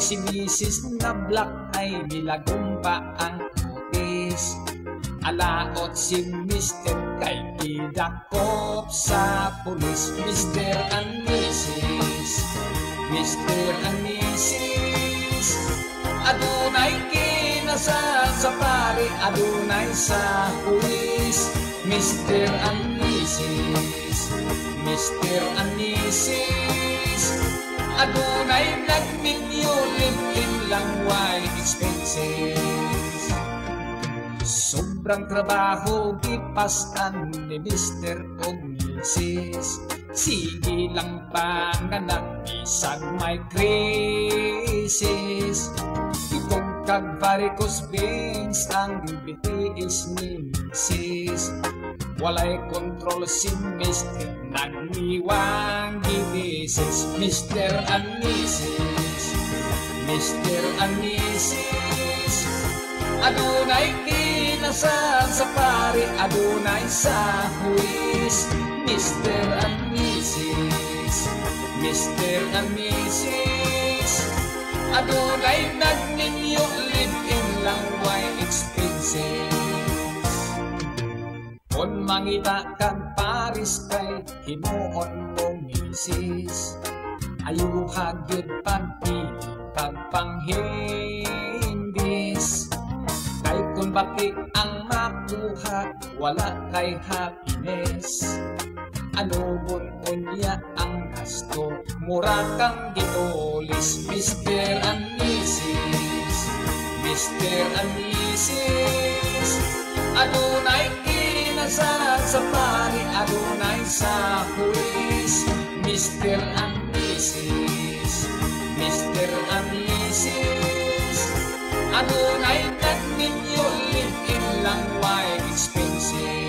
si Mrs. na black ay nilagumpa ang kutis. Alaot si Mr. kay idakop sa pulis. Mr. and Mrs. Mr. and Mrs. Adunay kinasal sa pari, adunay sa pulis. Mr. and Mrs. Mr. and Mrs. Adunay nagminyo, live-in lang, why expenses. Sobrang trabaho gipastan ni Mr. o Mrs. Sige lang panganak, isang may krisis. Itong kag varicose veins ang bitiis ni Mrs. Walay kontrol si Mr. Nagniwang gibisis. Mr. and Mrs. Mr. and Mrs. Adunay kinasal sa pari, adunay sa huwis. Mr. and Mrs. Mr. and Mrs. Adunay nagninyo, live-in lang, why expenses. Kung mangita kang paris kay hinuon mo Mrs. Ayuhag yun pagpili pagpanghimbis. Kay kung baki ang makuha, wala kay happiness. Ano niya ang gasto, mura kang gitulis. Mr. and Mrs. Mr. and Mrs. Adunay kinasal sa pari, adunay sa huwis. Mr. and Mrs. Mr. and Mrs. Adunay nagninyo, live-in lang, why expenses.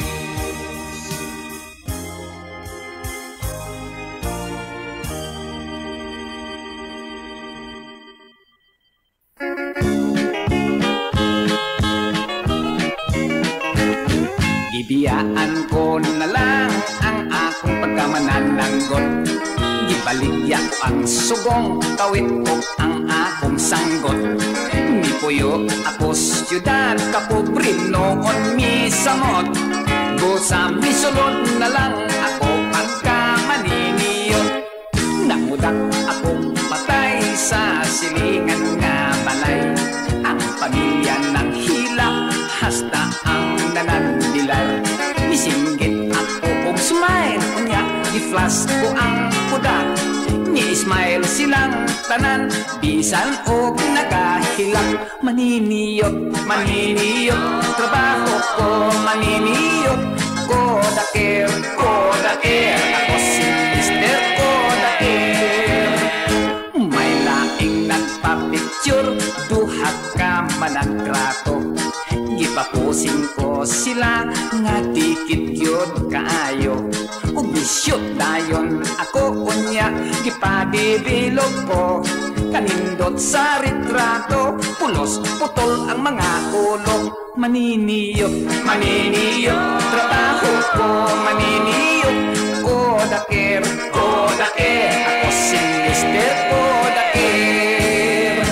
Ibiyaan ko na lang ang akong pagkamanananggot. Gibaligya ko ang sugong, kawit ko ang akong sanggot. Nipuyo ako siyudad, kapobre noon misamot. Busa misulod na lang ako pagkamaniniyot. Nangudak akong patay sa silingan nga balay. Ang pamilya ng hilak, hasta ang nanandilar. Nisinggit ako og smile, unya i-flash ko ang kudak. Ni-smile silang tanan, bisan og nakahilak. Maniniyot, maniniyot, trabaho ko maniniyot. Kodaker, kodaker, ako si Mr. Kodaker. May laing nagpa-picture, duhat ka managtrato. Gipapusin ko sila nga dikit yun kaayo. Ug misyot dayon ako unya, gipadevelop ko. Kanindot sa retrato, pulos putol ang mga ulo. Maniniyot, maniniyot, trabaho ko maniniyot. Kodaker, kodaker, ako si Mr. Kodaker.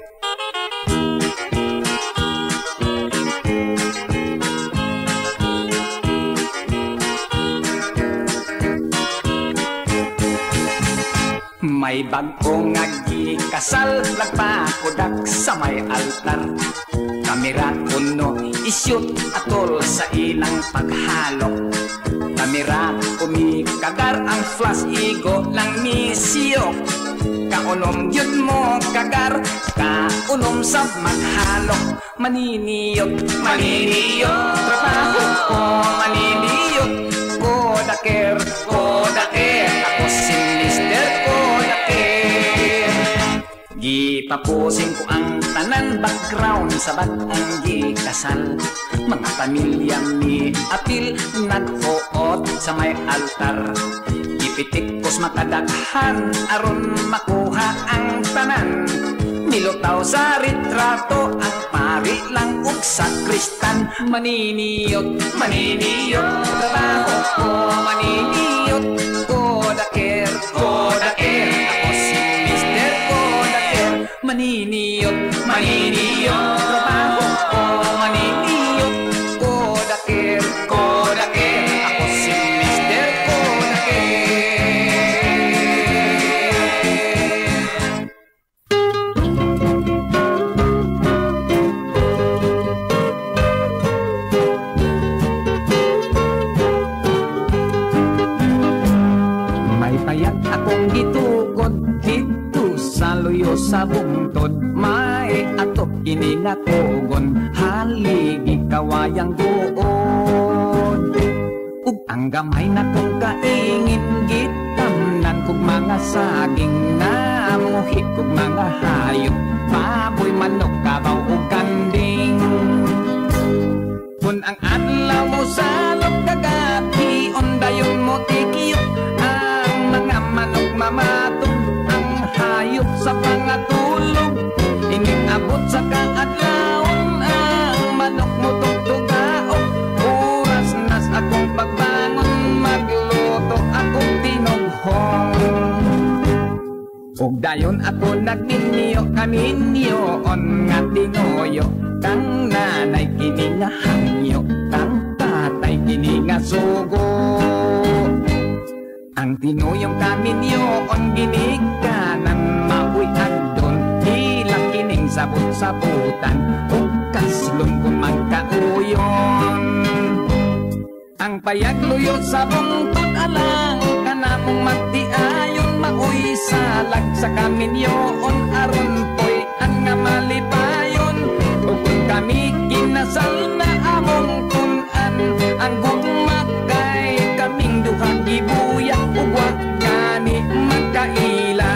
May bagong agi kasal, nagpakudak sa may altar. Kamera kuno isyot atol sa ilang paghalok. Kamera kumikagar ang flash, igo lang misiyok. Kaunom yun mo kagar, kaunom sa maghalok. Maniniyot, maniniyot, trabaho ko maniniyot. Kodaker, kodaker, ako si Mr. Kodaker. Gipapusin ko ang tanan background sa batang gikasal. Mga pamilya ni apil naghuot sa may altar. Gipitik kos makadaghan aron makuha ang tanan. Nilutaw sa retrato ang pari lang ug sakristan. Maniniyot, maniniyot, trabaho ko maniniyot. Kodaker, kodaker, ako si Mr. Kodaker. akong gitukod dito sa luyo sa bungtod. May atop kini nga tugon, haligi kawayang buod. Ug ang gamay na kong kaingin gitamnan kog mga saging na muhit kog mga hayop, baboy, manok, kabaw ug kanding. Kung ang adlaw mo salok kagabi, ondayon mo tikiyok ang mga manok mamatog, ang hayop sa pangatulog. Iningabot sa kaadlawon ang manok mo tugtugaok. Oras nas akong pagbangon, magluto akong tinughong. Ug dayon ako nagninyo kaninyoon nga tinuyo, kang nanay kini nga hangyo, kang tatay kini nga sugo. Ang tinuyong kaninyoon ginikanan mabuy agdon, ilang kining sabot-sabutan ug kaslon kung magkauyon. Ang payagluyo sa bungtod alang kanamong magtiayon, mauy salag sa kaminyoon aron po'y ang nga malipayon. Ug kung kami kinasal na among tunan, ang gugmak kay kaming duha gibuyak ug wa kani magkaila.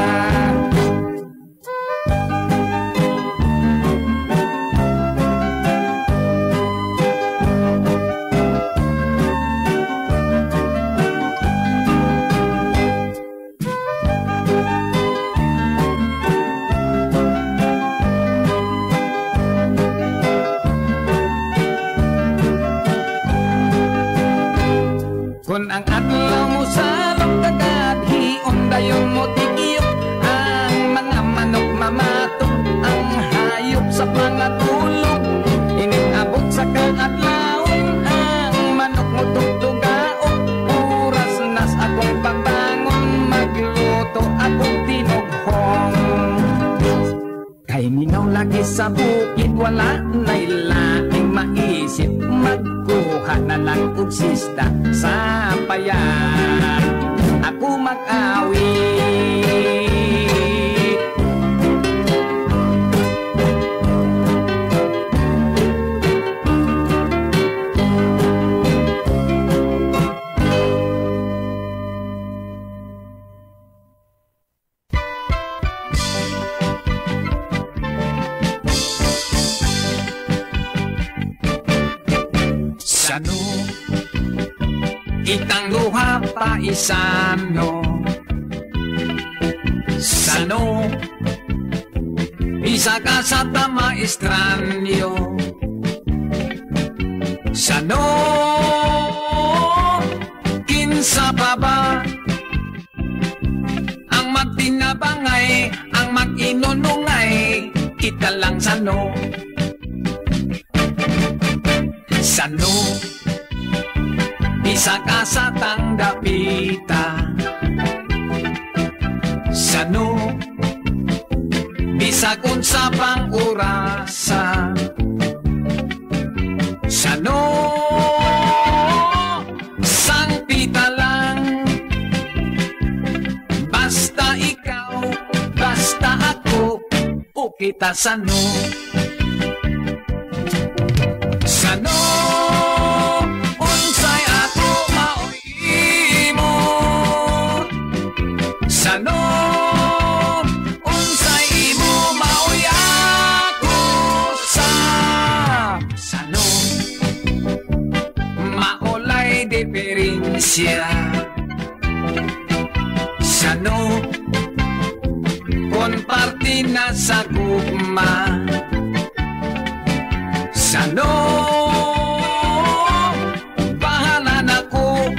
Kung ang adlaw mo salok kagadhi, ondayon mo tigiyok ang mga manok mamatog, ang hayop sa pangatulog. Iningabot sa kaadlawon ang manok mo tugtugaok. Oras nas akong pagbangon, magluto akong tinughong. Kay minaw lagi sa bukid, wala na'y laing maisip, magkuha na lang og sista sa payan, ako mag-awit. Sano itang duha pa isano, sano isa ka sa tama estranyo, sano kinsa pa ba ang magtinabangay, ang mag-inunungay, kita lang sano. Sano isa ka sa tanggapita, sano bisag unsa pang orasa, sano sang pita lang, basta ikaw, basta ako, o kita sano. Sano unsay ako maoy imo, sano unsay imo maoy ako sa, sano maolay diferensya, sano kon parte na sa gugma, sano bahala na ko,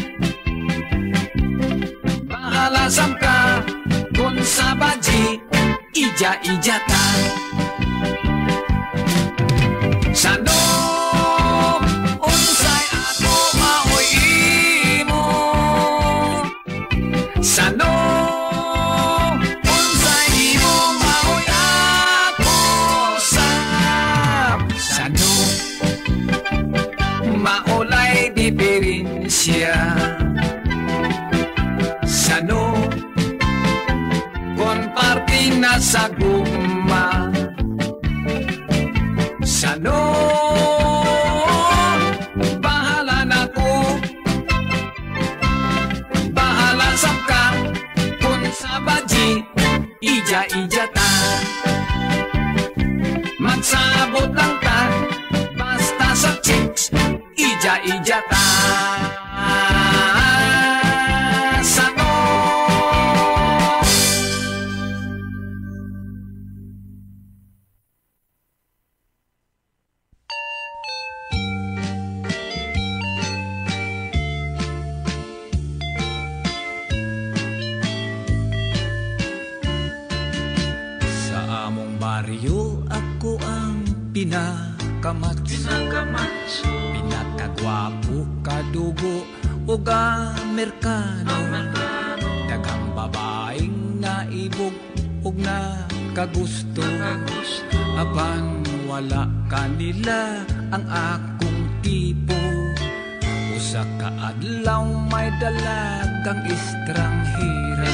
bahala sam ka kung sa baji ija-ija ta, sano unsay ako maoy imo, sano unsay imo maoy ako sa, sano maolay diferensya, sano Martina sa guma. Sano bahala na ko, bahala sa ka kung sa baji ija-ija ta. Magsabot lang ta basta sa chicks ija-ija ta. Sano baryo ako ang pinakamatso, pinakagwapo, kadugo o Amerikano. Dagang babaeng naibog o na kagusto. Apan wala kanila ang akong tipo. Usa ka adlaw may dalagang estranghera.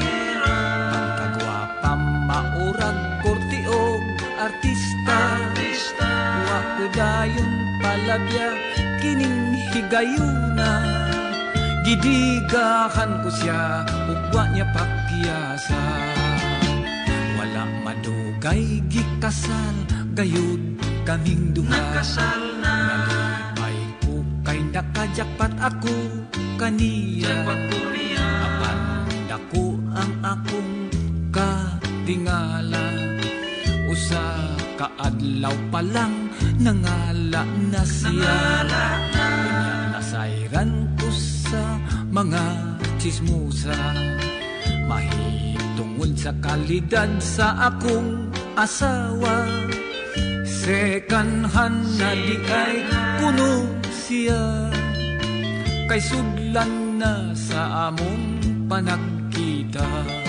Maurag kortiog artista, wa ko dayon palabya kining higayuna. Gidigahan ko siya ug wa niya pakyasa. Wala madugay gikasal gayud kaming duha. Nalipay ko kay nakajakpat ako kaniya. Apan dako ang akong tingala, usa kaadlaw pa lang nangala na siya. Kanya nasayran ko sa mga chismosa, mahitungod sa kalidad sa akong asawa. Second hand na di ay kuno siya, kay sudlan na sa among panagkita.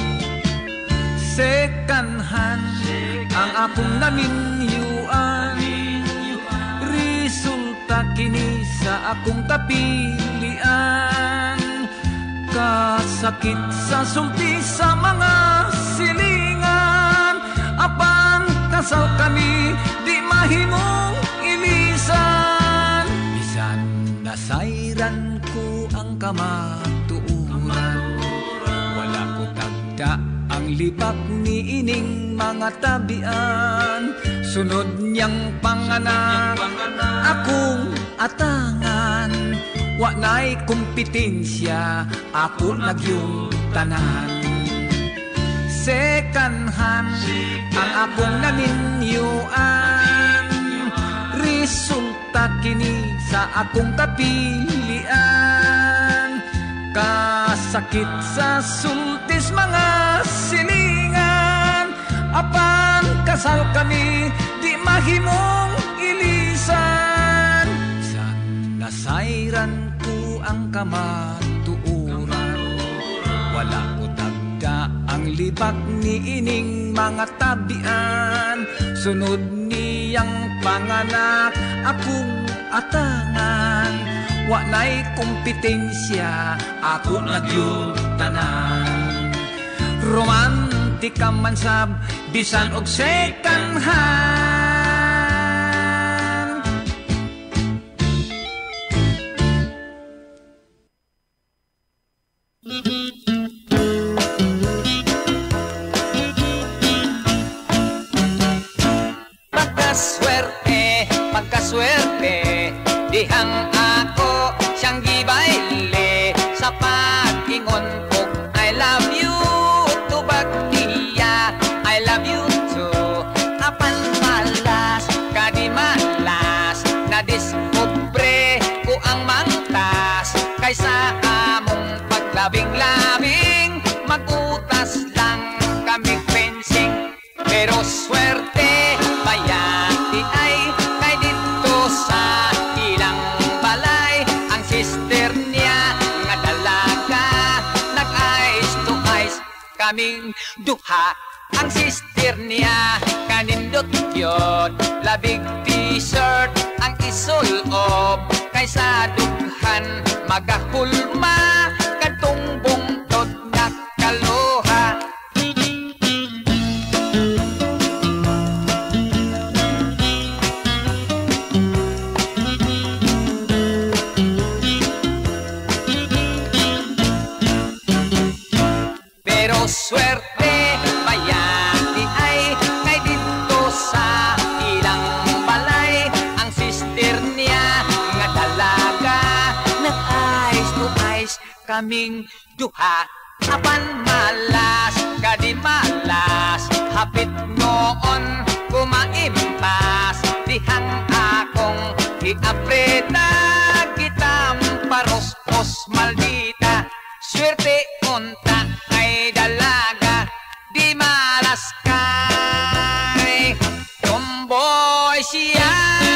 Second hand ang akong naminyuan, resulta kini sa akong kapilian. Kasakit sa sulti sa mga silingan, apan kasal kami di mahimong ilisan. Bisan nasayran ko ang kamatuuran, wala ko tagda ang libak ni ining mga tabian. Sunod niyang panganak akong atangan, wa na'y kompetensya ako nagyong tanan. Second hand ang akong naminyuan, resulta kini sa akong kapilian. Kasakit sa sultis mga silingan, apan kasal kami di mahimong ilisan. San nasayran ko ang kamatuuran, wala ko tagda ang libak ni ining mga tabian. Sunod niyang panganak akong atangan, wa na'y kompetensya ako nagyong tanan. Romantika man sab bisan og second hand. Pagkaswerte, pagkaswerte, dihang ako siyang gibayle sa pag-ingon ko I love you to bagtiya, I love you too. Apan malas, kadi malas, nadiskubre ko ang mangtas, kaysa among paglabing-labing magutas lang kami fencing. Pero swerte bayati ay kay dito sa ilang balay, ang sister niya nga dalaga nag-eyes to eyes kaming duha. Ang sister niya kanindot yun, labig t-shirt ang isulob, kaysa dughan magahulma kadtong bungtod na kaluha. swerte, bayati ay kay dito sa ilang balay. Ang sister niya nga dalaga, nag-eyes to eyes kaming duha. Apan malas, kadi malas, hapit noon kumaimpas. Dihang akong iapreta, kitang paros-os maldita. Swerte unta kay dalaga, di malas kay tomboy siya.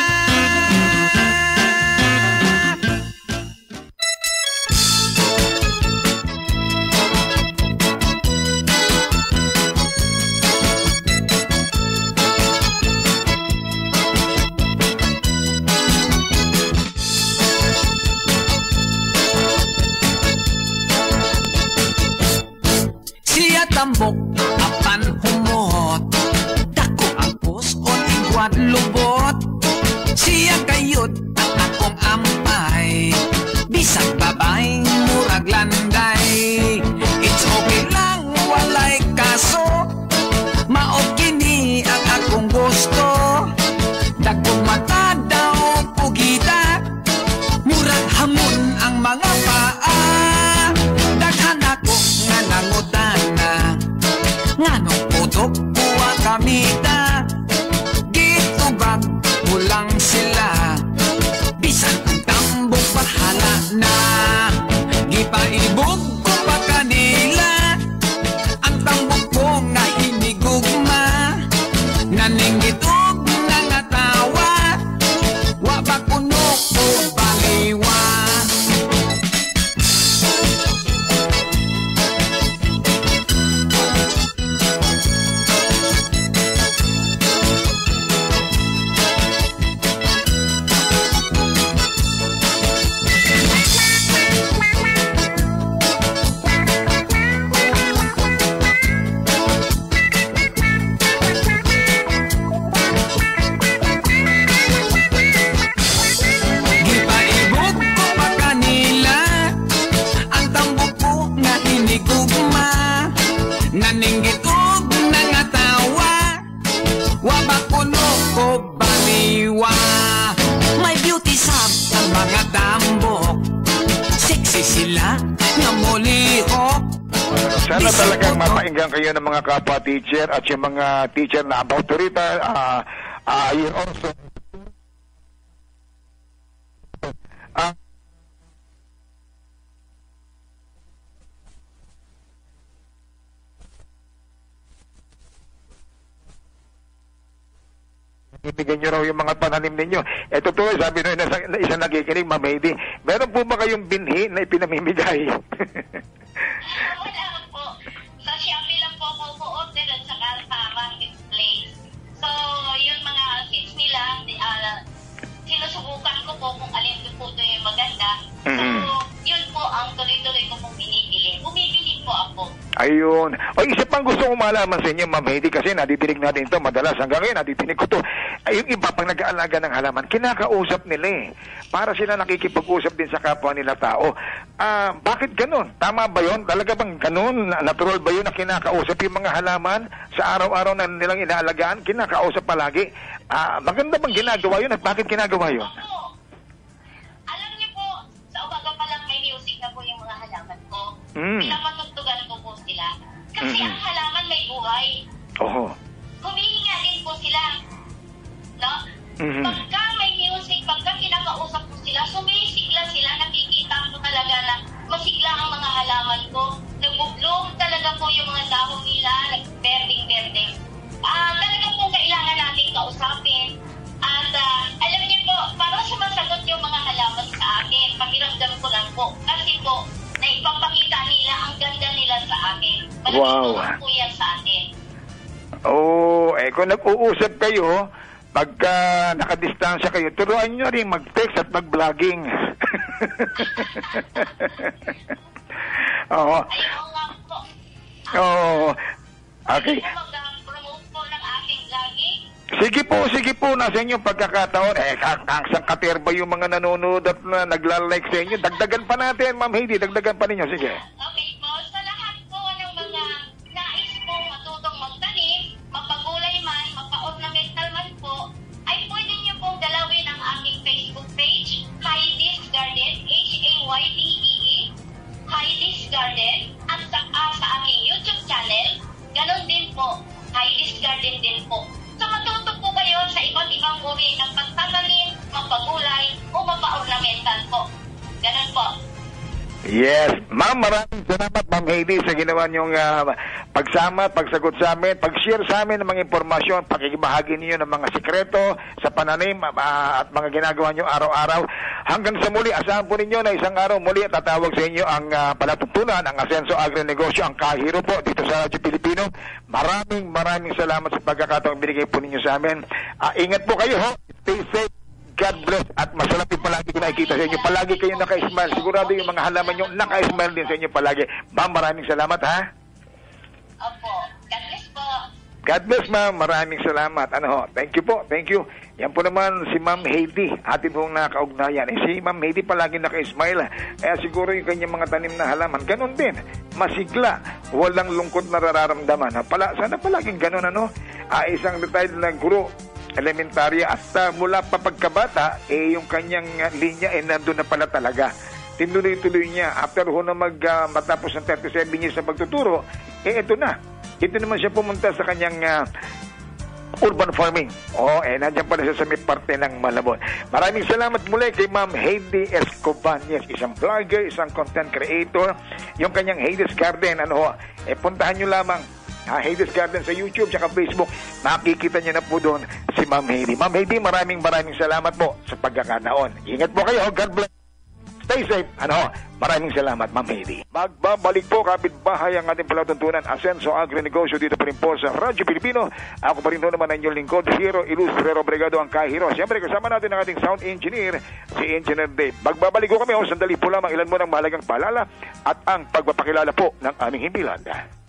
Tambok apan humot, dako ang puson igwad lubot. Siya kayot ang akong ampay, bisag babay murag landay. It's okay lang walay kaso, maot kini ang akong gusto. Dako mata daw pugita, murag hamon ang mga paa. Daghan ako nga nangutana, nganong putok kuha kamita. Gitubag ulang sila, bisan ang tambok bahala na. Gipaibog ko pa kanila, ang tambok ko nga hinigugma. Naninggitog nga nga tawa, wa ba kuno ko baliwa. Naninggitog na nga tawa, wa ba kuno ko baliwa. May beauty sab ang mga tambok, sexy sila nga mulihok. Sana talagang mapakinggan kayo ng mga kapwa teacher at yung mga teacher na about to retire. You also ibigyan nyo raw yung mga pananim ninyo. Ito to, sabi nyo na isang nakikinig, Ma'am Heidi, meron po ba kayong binhi na ipinamimigay? Wala po. Sa Shopee lang po ako po-order at saka sa marketplace. So, yung mga seeds nila, sinusubukan ko po kung alin po ito yung maganda. So, yun po ang tuloy-tuloy ko pong binibili. Bumibili po ako. Ayun. O, isa pang gusto kong malaman sa inyo, Ma'am Heidi, kasi nadidinig natin ito madalas. Hanggang ngayon, nadidinig ko ito. Ay, yung iba, pag nag-aalaga ng halaman, kinakausap nila eh. Para sila nakikipag-usap din sa kapwa nila tao. Bakit ganun? Tama ba yun? Talaga bang ganun? Natural ba yun na kinakausap yung mga halaman sa araw-araw na nilang inaalagaan? Kinakausap palagi? Maganda bang ginagawa yun at bakit ginagawa yun? Opo. Alam niyo po, sa umaga pa lang may music na po yung mga halaman ko. Pinapatugtugan ko po sila. Kasi ang halaman may buhay. Oo. Humihinga din po sila. No? Pagka may music, pagka kinakausap ko sila, sumisigla sila, nakikita ko talaga na masigla ang mga halaman ko. Nag-bloom talaga po yung mga dahon nila, nag-berding-berding. Talaga po kailangan natin kausapin. At alam niyo po, parang sumasagot yung mga halaman sa akin. Pakiramdam ko lang po. Kasi po, naipapakita nila ang ganda nila sa akin. Wow. Malaking po yan sa akin. Oo, kung nag-uusap kayo, pagka nakadistansya kayo, turuan nyo rin mag-text at mag-vlogging. Oo. Ayaw nga po. Oo. Okay. Mag-promote po ng aking vlogging. Sige po, nasa inyo pagkakataon. Ang sangkaterba yung mga nanonood at naglalike sa inyo. Dagdagan pa natin, Ma'am Heidi, dagdagan pa ninyo. Sige. Okay po, sa lahat po ng mga kasal po. Ganun po. Yes. Ma'am, maraming salamat, Ma'am Heidi, sa ginawa niyong pagsama, pagsagot sa amin, pag-share sa amin ng mga impormasyon, pakikibahagi niyo ng mga sikreto sa pananim at mga ginagawa niyo araw-araw. Hanggang sa muli, asahan po ninyo na isang araw muli at tatawag sa inyo ang palatuntunan, ang Asenso Agrinegosyo, ang kahiro po dito sa Radyo Pilipino. Maraming salamat sa pagkakataong binigay po ninyo sa amin. Ingat po kayo, ho. Stay safe. God bless at masarap yung palagi ko nakikita sa inyo. Palagi kayo naka-smile. Sigurado yung mga halaman nyo naka-smile din sa inyo palagi. Ma'am, maraming salamat, ha? Opo. God bless po. God bless, ma'am. Maraming salamat. Thank you po. Thank you. Yan po naman si Ma'am Heidi. Atin pong nakaugnayan. Si Ma'am Heidi palagi naka-smile. Kaya siguro yung kanyang mga tanim na halaman, ganun din. Masigla. Walang lungkot na nararamdaman. Sana palaging ganun, isang retired na guro, elementarya at mula pa pagkabata, yung kanyang linya nandun na pala talaga. Tinuloy-tuloy niya. After na matapos ng 37 years na pagtuturo, ito na. Ito naman siya pumunta sa kanyang urban farming. Nandiyan pala siya sa may parte ng Malabon. Maraming salamat muli kay Ma'am Heidi Escoban. Yes, isang vlogger, isang content creator. Yung kanyang Heidi's Garden, puntahan nyo lamang. Heidi's Garden sa YouTube at Facebook. Makikita niyo na po doon si Ma'am Heidi. Ma'am Heidi, maraming salamat po sa pagkakataon. Ingat po kayo. God bless. Stay safe. Maraming salamat, Ma'am Heidi. Magbabalik po, kapitbahay, ang ating palatuntunan, Asenso Agrinegosyo, dito pa rin po sa Radyo Pilipino. Ako pa rin doon naman ang inyong lingkod, Hero Ilustrero Brigado, ang kahiro. Siyempre, kasama natin ang ating sound engineer, si Engineer Dave. Magbabalik po kami, sandali po lamang, ilan mo ng mahalagang paalala at ang pagpapakilala po ng aming himpilan.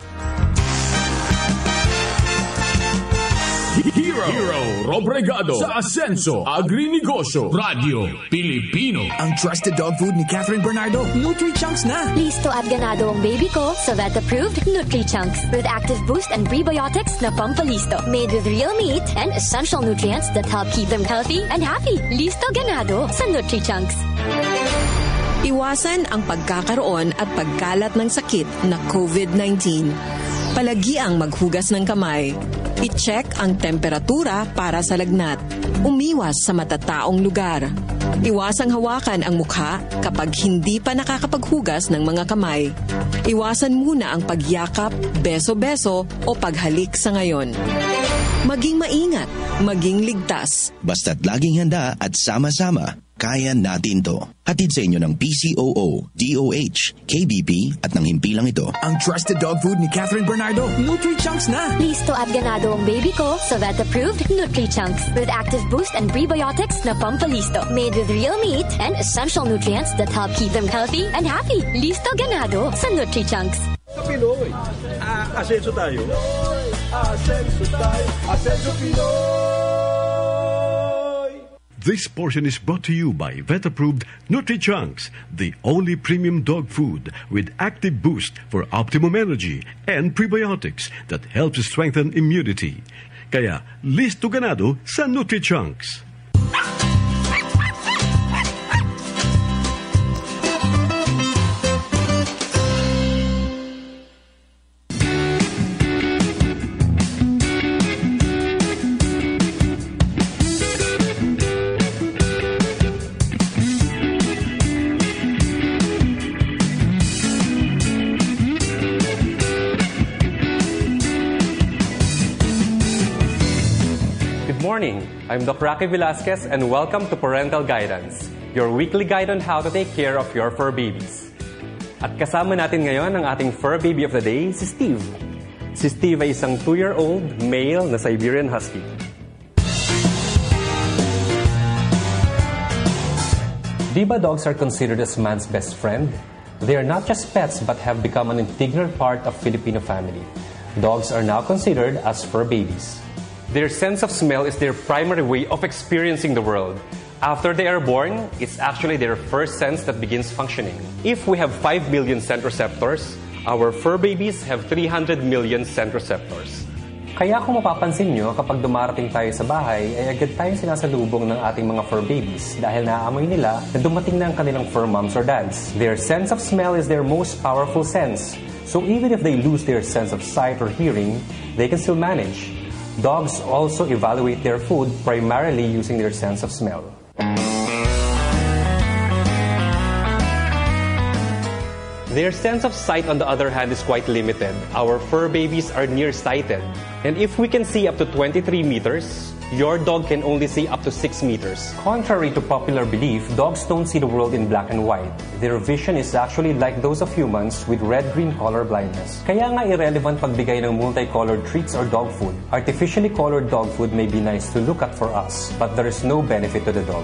Hero Robregado sa Asenso Agrinegosyo Radio Pilipino. Ang trusted dog food ni Catherine Bernardo, Nutri-Chunks na. Listo at ganado ang baby ko sa vet-approved Nutri-Chunks with active boost and prebiotics na pampalisto. Made with real meat and essential nutrients that help keep them healthy and happy. Listo ganado sa Nutri-Chunks. Iwasan ang pagkakaroon at pagkalat ng sakit na COVID-19. Palagiang maghugas ng kamay. I-check ang temperatura para sa lagnat. Umiwas sa matataong lugar. Iwasang hawakan ang mukha kapag hindi pa nakakapaghugas ng mga kamay. Iwasan muna ang pagyakap, beso-beso o paghalik sa ngayon. Maging maingat, maging ligtas. Basta't laging handa at sama-sama, kaya natin to. Hatid sa inyo ng PCOO, DOH, KBP at ng himpilang ito. Ang trusted dog food ni Catherine Bernardo, Nutri-Chunks na. Listo at ganado ang baby ko sa vet-approved Nutri-Chunks with active boost and prebiotics na pampalisto. Made with real meat and essential nutrients that help keep them healthy and happy. Listo ganado sa Nutri-Chunks. Sa Pinoy, asenso tayo. Asenso tayo, asenso Pinoy. This portion is brought to you by vet-approved Nutri-Chunks, the only premium dog food with active boost for optimum energy and prebiotics that helps strengthen immunity. Kaya, listo ganado sa Nutri-Chunks. Morning, I'm Dr. Rocky Velasquez and welcome to Parental Guidance, your weekly guide on how to take care of your fur babies. At kasama natin ngayon ang ating fur baby of the day, si Steve. Si Steve ay isang 2-year-old male na Siberian Husky. Di ba dogs are considered as man's best friend? They are not just pets but have become an integral part of Filipino family. Dogs are now considered as fur babies. Their sense of smell is their primary way of experiencing the world. After they are born, it's actually their first sense that begins functioning. If we have 5 billion scent receptors, our fur babies have 300 million scent receptors. Kaya kung mapapansin nyo, kapag dumarating tayo sa bahay, ay agad tayong sinasalubong ng ating mga fur babies dahil naaamoy nila na dumating na ang kanilang fur moms or dads. Their sense of smell is their most powerful sense. So even if they lose their sense of sight or hearing, they can still manage. Dogs also evaluate their food primarily using their sense of smell. Their sense of sight, on the other hand, is quite limited. Our fur babies are nearsighted. And if we can see up to 23 meters, your dog can only see up to 6 meters. Contrary to popular belief, dogs don't see the world in black and white. Their vision is actually like those of humans with red-green color blindness. Kaya nga irrelevant pagbigay ng multicolored treats or dog food. Artificially colored dog food may be nice to look at for us, but there is no benefit to the dog.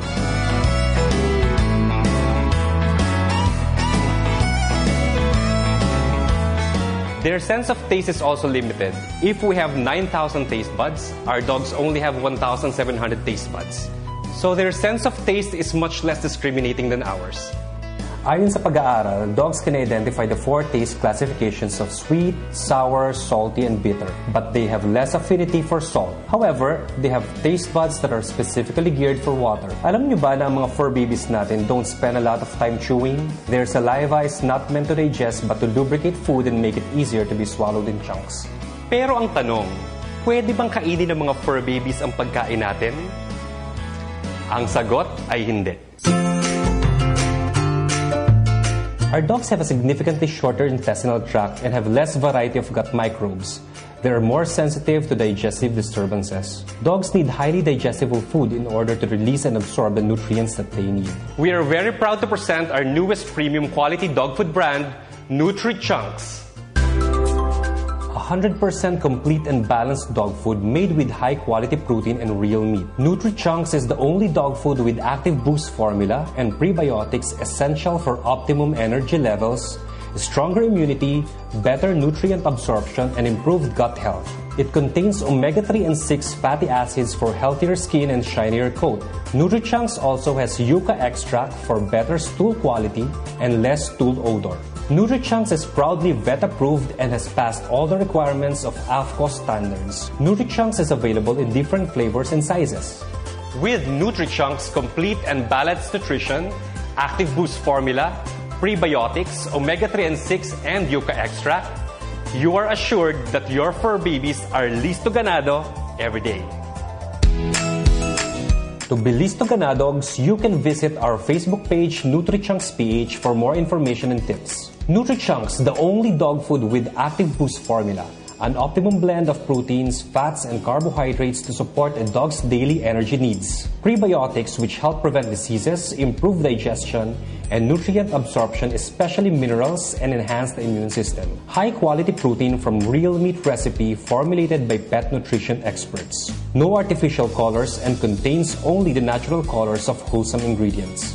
Their sense of taste is also limited. If we have 9,000 taste buds, our dogs only have 1,700 taste buds. So their sense of taste is much less discriminating than ours. Ayon sa pag-aaral, dogs can identify the 4 taste classifications of sweet, sour, salty, and bitter, but they have less affinity for salt. However, they have taste buds that are specifically geared for water. Alam niyo ba na ang mga fur babies natin don't spend a lot of time chewing? Their saliva is not meant to digest but to lubricate food and make it easier to be swallowed in chunks. Pero ang tanong, pwede bang kainin ng mga fur babies ang pagkain natin? Ang sagot ay hindi. Our dogs have a significantly shorter intestinal tract and have less variety of gut microbes. They are more sensitive to digestive disturbances. Dogs need highly digestible food in order to release and absorb the nutrients that they need. We are very proud to present our newest premium quality dog food brand, Nutri-Chunks. 100% complete and balanced dog food made with high-quality protein and real meat. Nutri-Chunks is the only dog food with active boost formula and prebiotics essential for optimum energy levels, stronger immunity, better nutrient absorption, and improved gut health. It contains omega-3 and 6 fatty acids for healthier skin and shinier coat. Nutri-Chunks also has yucca extract for better stool quality and less stool odor. Nutri-Chunks is proudly vet-approved and has passed all the requirements of AFCO standards. Nutri-Chunks is available in different flavors and sizes. With Nutri-Chunks complete and balanced nutrition, active boost formula, prebiotics, omega-3 and 6, and yucca extract, you are assured that your fur babies are listo ganado every day. To be listo ganadogs, you can visit our Facebook page Nutri-Chunks PH for more information and tips. Nutri-Chunks, the only dog food with active boost formula, an optimum blend of proteins, fats, and carbohydrates to support a dog's daily energy needs. Prebiotics which help prevent diseases, improve digestion, and nutrient absorption, especially minerals, and enhance the immune system. High-quality protein from real meat recipe formulated by pet nutrition experts. No artificial colors and contains only the natural colors of wholesome ingredients.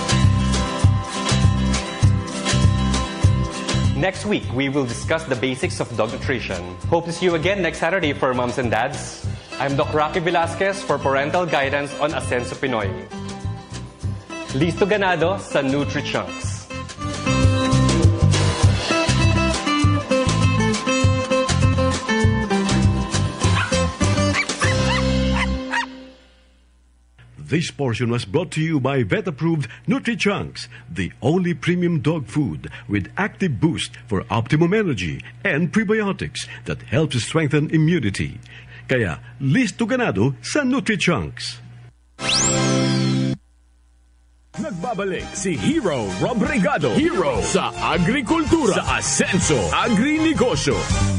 Next week, we will discuss the basics of dog nutrition. Hope to see you again next Saturday for Moms and Dads. I'm Doc Rocky Velasquez for Parental Guidance on Ascenso Pinoy. Listo ganado sa Nutri-Chunks. This portion was brought to you by vet-approved Nutri-Chunks, the only premium dog food with active boost for optimum energy and prebiotics that helps strengthen immunity. Kaya, listo ganado sa Nutri-Chunks. Nagbabalik si Hero Rob Regado. Hero sa Agrikultura sa Ascenso Agri-Negosyo.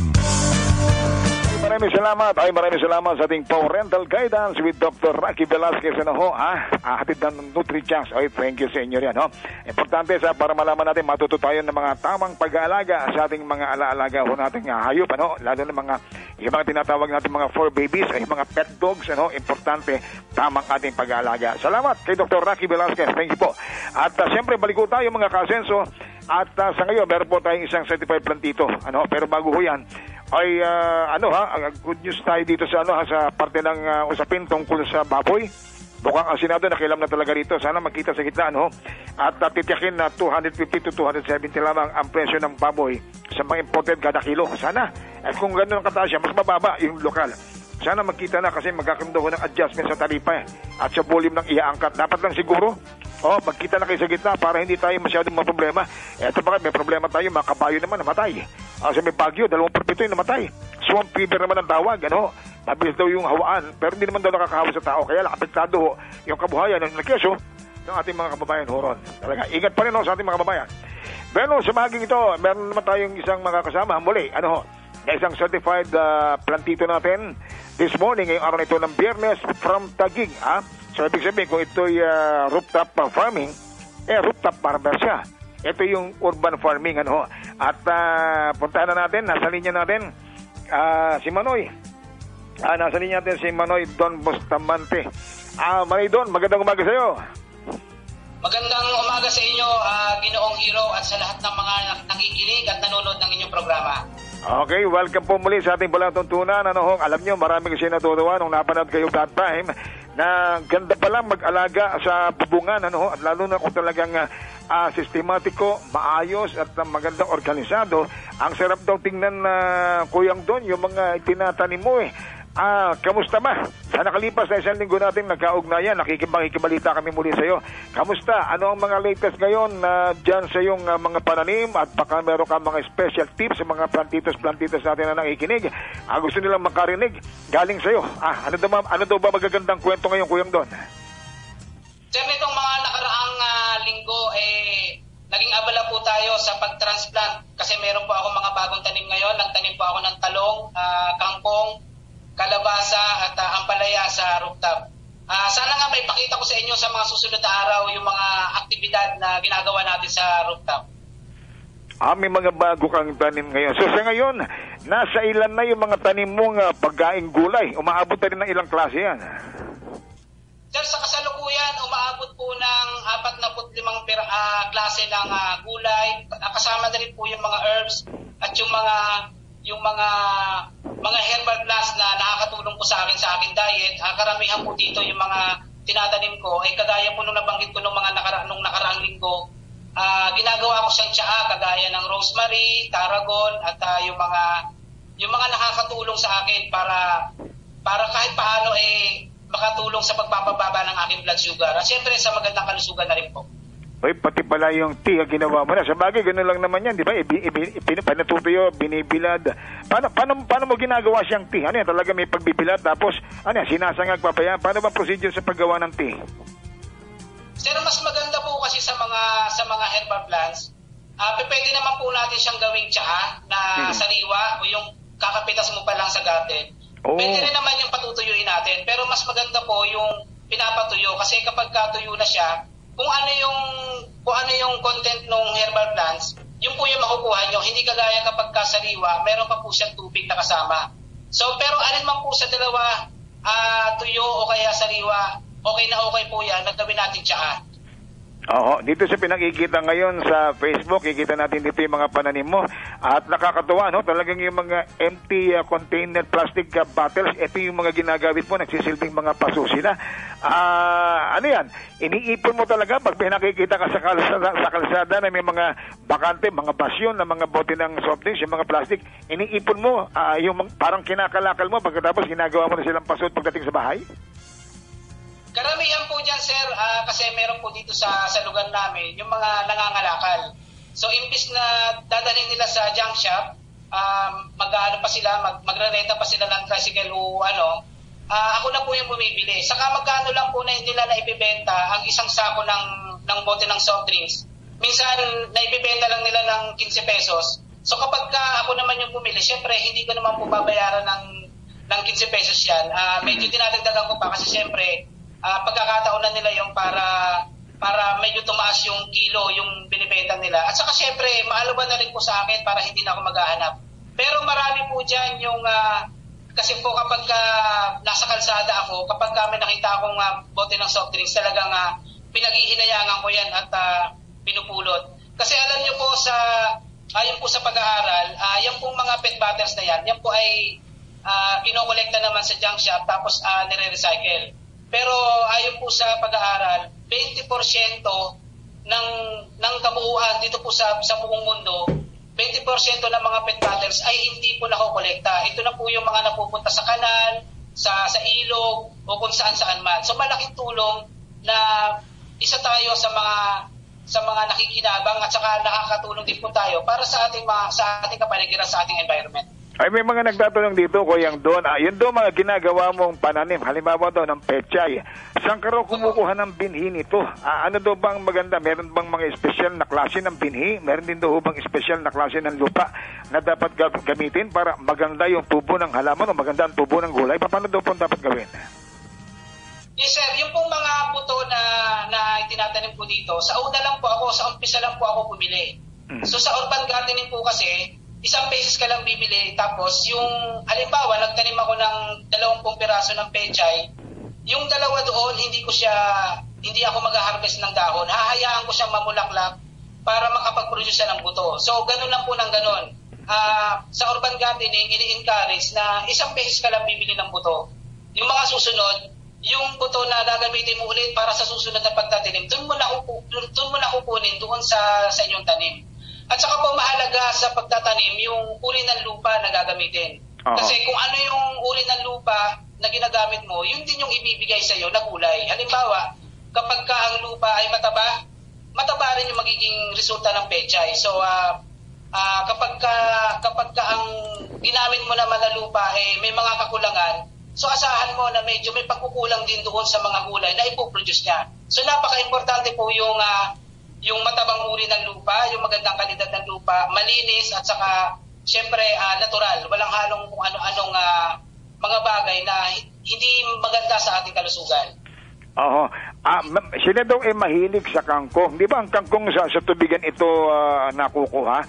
Maraming salamat sa ating parental guidance with Dr. Rocky Velasquez. Hatid ng Nutri-Chunks. Thank you sa inyo yan. Importante para malaman natin, matuto tayo ng mga tamang pag-aalaga sa ating mga alaalaga nating hayop. Lalo na yung mga tinatawag natin mga fur babies, yung mga pet dogs. Importante, tamang ating pag-aalaga. Salamat kay Dr. Rocky Velasquez. Thank you po. At siyempre, baliko tayo mga kasenso. At sa ngayon, meron po tayong isang certified plantito. Pero bago ho yan, ay good news tayo dito sa sa parte ng usapin tungkol sa baboy. Mukhang ang Senado nakialam na talaga rito. Sana magkita sa gitna at titiyakin na 250 to 270 lamang ang presyo ng baboy sa mga imported kada kilo. Sana. At kung gano'n ang kataas siya, mas mababa yung lokal. Sana magkita na kasi magkakaroon daw ng adjustment sa taripa at sa volume ng iaangkat. Dapat lang siguro magkita na kayo sa gitna para hindi tayo masyadong maproblema. Eto bakit may problema tayo, mga kabayo naman namatay. Sa may Baguio, 2% yung namatay. Swamp fever naman ang tawag, mabilis daw yung hawaan, pero hindi naman daw nakakahawa sa tao. Kaya lang, apektado yung kabuhayan ng Quezon ng ating mga kababayan horon. Talaga, ingat pa rin sa ating mga kababayan. Bueno, sa maging ito, meron naman tayong isang makakasama muli. Ano, na isang certified plantito natin this morning, ngayong araw nito ng Biyernes from Taguig. So, ibig sabihin, kung ito'y rooftop farming, rooftop farmer siya. Ito yung urban farming, ano. At puntahan na natin, nasa linya natin, si Manoy. Nasa linya natin si Manoy Don Bustamante. Manoy Don, magandang umaga sa'yo. Magandang umaga sa inyo, Ginoong Hero, at sa lahat ng mga nakikinig at nanonood ng inyong programa. Okay, welcome po muli sa ating Balang Tuntunan. Alam nyo, marami kasi natutuwa nung napanood kayo that time na ganda palang mag-alaga sa bubungan, at lalo na kung talagang sistematiko, maayos at magandang organisado. Ang sarap daw tingnan na Kuyang Don, yung mga itinatanim mo kamusta ba? Sa nakalipas na isang linggo natin nagkaugnayan, nakikibalita kami muli sa iyo. Kamusta? Ano ang mga latest ngayon dyan sa iyong mga pananim at baka meron ka mga special tips sa mga plantitos natin na nakikinig? Gusto nilang makarinig galing sa iyo. Ano daw ba magagandang kwento ngayon, Kuyang Don? Sir, nitong mga nakaraang linggo, naging abala po tayo sa pag-transplant kasi meron po ako mga bagong tanim ngayon. Nagtanim po ako ng talong, kangkong, kalabasa at ampalaya sa rooftop. Sana nga may pakita ko sa inyo sa mga susunod na araw yung mga aktibidad na ginagawa natin sa rooftop. May mga bago kang tanim ngayon. So sa ngayon, nasa ilan na yung mga tanim mong pagkaing gulay? Umaabot na rin ng ilang klase yan? Sir, sa kasalukuyan, umaabot po ng 45 klase ng gulay. Kasama na rin po yung mga herbs at yung mga herbal plants na nakakatulong po sa akin diet. Karamihan po dito yung mga tinatanim ko ay kagaya po nung nabanggit ko nung nakaraang linggo. Ginagawa ko siyang tsaa kagaya ng rosemary, tarragon at yung mga nakakatulong sa akin para kahit paano makatulong sa pagpapababa ng aking blood sugar. At siyempre sa magandang kalusugan na rin po. Pati pala yung tea ginawa mo na. Sa bagay, gano'n lang naman yan, di ba? Pinatutuyo, binibilad. Paano mo ginagawa siyang tea? Ano yan? Talaga may pagbibilad, tapos, sinasangag pa yan? Paano ba procedure sa paggawa ng tea? Sir, mas maganda po kasi sa mga herbal plants, pwede naman po natin siyang gawing tsaa na sariwa o yung kakapitas mo pa lang sa garden. Pwede rin naman yung patutuyuin natin, pero mas maganda po yung pinapatuyo kasi kapag katuyo na siya, kung ano yung content ng herbal plants, yung po yung makukuha nyo. Hindi kagaya kapag kasariwa, meron pa po siyang tubig na kasama. So, pero alin man po sa dalawa, tuyo o kaya sariwa, okay na okay po yan, nagawin natin tsaa. Oo, dito sa pinakikita ngayon sa Facebook, kikita natin dito yung mga pananim mo. At nakakatuwa, talagang yung mga empty container plastic bottles, ito yung mga ginagawit mo, nagsisilbing mga paso sila. Ano yan? Iniipon mo talaga pag pinakikita ka sa kalsada na may mga bakante, mga basyon na mga bote ng soft drinks, yung mga plastic, iniipon mo, yung parang kinakalakal mo, pagkatapos ginagawa mo na silang paso pagdating sa bahay? Karamihan po dyan, sir, kasi meron po dito sa lugar namin yung mga nangangalakal. So, imbis na dadalhin nila sa junk shop, magre-renta pa sila ng tricycle o ako na po yung bumibili. Saka magkano lang po na nila na ibibenta ang isang sako ng bote ng soft drinks. Minsan, naibibenta lang nila ng 15 pesos. So, kapag ako naman yung bumili, syempre, hindi ko naman po babayaran ng 15 pesos yan. Medyo dinadagdagan ko pa kasi syempre, pagkakataon na nila yung para medyo tumaas yung kilo yung binibenta nila. At saka syempre, maalaban na rin po sa akin para hindi na ako maghahanap. Pero marami po dyan yung, kasi po kapag nasa kalsada ako, kapag may nakita akong bote ng soft drinks, talagang pinag-ihinayangan ko yan at pinupulot. Kasi alam nyo po ayon po sa pag-aaral, yung pong mga pet bottles na yan po ay kinokolekta naman sa junk shop tapos nire-recycle. Pero ayon po sa pag-aaral, 20% ng kabuuan dito po sa buong mundo, 20% ng mga pet bottles ay hindi po nakokolekta. Ito na po yung mga napupunta sa kanal, sa ilog, o kung saan-saan man. So malaking tulong na isa tayo sa mga nakikinabang at saka nakakatulong din po tayo para sa ating kapaligiran, sa ating environment. Ay, may mga nagtatanong dito, Kuyang Don. Yun daw mga ginagawa mong pananim, halimbawa daw ng pechay. Saan ka raw kumukuha ng binhi nito? Ano daw bang maganda? Meron bang mga espesyal na klase ng binhi? Meron din daw bang espesyal na klase ng lupa na dapat gamitin para maganda yung tubo ng halaman o maganda ang tubo ng gulay? Paano daw po dapat gawin? Yes, sir. Yung pong mga buto na itinatanim ko dito, sa umpisa lang po ako bumili. So sa urban gardening po kasi, isang beses ka lang bibili, tapos yung, halimbawa, nagtanim ako ng 20 piraso ng pechay, yung dalawa doon, hindi ako mag-harvest ng dahon. Hahayaan ko siyang mamulaklak para makapag-produce siya ng buto. So, ganun lang po ng ganun. Sa urban gardening, ini-encourage na isang beses ka lang bibili ng buto. Yung mga susunod, yung buto na gagamitin mo ulit para sa susunod na pagtatanim, doon mo na kukunin doon sa inyong tanim. At saka po mahalaga sa pagtatanim yung uri ng lupa na gagamitin. Kasi kung ano yung uri ng lupa na ginagamit mo, yun din yung ibibigay sa iyo na gulay. Halimbawa, kapag ka ang lupa ay mataba rin yung magiging resulta ng pechay. So kapag ka ang ginamit mo naman na lupa may mga kakulangan, so asahan mo na medyo may pagkukulang din doon sa mga gulay na ipoproduce niya. So napaka-importante po yung matabang uri ng lupa, yung magandang kalidad ng lupa, malinis at saka syempre natural, walang halong kung ano-anong mga bagay na hindi maganda sa ating kalusugan. Oo. Sila daw mahilig sa kangkong. Di ba ang kangkong sa tubigan ito nakukuha?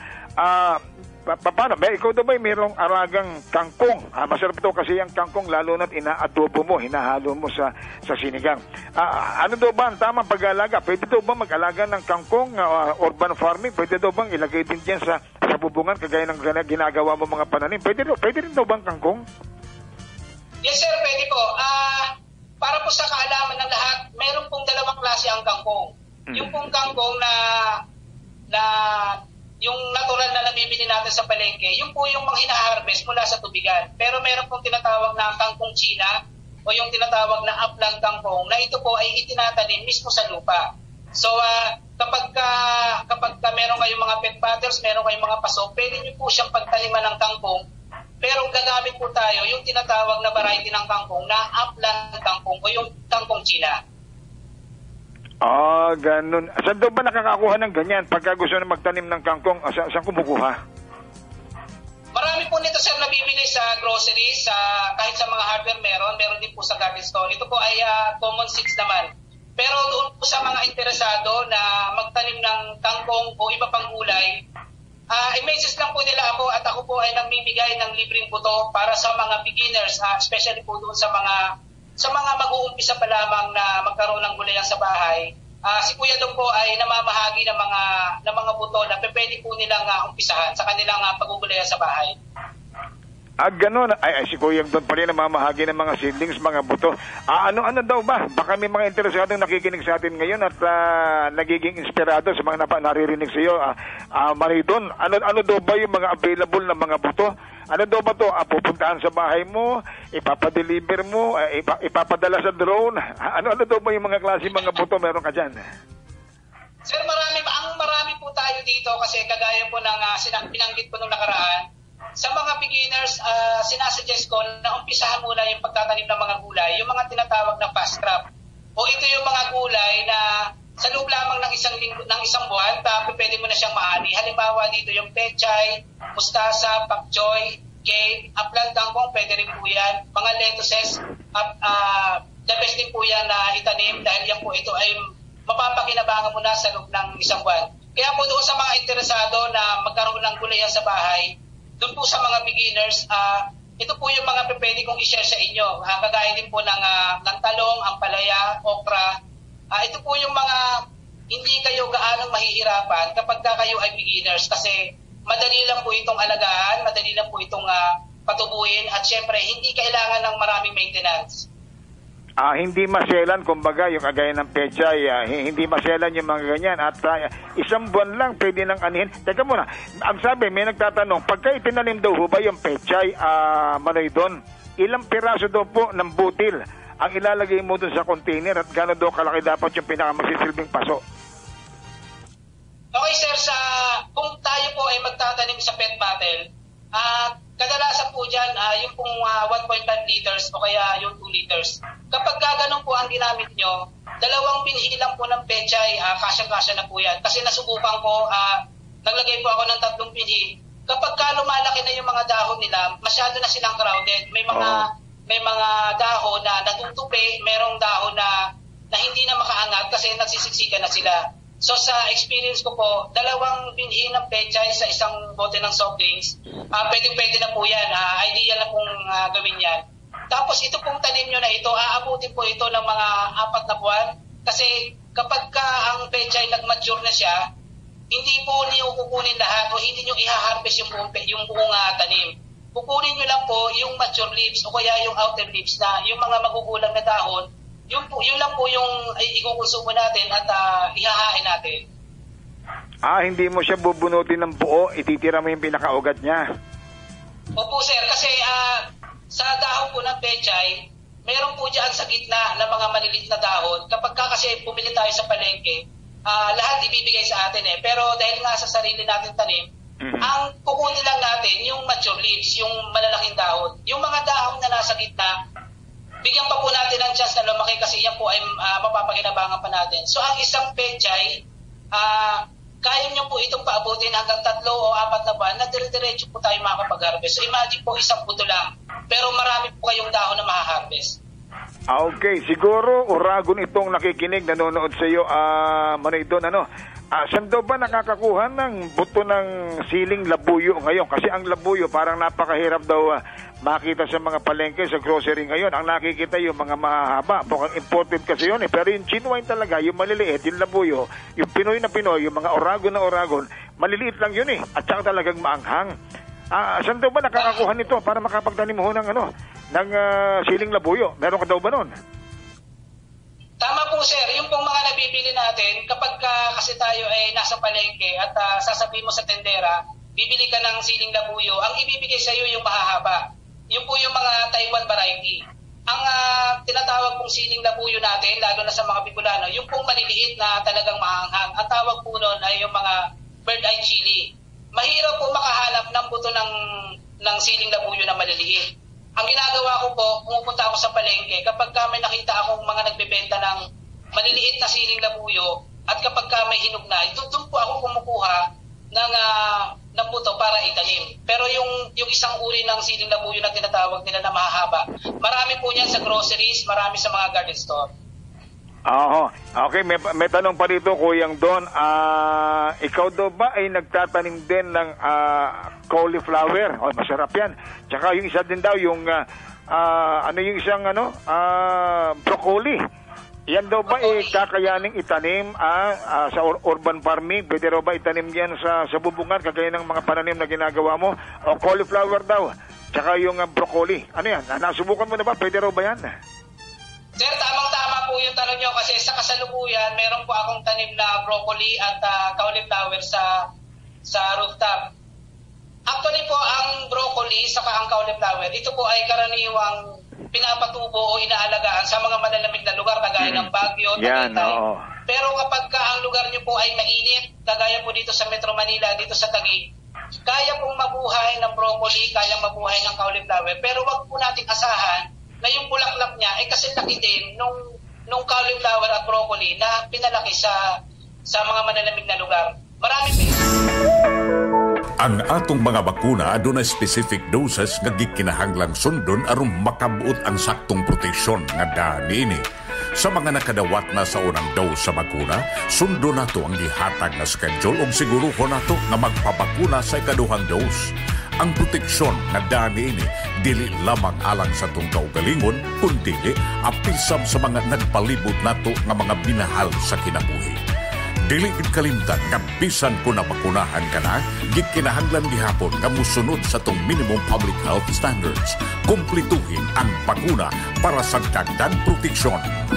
Paano? Ikaw daw ba mayroong aragang kangkong? Masarap ito kasi yung kangkong lalo na't inaadobo mo, hinahalo mo sa sinigang. Ano daw ba ang tamang pag-alaga? Pwede daw ba mag-alaga ng kangkong, urban farming? Pwede daw bang ilagay din dyan sa bubungan kagaya ng ginagawa mo mga pananim? Pwede rin daw bang kangkong? Yes sir, pwede po. Para po sa kaalaman ng lahat, meron pong dalawang klase ang kangkong. Yung pong kangkong na yung natural na nabibili natin sa palengke, yung po yung mga hina-harvest mula sa tubigan. Pero meron pong tinatawag na kangkong China o yung tinatawag na upland kangkong na ito po ay itinatanim mismo sa lupa. So kapag meron kayong mga pet patterns, meron kayong mga paso, pwede nyo po siyang pagtaniman ng kangkong. Pero gagamit po tayo yung tinatawag na variety ng kangkong na upland kangkong o yung kangkong China. Ganun. Saan daw ba nakakakuha ng ganyan? Pagka gusto na magtanim ng kangkong, saan kumukuha? Marami po nito sir nabibili sa groceries, kahit sa mga hardware meron din po sa garden store. Ito po ay common seeds naman. Pero doon po sa mga interesado na magtanim ng kangkong o iba pang gulay, i-message lang po nila ako at ako po ay nagbibigay ng libreng buto para sa mga beginners, especially po doon sa mga mag-uumpisa pa lamang na magkaroon ng gulayan sa bahay. Si Kuya Dong po ay namamahagi ng mga buto na pwede po nilang umpisahan sa kanilang pagugulayan sa bahay. Ganun. Si Kuya Dong pa rin namamahagi ng mga seedlings, mga buto. Ano daw ba? Baka may mga interesadong nakikinig sa atin ngayon at nagiging inspirado sa mga naririnig sa iyo. Maridon, ano daw ba yung mga available na mga buto? Ano daw ba ito? Pupuntahan sa bahay mo, ipapadeliver mo, ipapadala sa drone. Ano daw ba yung mga klase mga buto meron ka dyan? Sir, marami po tayo dito kasi kagaya po ng pinanggit po nung nakaraan. Sa mga beginners, sinasuggest ko na umpisahan muna yung pagtatanim ng mga gulay, yung mga tinatawag na fast crop. O ito yung mga gulay na sa loob lamang ng isang buwan, pwede mo na siyang maani. Halimbawa dito yung pechay, mustasa, pak choy, kale, upland kangkong, pwede rin po yan. Mga lettuces, the best din po yan na itanim dahil yan po ito ay mapapakinabangan mo na sa loob ng isang buwan. Kaya po doon sa mga interesado na magkaroon ng gulayan sa bahay, doon po sa mga beginners, ito po yung mga pwede kong i-share sa inyo. Kagaya din po ng talong, ampalaya, okra. Ito po yung mga hindi kayo gaanong mahihirapan kapag kayo ay beginners kasi madali lang po itong alagaan, madali lang po itong patubuin at syempre hindi kailangan ng maraming maintenance. Hindi maselan, kumbaga, yung kagaya ng pechay, hindi maselan yung mga ganyan. At isang buwan lang pwede nang anihin. Teka muna, ang sabi, may nagtatanong, pagka itinanim daw ho ba yung pechay, Maridon, ilang piraso daw po ng butil ang ilalagay mo dun sa container at gano'n daw kalaki dapat yung pinakamasisilbing paso? Okay sir, kung tayo po ay magtatanim sa pet bottle, kadalasan po dyan, yung pong 1.5 liters o kaya yung 2 liters. Kapag ganun po ang ginamit nyo, 2 binhi lang po ng pechay, kasyang-kasya na po yan. Kasi nasubukan ko, naglagay po ako ng 3 binhi. Kapag lumalaki na yung mga dahon nila, masyado na silang crowded. May mga dahon na natutupi, merong dahon na hindi na makaangat kasi nagsisiksikan na sila. So sa experience ko po, 2 binhi ng pechay sa isang bote ng soft drinks, pwede na po yan. Ideal na pong gawin yan. Tapos ito pong tanim nyo na ito, aabutin po ito ng mga 4 na buwan. Kasi kapag ang pechay nag-mature na siya, hindi po niyo kukunin lahat o hindi niyo i-harvest yung buong tanim. Kukunin nyo lang po yung mature leaves o kaya yung outer leaves na yung mga magugulang na dahon, yun lang po yung ikukonsumo natin at ihahain natin. Hindi mo siya bubunutin ng buo, ititira mo yung pinakaugat niya. Opo sir, kasi sa dahon po ng pechay, meron po dyan sa gitna ng mga maliliit na dahon. Kapag kasi bumili tayo sa palengke, lahat ibibigay sa atin Pero dahil nga sa sarili natin tanim, ang kukunin lang natin yung mature leaves, yung malalaking dahon. Yung mga dahon na nasa gitna, bigyan pa po natin ng chance na lumaki kasi yan po ay mapapakinabangan pa natin. So ang isang pechay, kaya nyo po itong paabutin hanggang 3 o 4 na buwan na dire-diretso po tayo makakapag-harvest. So imagine po isang buto lang, pero marami po kayong dahon na makaharvest. Okay, siguro Uragon itong nakikinig, nanonood sa iyo, Manoydon, saan daw ba nakakakuha ng buto ng siling labuyo ngayon? Kasi ang labuyo parang napakahirap daw makita sa mga palengke, sa grocery ngayon. Ang nakikita yung mga mahahaba, mukhang imported kasi yun Pero yung genuine talaga, yung maliliit, yung labuyo, yung Pinoy na Pinoy, yung mga Uragon na Uragon, maliliit lang yun At saka talagang maanghang. Saan daw ba nakakakuha nito para makapagtanim mo ng siling labuyo? Meron ka daw ba nun? Tama po sir, yung pong mga nabibili natin, kapag kasi tayo ay nasa palengke at sasabihin mo sa tendera, bibili ka ng siling labuyo, ang ibibigay sa iyo yung mahahaba. Yung po yung mga Taiwan variety. Ang tinatawag pong siling labuyo natin, lalo na sa mga Bicolano, yung pong maliliit na talagang maanghang. Ang tawag po nun ay yung mga bird eye chili. Mahirap po makahanap ng buto ng siling labuyo na maliliit. Ang ginagawa ko po, pumupunta ako sa palengke, kapag may nakita akong mga nagbebenta ng maliliit na siling labuyo, at kapag may hinog na, doon po ako kumukuha ng buto para itanim. Pero yung isang uri ng siling labuyo na tinatawag nila na mahahaba, marami po niyan sa groceries, marami sa mga garden store. Okay, may tanong pa dito, Kuyang Don. Ikaw daw ba ay nagtatanim din ng cauliflower? Masarap yan. Tsaka yung isa din daw, yung yung isang broccoli. Yan daw ba ay kakayaning itanim sa urban farming? Pwede raw ba itanim yan sa bubungan kagaya ng mga pananim na ginagawa mo? O cauliflower daw. Tsaka yung broccoli. Ano yan? Nasubukan mo na ba? Pwede raw ba yan? Sir, tamang-tama po yung tanong nyo kasi sa kasalukuyan, meron po akong tanim na broccoli at cauliflower sa rooftop. Actually po, ang broccoli saka ang cauliflower, ito po ay karaniwang pinapatubo o inaalagaan sa mga malalamig na lugar, kagaya ng Baguio, Tagaytay. Pero kapag ang lugar nyo po ay mainit, kagaya po dito sa Metro Manila, dito sa Taguig, kaya pong mabuhay ng broccoli, kaya mabuhay ng cauliflower. Pero wag po nating asahan na yung bulaklak niya ay kasi laki din nung cauliflower at broccoli na pinalaki sa mga malalamig na lugar. Marami po. Ang atong mga bakuna adunay specific doses nga gikinahanglang sundon aron makabuot ang saktong proteksyon nga danini. Sa mga nakadawat na sa unang dose sa bakuna, sundo nato ang gihatag na schedule ug siguruhon nato nga magpabakuna sa ikaduhang dose. Ang proteksyon nga dani ini dili lamang alang sa itong kaugalingon, kundi apisam sa mga nagpalibot nato nga mga binahal sa kinabuhi. Dili kalimtan nga bisan kung nabakunahan ka na, gikinahanglan gihapon nga musunod sa itong minimum public health standards. Kumplituhin ang bakuna para sa dagdag proteksyon.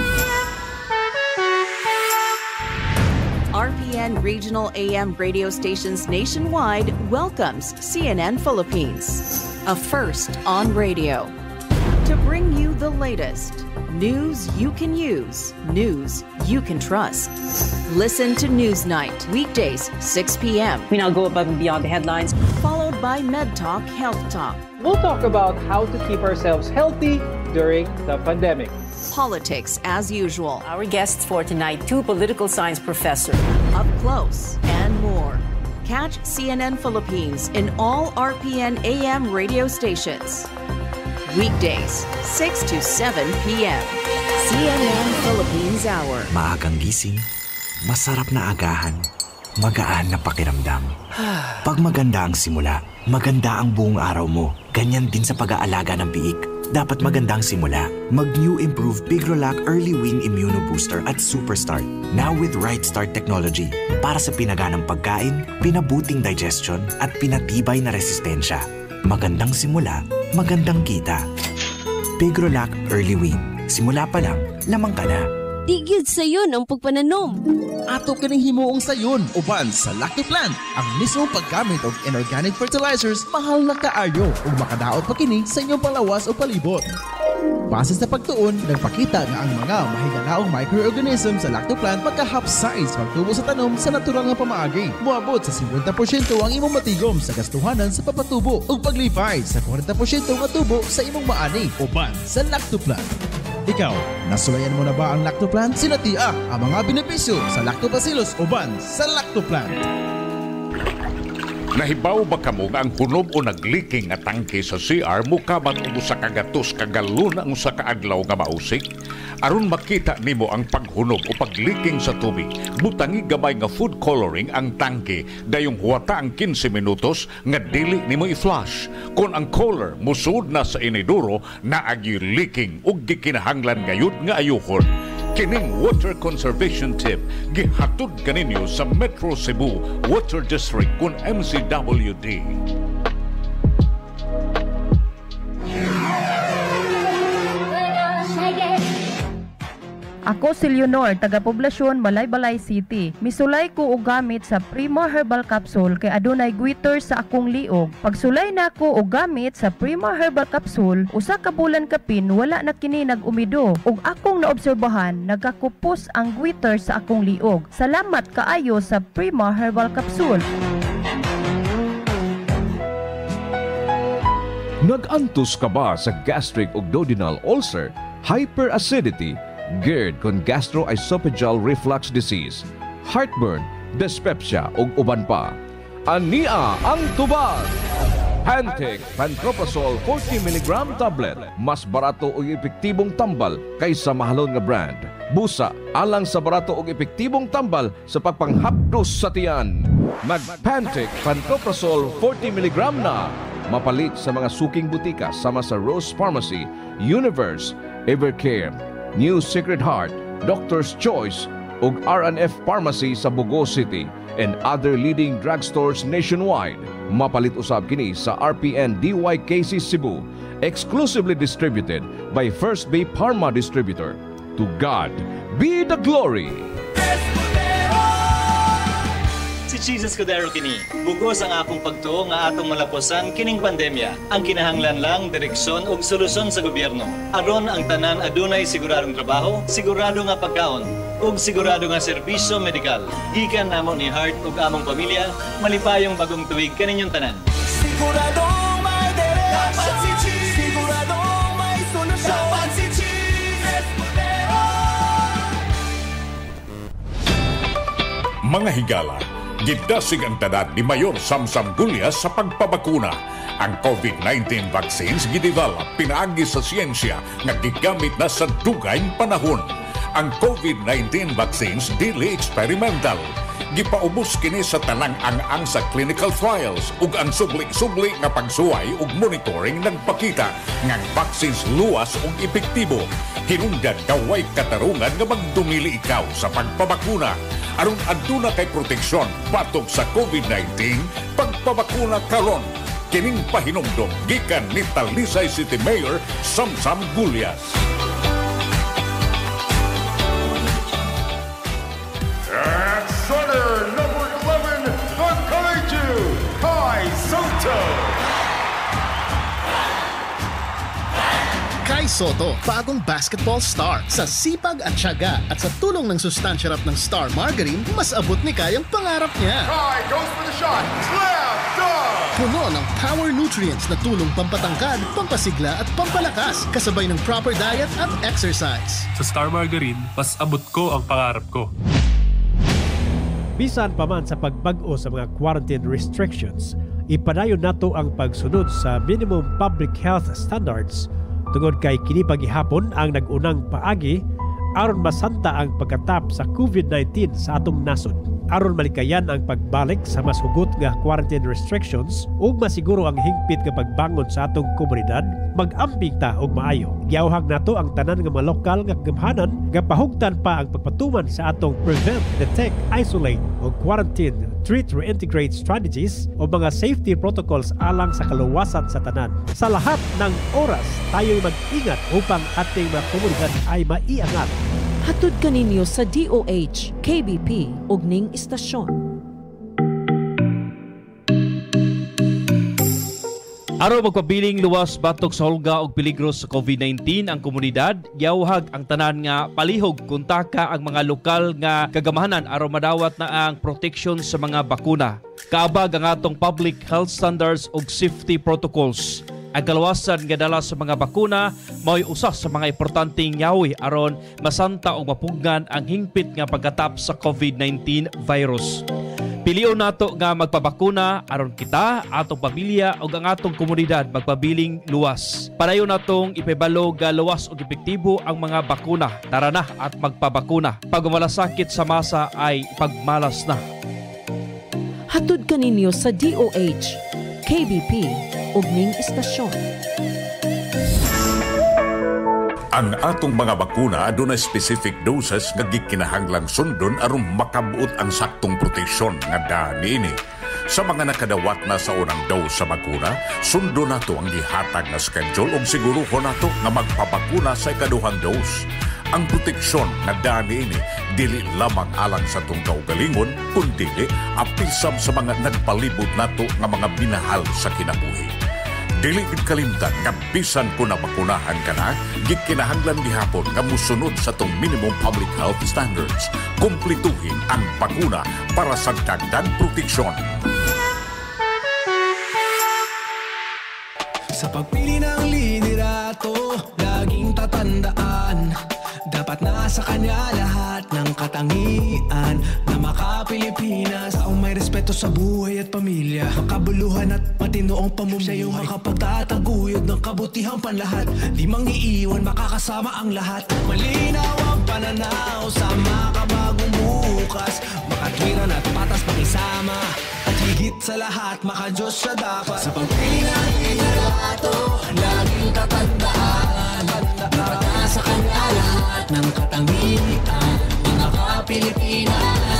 RPN Regional AM radio stations nationwide welcomes CNN Philippines, a first on radio. To bring you the latest news you can use, news you can trust. Listen to Newsnight, weekdays, 6 p.m. We now go above and beyond the headlines. Followed by MedTalk Health Talk. We'll talk about how to keep ourselves healthy during the pandemic. Politics as usual. Our guests for tonight, 2 political science professors. Up close and more. Catch CNN Philippines in all RPN AM radio stations. Weekdays, 6 to 7 p.m. CNN Philippines Hour. Maagang gising, masarap na agahan, magaan na pakiramdam. Pag maganda ang simula, maganda ang buong araw mo. Ganyan din sa pag-aalaga ng biik. Dapat magandang simula. Mag-new improved Pigrolac Early Win Immuno Booster at Superstart. Now with Right Start technology. Para sa pinaganang pagkain, pinabuting digestion at pinatibay na resistensya. Magandang simula, magandang kita. Pigrolac Early Win. Simula pa lang, lamang ka na. Tigid sayon ang pagpananom. Ato kining himuong sayon uban sa Lactoplan. Ang mismo paggamit og inorganic fertilizers mahal na kaayo ug makadaot pa kini sa inyong palawas o palibot. Base sa pagtuon, nagpakita nga ang mga mahigalaong microorganisms sa Lactoplan magka-half size pagtubo sa tanom sa natural nga pamaagi. Muabot sa 50% ang imong matigom sa gastuhanan sa papatubo ug paglipay sa 40% nga tubo sa imong maani uban sa Lactoplan. Ikaw, nasulayan mo na ba ang Lactoplan? Sinatia ang mga benepisyo sa Lactobacillus uban sa Lactoplan. Nahibaw ba kamo nga ang hunob o nag-leaking nga tangke sa CR mukabat o sa kagatos kagalun ang sa kaadlaw nga mausik? Aron makita nimo ang paghunob o pag-leaking sa tubig, butangi gamay nga food coloring ang tangke dayong huwata ang 15 minutos nga dili nimo i-flush. Kung ang color musud na sa iniduro, naagi leaking ug gikinahanglan gayud nga ayuhon. Kining water conservation tip gihatod kaninyo sa Metro Cebu Water District kun MCWD. Ako si Leonor, taga-poblasyon Balay-Balay City. Misulay ko og gamit sa Prima Herbal Capsule kay adunay guiter sa akong liog. Pagsulay na ko og gamit sa Prima Herbal Capsule, usa ka bulan kapin wala na kini nag-umido. Ug akong naobserbahan, nagkakupos ang guiter sa akong liog. Salamat kaayo sa Prima Herbal Capsule. Nag-antos ka ba sa gastric ug duodenal ulcer, hyperacidity, GERD kon gastroesophageal reflux disease, heartburn, dyspepsia ug uban pa? Ania ang tubag! Pantec Pantoprazole 40mg tablet. Mas barato ug epektibong tambal kaysa mahalon nga brand. Busa alang sa barato ug epektibong tambal sa pagpanghapdos sa tiyan. Mag-Pantec Pantoprazole 40mg na. Mapalit sa mga suking butika sama sa Rose Pharmacy, Universe, Evercare, New Sacred Heart, Doctor's Choice ug RNF Pharmacy sa Bugo City and other leading drugstores nationwide. Mapalit usab kini sa RPN DYKC Cebu, exclusively distributed by First Bay Pharma Distributor. To God be the glory! Si Jesus Cordero kini, bugos ang akong pagtuo nga atong malaposan kining pandemya. Ang kinahanglan lang direksyon ug solusyon sa gobyerno. Aron ang tanan adunay siguradong trabaho, sigurado nga pagkaon, ug sigurado nga serbisyo medikal. Gikan namo ni Heart ug among pamilya, malipayong bagong tuig kaninyong tanan. Siguradong may direksyon, siguradong may solusyon. Dapat si Jesus Cordero. Mga higala, gidasig ang tanan ni Mayor Samsam Gulyas sa pagpabakuna. Ang COVID-19 vaccines gidevelop pinaagi sa siyensya nga gigamit na sa dugayng panahon. Ang COVID-19 vaccines dili experimental. Gipaubos kini sa tanang ang sa clinical trials ug ang subli-subli nga pagsuway ug monitoring nagpakita nga ang vaccines luwas ug epektibo. Hinungdan kaway katarungan nga magdumili ikaw sa pagpabakuna. Aron aduna kay proteksyon batok sa COVID-19, pagpabakuna karon. Kining pahinumdom gikan ni Talisay City Mayor Samsam Gulyas. At starter number 11, the Kaiju, Kai Soto. Kai Soto, bagong basketball star. Sa sipag at tiyaga at sa tulong ng sustansyarap ng Star Margarine, mas abot ni Kai ang pangarap niya. Kai goes for the shot. Slam dunk! Puno ng power nutrients na tulong pampatangkad, pampasigla at pampalakas kasabay ng proper diet at exercise. Sa Star Margarine, mas abot ko ang pangarap ko. Bisan pa man sa pagbag-o sa mga quarantine restrictions, ipadayon nato ang pagsunod sa minimum public health standards tungod kay kini paghihapon ang nag-unang paagi aron masanta ang pagkatap sa COVID-19 sa atong nasod. Aron malikayan ang pagbalik sa mas hugot nga quarantine restrictions ug masiguro ang hingpit nga pagbangon sa atong komunidad, mag-amping ta og maayo. Giyawhag nato ang tanan nga mga lokal nga gamhanan nga pahugtan pa ang pagpatuman sa atong prevent, detect, isolate o quarantine, treat, reintegrate strategies o mga safety protocols alang sa kaluwasan sa tanan. Sa lahat ng oras, tayo'y mag-ingat upang ating mga komunidad ay maiangat. Hatod kaninyo sa DOH, KBP ug ning istasyon. Araw magpabiling luwas batok sa hulga og peligro sa COVID-19 ang komunidad, giyawhag ang tanan nga palihog kuntaka ang mga lokal nga kagamahanan aron madawat na ang protection sa mga bakuna. Kaabag ang atong public health standards ug safety protocols. Ang kalawasan nga dala sa mga bakuna mao'y usa sa mga importanteng yawi aron masanta o mapugnan ang hingpit nga pagkatap sa COVID-19 virus. Pilion nato nga magpabakuna aron kita, atong pamilya ug ang atong komunidad magpabiling luwas. Padayon natong ipahibalo nga luwas ug epektibo ang mga bakuna. Tara na at magpabakuna. Pag malasakit sa masa ay pagmalas na. Hatod kaninyo sa DOH, KBP ug ning istasyon. Ang atong mga bakuna adunay specific doses nga gikinahanglang sundon aron makabuot ang saktong proteksyon nga dani. Sa mga nakadawat na sa unang dose sa bakuna, sundo nato ang gihatag na schedule ug siguruhon nato nga magpabakuna sa ikaduhang dose. Ang proteksyon nga dani dili lamang alang sa atong kaugalingon, kundi apisam sa mga nagpalibot nato nga mga binahal sa kinabuhi. Dili gid kalimtan nga bisan kung nabakunahan ka na, gikinahanglan gihapon nga musunod sa tong minimum public health standards. Kumplituhin ang bakuna para sa dagdag proteksyon. Sa pagpili ng liderato, laging tatandaan, dapat nasa kanya lahat ng katangian na maka-Pilipinas, taong may respeto sa buhay at pamilya, makabuluhan at matinoong pamumuhay. Siya yung makapagtataguyod ng kabutihang panlahat, di mangiiwan, makakasama ang lahat. Malinaw ang pananaw sa makabagong bukas, makatwiran at patas pakisama, at higit sa lahat maka-Diyos siya dapat. Sa pagpili ng liderato, laging tatandaan, dapat nasa kanya lahat ng katangian, mga ka-Pilipinas,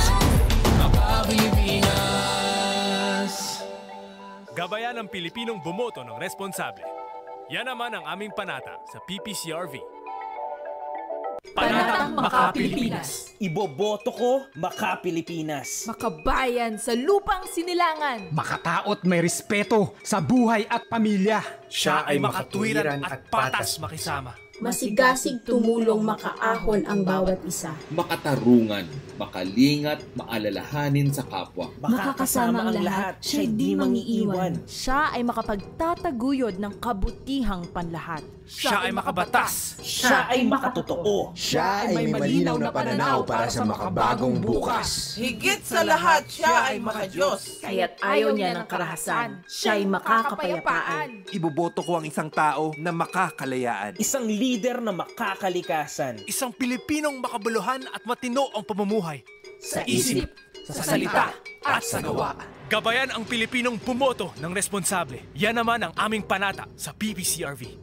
Pilipinas. Gabayan ng Pilipinong bumoto ng responsable. Yan naman ang aming panata sa PPCRV. Panatang Maka-Pilipinas. Iboboto ko Maka-Pilipinas. Makabayan sa lupang sinilangan. Makataot may respeto sa buhay at pamilya. Siya ay makatwiran at patas makisama. Masigasig tumulong makaahon ang bawat isa. Makatarungan, makalingat, maalalahanin sa kapwa. Makakasama ang lahat, siya'y di mangiiwan. Siya ay makapagtataguyod ng kabutihang panlahat. Siya ay makabatas. Siya ay makatotoo. Siya ay may malinaw na pananaw para sa makabagong bukas. Higit sa lahat, siya ay maka-Diyos. Kaya't ayaw niya ng karahasan. Siya ay makakapayapaan. Iboboto ko ang isang tao na makakalayaan. Isang leader na makakalikasan. Isang Pilipinong makabuluhan at matino ang pamumuhay. Sa isip, sa salita, at sa gawa. Gabayan ang Pilipinong bumoto ng responsable. Yan naman ang aming panata sa PPCRV.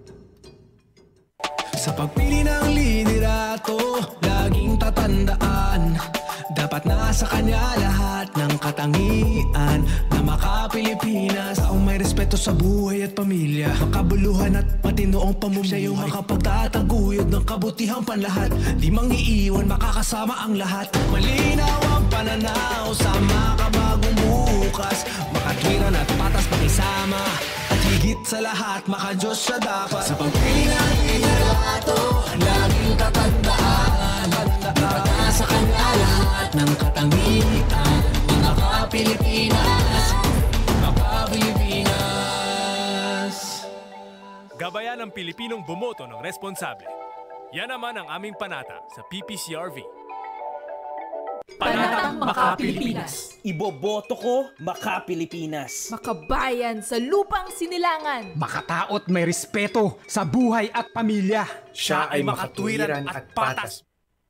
Sa pagpili ng liderato, laging tatandaan, dapat nasa kanya lahat ng katangian na maka-Pilipinas, taong may respeto sa buhay at pamilya, makabuluhan at matinoong pamumuhay. Siya yung makapagtataguyod ng kabutihang panlahat, di mangiiwan, makakasama ang lahat. Malinaw ang pananaw sa makabagong bukas, makatwiran at patas pakisama, at higit sa lahat maka-Diyos siya dapat. Sa pagpili ng liderato, laging tatandaan, dapat nasa kanya lahat ng katangian, mga ka-Pilipinas, maka-Pilipinas. gabayan ng Pilipinong bumoto ng responsable. Yan naman ang aming panata sa PPCRV. Panatang Maka-Pilipinas. Iboboto ko Maka-Pilipinas. Makabayan sa lupang sinilangan. Makataot may respeto sa buhay at pamilya. Siya ay makatuwiran at patas.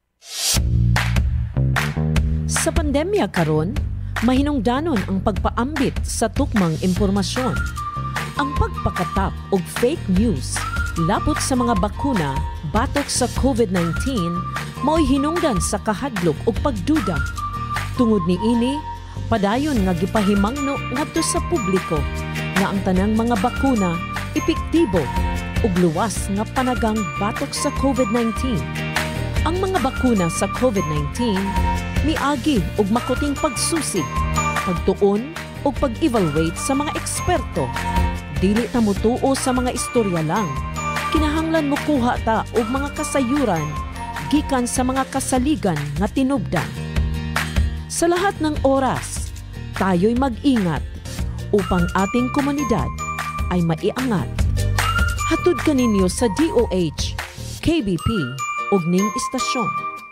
Sa pandemya karon, mahinungdanon ang pagpaambit sa tukmang impormasyon. Ang pagpakatap og fake news lapot sa mga bakuna batok sa COVID-19 mao'y hinungdan sa kahadlok ug pagduda. Tungod ni ini, padayon nga gipahimangno ngadto sa publiko nga ang tanang mga bakuna epektibo ug luwas nga panagang batok sa COVID-19. Ang mga bakuna sa COVID-19 miagi og makuting pagsusig, pagtuon ug pag-evaluate sa mga eksperto. Dili ta mutuo sa mga istorya lang. Kinahanglan mo kuha ta og mga kasayuran gikan sa mga kasaligan nga tinubdan. Sa lahat ng oras, tayo'y mag-ingat upang ating komunidad ay maiangat. Hatod kaninyo sa DOH, KBP ug ning istasyon.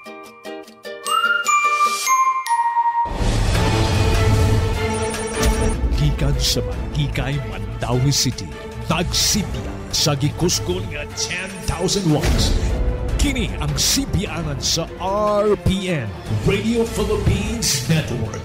Gikan sa Magigay, Mandaue City, nagsipya sa gikuskol nga 10,000 watts. Kini ang sipianan sa RPN, Radio Philippines Network,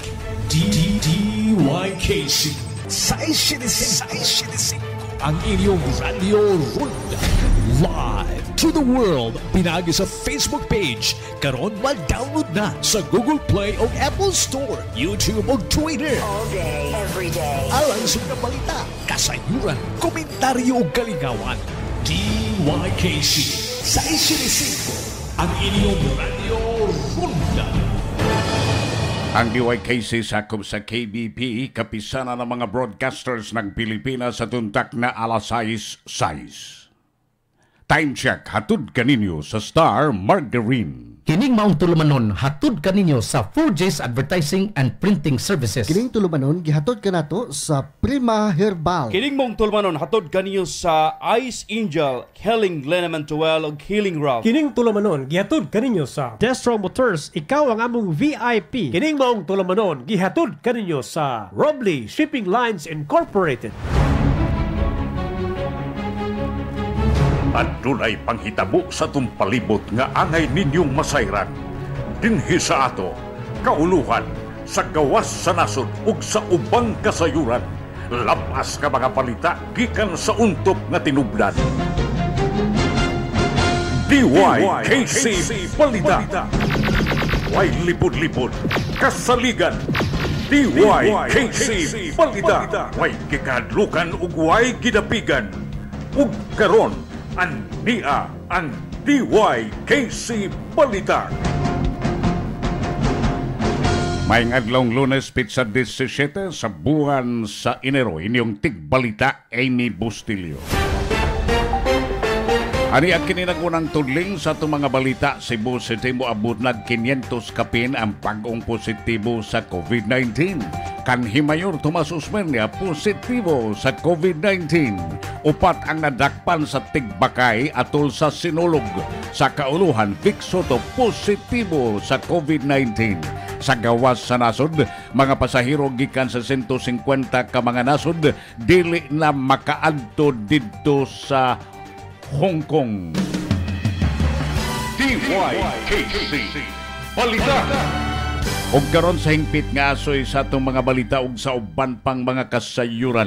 DDYKC. Sa 65 ang inyong Radio Ronda. Live to the world, pinagi sa Facebook page. Karon mag-download na sa Google Play o Apple Store, YouTube o Twitter. All day, every day. Alang sa mga balita, kasayuran, komentaryo o kalingawan. DYKC, sa 65 ang inyong Radio Ronda. Ang DYKC sakop sa KBP, kapisana ng mga broadcasters ng Pilipinas sa tuntak na alas 6:06. Time check, hatod kaninyo sa Star Margarine. Kining maong tulumanon, hatod kaninyo sa 4J's Advertising and Printing Services. Kining tulumanon, gihatod ka nato sa Prima Herbal. Kining mong tulumanon, hatod kaninyo sa Ice Angel, Healing Liniment Well ug Healing Rub. Kining tulumanon, gihatod kaninyo sa Destro Motors, ikaw ang among VIP. Kining maong tulumanon, gihatod kaninyo sa Robley Shipping Lines Incorporated. Adunay panghitabo sa tumpalibot nga angay ninyong masayran. Dinhi sa ato, kauluhan, sa gawas sa nasod ug sa ubang kasayuran. Lapas ka mga palita gikan sa untop nga tinubdan. DYKC Balita. Way lipod-lipod, kasaligan. DYKC Balita. Way gikadlukan ug way gidapigan. Ug karon ania ang DYKC Balita. May adlong Lunes, Pizza 17 sa buwan sa Enero. Inyong tigbalita, Amy Bustilio. Ani ang kininagunang tudling sa itong mga balita, Cebu City moabot nag 500 kapin ang pag-ong positibo sa COVID-19. Kanhi Mayor Tomas Usmeña positibo sa COVID-19. Upat ang nadakpan sa Tigbakay atol sa Sinulog. Sa kauluhan, Vic Soto positibo sa COVID-19. Sa gawas sa nasod, mga pasahero gikan sa 150 ka mga nasod dili na makaadto didto sa Hong Kong. DYKC Balita. Og karon sa hingpit nga asoy sa atong mga balita ug sa uban pang mga kasayuran.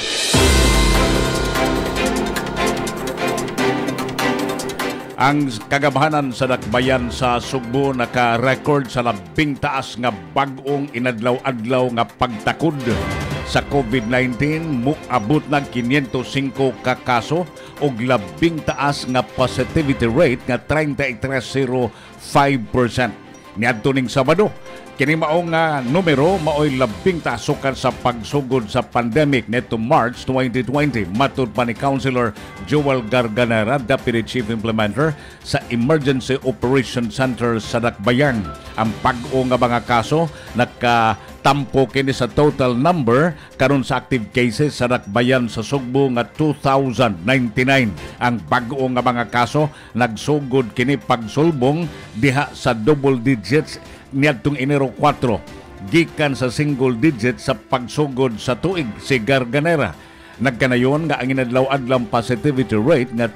Ang kagabahanan sa dakbayan sa Sugbo naka-record sa labing taas nga bag-ong inadlaw-adlaw nga pagtakod sa COVID-19. Muabot ng 505 ka kaso ug labing taas nga positivity rate nga 33.05%. Niadto ning Sabado, kini mao nga numero maoy labing taas sukad sa pagsugod sa pandemic neto March 2020. Matud pa ni Councilor Joel Garganera, Deputy Chief Implementer sa Emergency Operation Center sa Dakbayan. Ang pag-o nga mga kaso Tampo kini sa total number karon sa active cases sa Dakbayan sa Sugbo nga 2,099. Ang bag-o nga mga kaso nagsugod kini pagsulbong diha sa double digits niadtong Enero 4 gikan sa single digit sa pagsugod sa tuig si Garganera. Nagkanayon nga ang inadlaw-adlaw positivity rate nga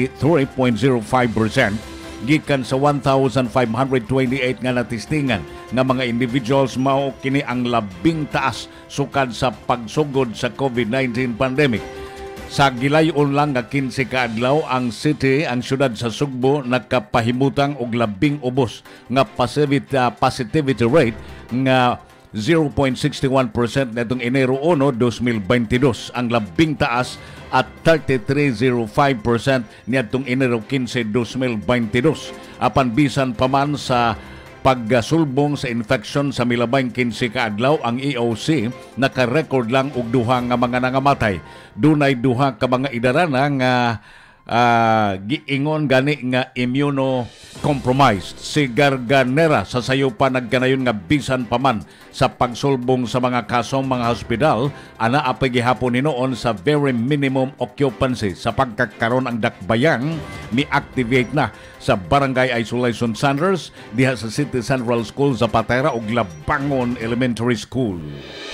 33.05%. Gikan sa 1,528 nga natistingan nga mga individuals mao kini ang labing taas sukad sa pagsugod sa COVID-19 pandemic. Sa gilayon lang nga 15 ka adlaw ang syudad sa Sugbo nagkapahimutang og labing ubos nga positivity rate nga 0.61% netong Enero 1, 2022 ang labing taas at 33.05% niadtong Enero 15, 2022. Apan bisan pa man sa pagsulbong sa infection sa milabayng 15 ka adlaw ang EOC naka-record lang og duha nga mga nangamatay. Dunay duha ka mga idarana nga giingon gani nga immunocompromised. Si Garganera sa sayo pa nagkanayon nga bisan pa man sa pagsulbong sa mga kasong mga hospital ana apay gihapon hinoon sa very minimum occupancy sa pagkakaroon ang Dakbayang mi-activate na sa Barangay Isolation Centers diha sa City Central School sa Patera ug Labangon Elementary School.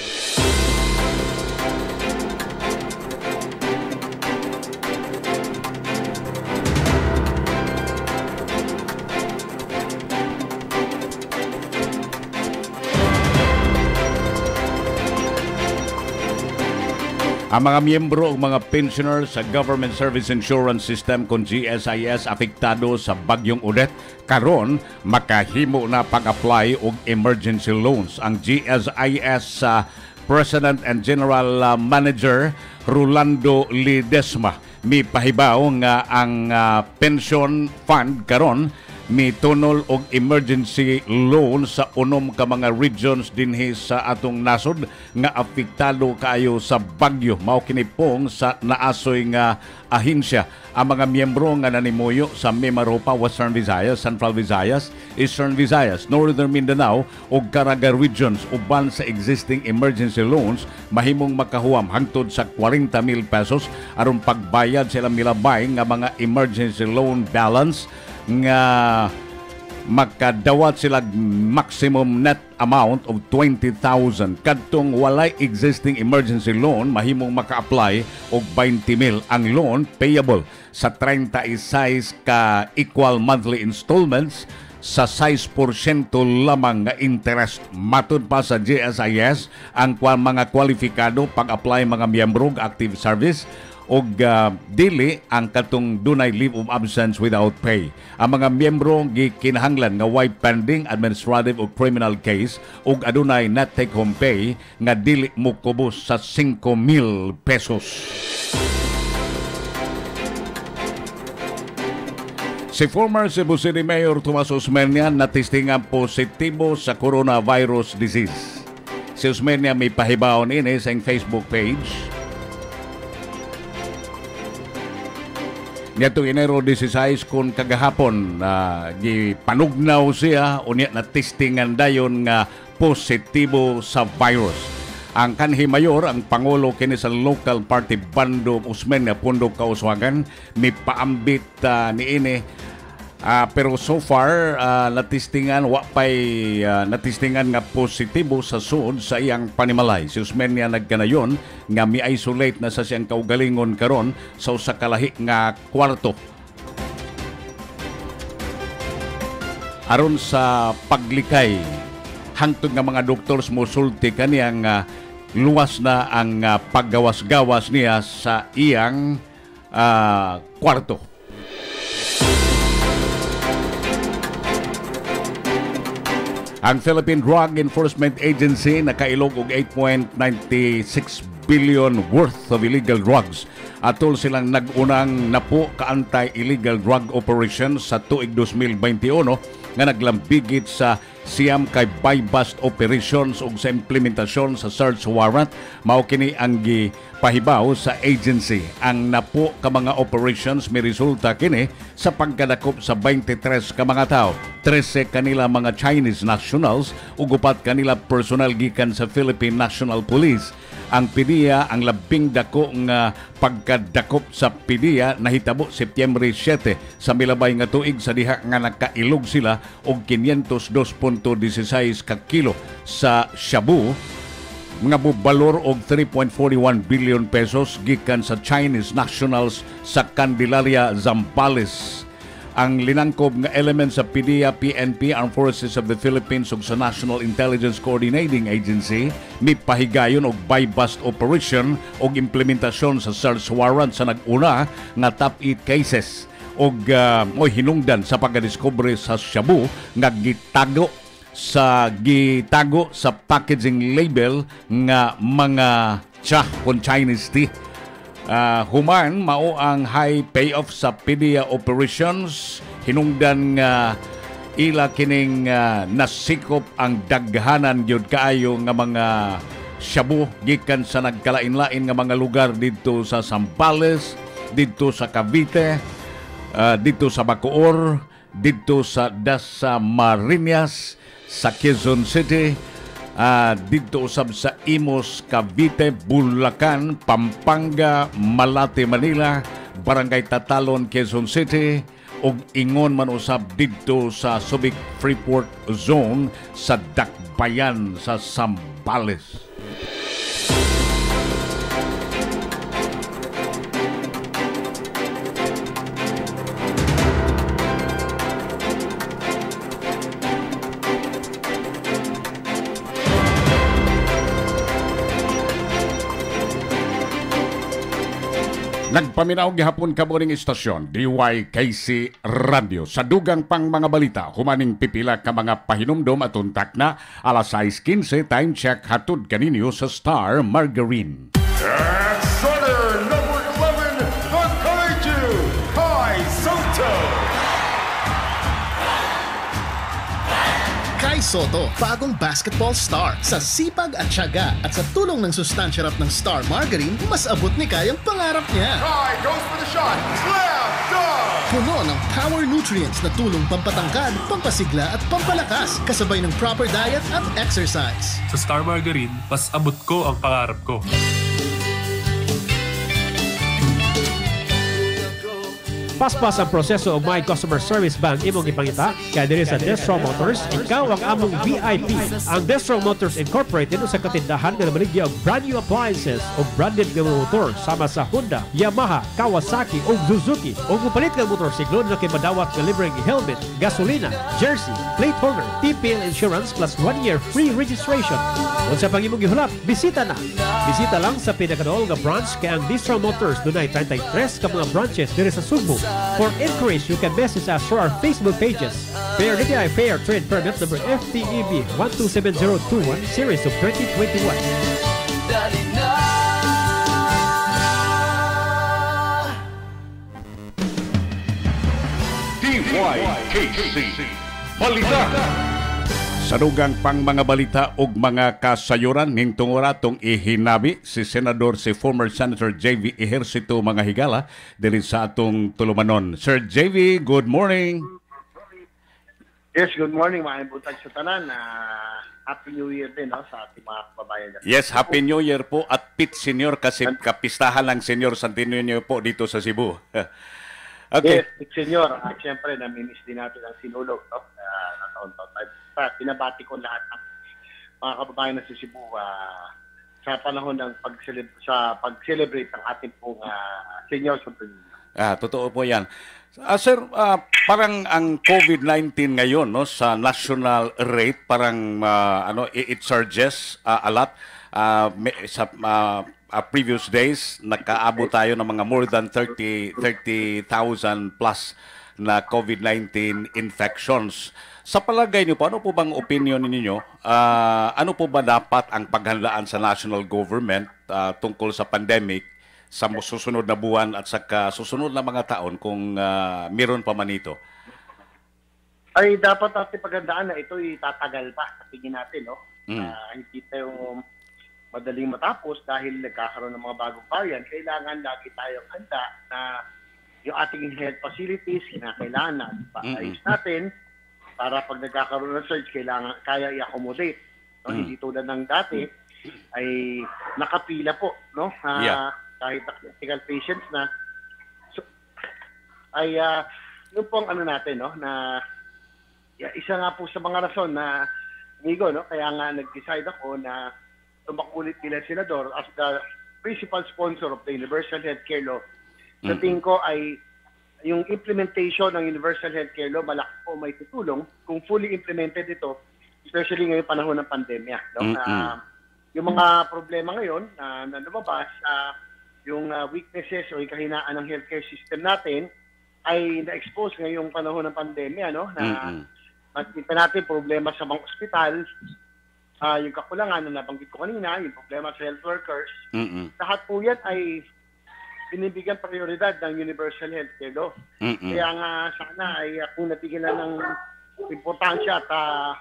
Ang mga miyembro o mga pensioners sa Government Service Insurance System kung GSIS apektado sa bagyong Odette karon makahimo na pag-apply og emergency loans. Ang GSIS President and General Manager Rolando Ledesma mipahibaw nga ang pension fund karon mitunol og emergency loan sa unom ka mga regions dinhi sa atong nasod nga apektado kaayo sa bagyo. Mao kini pong sa naasoy nga ahensya ang mga miyembro nga nanimuyo sa Mimaropa, Western Visayas, Central Visayas, Eastern Visayas, Northern Mindanao ug Caraga regions uban sa existing emergency loans mahimong makahuam hangtod sa 40,000 pesos aron pagbayad sila milabay nga mga emergency loan balance nga makadawat sila maximum net amount of 20,000. Kadtong walay existing emergency loan, mahimong maka-apply og 20,000. Ang loan payable sa 36 ka equal monthly installments sa 6% lamang nga interest. Matud pa sa GSIS, ang mga kwalifikado pag-apply mga miyembro ng active service og dili ang katong dunay leave of absence without pay. Ang mga miyembro gikinahanglan nga way pending administrative o criminal case ug adunay net take home pay nga dili mukubos sa 5,000 pesos. Si former Cebu City Mayor Tomas Osmeña natistingan positibo sa coronavirus disease. Si Osmeña may pahibaon ini sa Facebook page. Nitong Enero 16 kung kagahapon gipanugnaw siya unya na testingan dayon nga positibo sa virus. Ang kanhi mayor, ang pangulo kini sa local party Bando Osmeña Pundok Kauswagan mipaambit niini pero so far natistingan natistingan nga positibo sa sud sa iyang panimalay. Si Osmeña nagkanayon nga mi-isolate na sa siyang kaugalingon karon sa usa ka lahi nga kwarto. Aron sa paglikay hangtod nga mga doktors mosulti kaniyang luwas na ang paggawas-gawas niya sa iyang kwarto. Ang Philippine Drug Enforcement Agency nakailog og 8.96 billion worth of illegal drugs Atol silang nag-unang napo ka anti-illegal drug operations sa tuig 2021 nga naglambigit sa siyam kay buy-bust operations ug sa implementasyon sa search warrant. Mao kini ang gipahibaw sa agency. Ang napo ka mga operations may resulta kini sa pagkadakop sa 23 ka mga tao. 13 kanila mga Chinese nationals ug 4 kanila personal gikan sa Philippine National Police. Ang PDEA, ang labing dako nga pagkadakop sa PDEA nahitabo Setyembre 7 sa milabay nga tuig sa diha nga nakailog sila og 502.16 ka kilo sa shabu nga bubalor og 3.41 billion pesos gikan sa Chinese nationals sa Candelaria, Zambales. Ang linangkob nga element sa PDEA, PNP, Armed Forces of the Philippines ug sa National Intelligence Coordinating Agency mipahigayon og buy-bust operation og implementasyon sa search warrant sa nag-una nga top 8 cases og hinungdan sa pagdiskubre sa shabu nga gitago sa packaging label nga mga cha kon Chinese tea. Human mao ang high payoff sa PDEA operations. Hinungdan nga ila kining nasikop ang daghanan gyud kaayo nga mga shabu gikan sa nagkalain-lain nga mga lugar dito sa Zambales, dito sa Cavite, dito sa Bacoor, dito sa Dasmariñas, sa Quezon City, dito usab sa Imus, Cavite, Bulacan, Pampanga, Malate, Manila, Barangay Tatalon, Quezon City, ug ingon man usab dito sa Subic Freeport Zone sa Dakbayan sa Zambales. Nagpaminaw gihapon kabuning istasyon DYKC Radio sa dugang pang mga balita humaning pipila ka mga pahinumdom at untak na alas 6:15 time check hatod kaninyo sa Star Margarine. At starter number 11, the Kaiju, Kai Soto. Kai Soto, bagong basketball star. Sa sipag at tiyaga at sa tulong ng sustansyarap ng Star Margarine, mas abot ni Kai ang pangarap niya. Kai goes for the shot. Slam dunk! Puno ng power nutrients na tulong pampatangkad, pampasigla at pampalakas, kasabay ng proper diet at exercise. Sa Star Margarine, mas abot ko ang pangarap ko. Paspas ang proseso og My Customer Service Bank imong ipangita kay diri sa Destro Motors ikaw ang among VIP. Ang Destro Motors Incorporated usa ka tindahan nga namaligya og brand new appliances o branded nga motor sama sa Honda, Yamaha, Kawasaki ug Suzuki. Ug mupalit nga motorsiklo na kay madawat nga libreng helmet, gasolina, jersey, plate holder, TPL insurance plus 1 year free registration. Unsa pang imong gihulap, bisita na. Bisita lang sa pinakaduol nga branch kay ang Destro Motors dunay 33 ka mga branches diri sa Subo. For inquiries, you can message us through our Facebook pages. Fair DTI Fair Trade Permit number FTEB 127021 Series of 2021. DYKC Balita. Sa dugang pang mga balita ug mga kasayuran ning tunguratong ihinabi si Senador si former Senator JV Ejercito mga higala diri sa atong tulumanon. Sir JV, good morning. Yes, good morning mga butag sa tanan. Happy New Year din sa ating mga kababayan. Yes, Happy New Year po at Pit Senior kasi kapistahan lang Senior Santinieño po dito sa Cebu. Okay. Yes, Pit Senior. Siyempre, namimiss din natin ang sinulog. Taon-taon tayo. Pinabati ko lahat ng mga kababayan na sa Cebu sa panahon ng pag-celebrate ng ating pong Senior Santinieño. Totoo po yan. Sir, parang ang COVID-19 ngayon sa national rate parang it surges a lot. Sa previous days nakaabot tayo ng mga more than 30,000 plus na COVID-19 infections. Sa palagay niyo po, ano po bang opinion ninyo? Ano po ba dapat ang paghandaan sa national government tungkol sa pandemic sa susunod na buwan at sa susunod na mga taon kung meron pa man ito? Ay dapat natin pagandaan na ito tatagal pa sa tingin natin, no? Hindi tayo madaling matapos dahil nagkakaroon ng mga bagong variant. Kailangan lagi tayong handa na yung ating health facilities, kailangan na paayos natin para pag nagkakaroon ng surge, kailangan kaya i-accommodate. No? Hindi tulad ng dati, ay nakapila po, no? Kahit critical patients na. So, ay yun pong ano natin, no? Na isa nga po sa mga rason na Migo, no? Kaya nga nag-decide ako na tumakulit nila Senador as the principal sponsor of the Universal Healthcare Law. Sa tingin ko ay yung implementation ng Universal Healthcare Law, malaki po may tutulong kung fully implemented ito, especially ngayong panahon ng pandemya. No? Yung mga problema ngayon na lumabas, yung weaknesses o yung kahinaan ng healthcare system natin ay na-expose ngayong panahon ng pandemya. No? Na makikita natin problema sa mga ospital, yung kakulangan na nabanggit ko kanina, yung problema sa health workers. Lahat po yan ay binibigyan prioridad ng Universal Healthcare Law. Kaya nga sana ay kung natigilan ng importansya at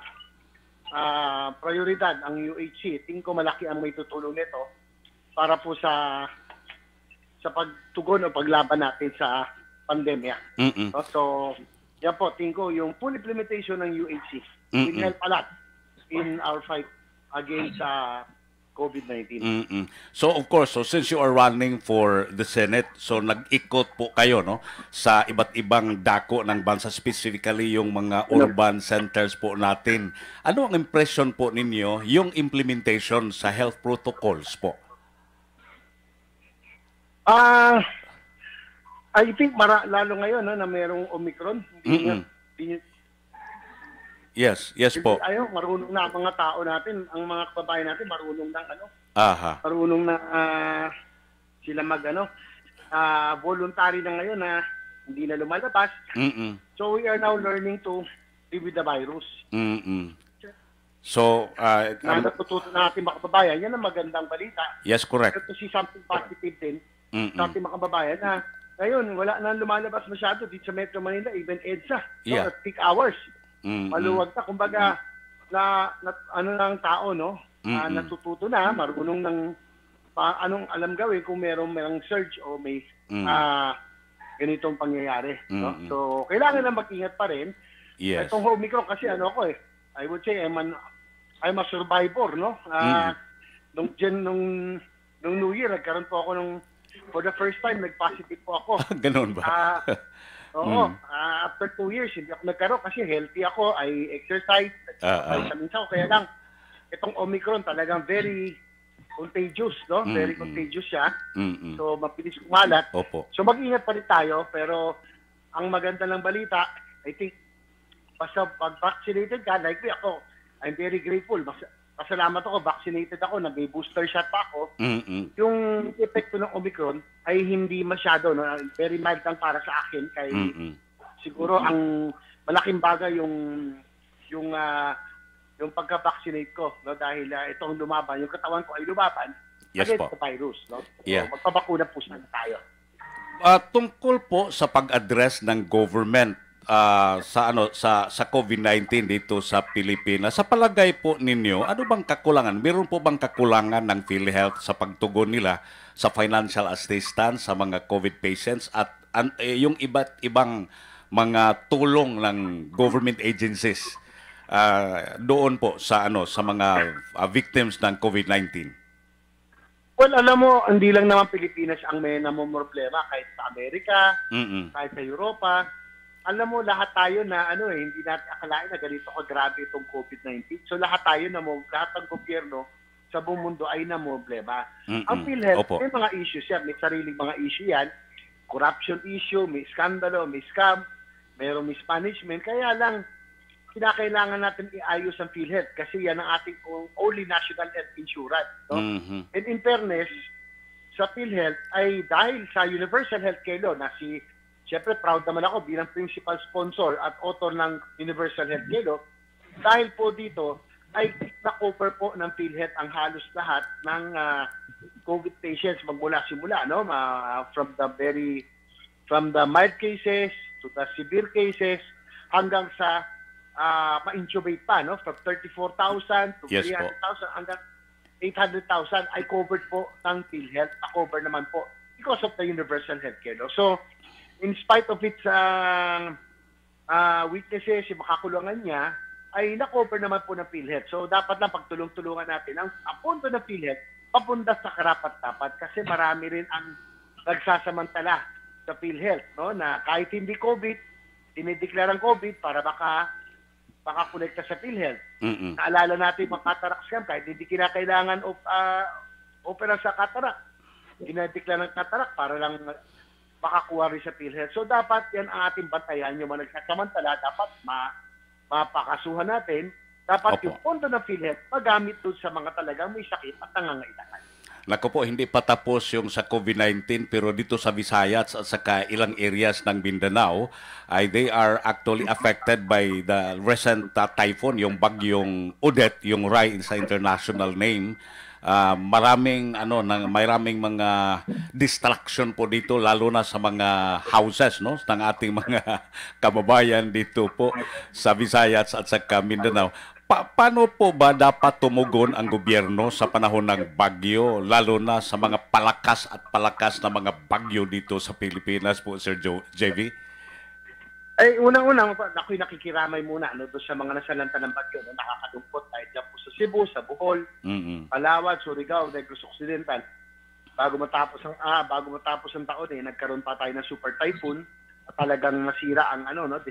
prioridad ang UHC, tingin ko malaki ang may tutulong nito para po sa pagtugon o paglaban natin sa pandemya. So, yan po, tingin ko yung full implementation ng UHC will help a lot in our fight against COVID-19. So of course, since you are running for the Senate, so nag-ikot po kayo, no, sa iba't ibang dako ng bansa, specifically yung mga urban centers po natin. Ano ang impression po ninyo yung implementation sa health protocols po? I think lalo ngayon na mayroong Omicron. Yes po. Marunong na ang mga tao natin, ang mga kababayan natin marunong ng marunong na sila voluntary na ngayon na hindi na lumalabas. So we are now learning to live with the virus. So, natututo na natin mga kababayan, yan ang magandang balita. Yes, correct. To see something positive din sa ating mga kababayan na ngayon wala na lumalabas masyado dito sa Metro Manila, even EDSA, at peak hours. Maluwag na, kumbaga, ano ng tao, no? Natututo na, marunong ng anong alam gawin kung merong surge o may ganitong pangyayari. No? So, kailangan na mag-ingat pa rin. Itong Omicron kasi I would say I'm a survivor, no? Nung New Year, nagkaroon po ako for the first time, nag-positive po ako. Ganon ba? Oo. After 2 years, hindi ako nagkaroon kasi healthy ako. I exercise. Vitamins ako. Kaya lang, itong Omicron talagang very contagious, no? Very contagious siya. So, mabilis kumalat. So, mag-ingat pa rin tayo. Pero, ang maganda ng balita, I think, basta pag-vaccinated ka, like me ako, I'm very grateful. Pasalamat ako, vaccinated ako, may booster shot pa ako. Yung epekto ng Omicron ay hindi masyado, no? Very mild lang para sa akin. Kaya siguro ang malaking bagay yung pagka-vaccinate ko, no? Dahil itong lumaban, yung katawan ko ay lumaban against the virus. No? So, magpabakuna po sana tayo. Tungkol po sa pag-address ng government sa COVID-19 dito sa Pilipinas. Sa palagay po ninyo, ano bang kakulangan? Meron po bang kakulangan ng PhilHealth sa pagtugon nila sa financial assistance sa mga COVID patients at yung iba't ibang mga tulong ng government agencies doon po sa mga victims ng COVID-19? Well, alam mo, hindi lang naman Pilipinas ang may namomroblema, kahit sa Amerika, kahit sa Europa. Alam mo, lahat tayo na hindi natin akalain na ganito kagrabe itong COVID-19. So lahat tayo lahat ng gobyerno sa buong mundo ay namomroblema. Ang PhilHealth, may mga issues yan. May sariling mga issue yan. Corruption issue, may skandalo, may scam, mayroong mismanagement. Kaya lang, kinakailangan natin iayos ang PhilHealth kasi yan ang ating only national health insurance. No? And in fairness, sa PhilHealth ay dahil sa Universal Healthcare Law na siyempre, proud naman ako bilang principal sponsor at author ng Universal Healthcare Law. Dahil po dito, ay na-cover po ng PhilHealth ang halos lahat ng COVID patients simula, no? From the mild cases to the severe cases hanggang sa ma-intubate pa, no? From 34,000 to 300,000 hanggang 800,000 ay covered po ng PhilHealth. Na-cover naman po because of the universal healthcare, no? So, in spite of its weaknesses, yung makakulangan niya, ay na-cover naman po ng PhilHealth. So, dapat lang pagtulong-tulungan natin. Ang punto ng PhilHealth, papunta sa karapat-dapat kasi marami rin ang nagsasamantala sa PhilHealth, no? Na kahit hindi COVID, dinideklarang COVID para makakonekta sa PhilHealth. Naalala natin mga cataract scam, kahit hindi kinakailangan opera sa cataract. Dinideklara ng cataract para lang makakuha rin sa PhilHealth. So, dapat yan ang ating bantayan. Yung mga nagsasamantala, dapat mapakasuhan natin. Dapat yung pondo ng PhilHealth magamit doon sa mga talagang may sakit at nangangailangan. Naku po, hindi pa tapos yung sa COVID-19 pero dito sa Visayas at saka ilang areas ng Mindanao ay they are actually affected by the recent typhoon, yung bagyong Odette, yung Rai sa international name. Maraming mga distraction po dito lalo na sa mga houses, no, ng ating mga kababayan dito po sa Visayas at sa Mindanao. Paano po ba dapat tumugon ang gobyerno sa panahon ng bagyo lalo na sa mga palakas na mga bagyo dito sa Pilipinas po, Sir JV? Ay, unang-unang, ako'y nakikiramay muna doon sa mga nasalanta ng bagyo. No? Nakakadungkot tayo dyan po sa Cebu, sa Bohol, Palawan, Surigao, Negros Occidental. Bago matapos ang taon, nagkaroon pa tayo ng super typhoon at talagang nasira ang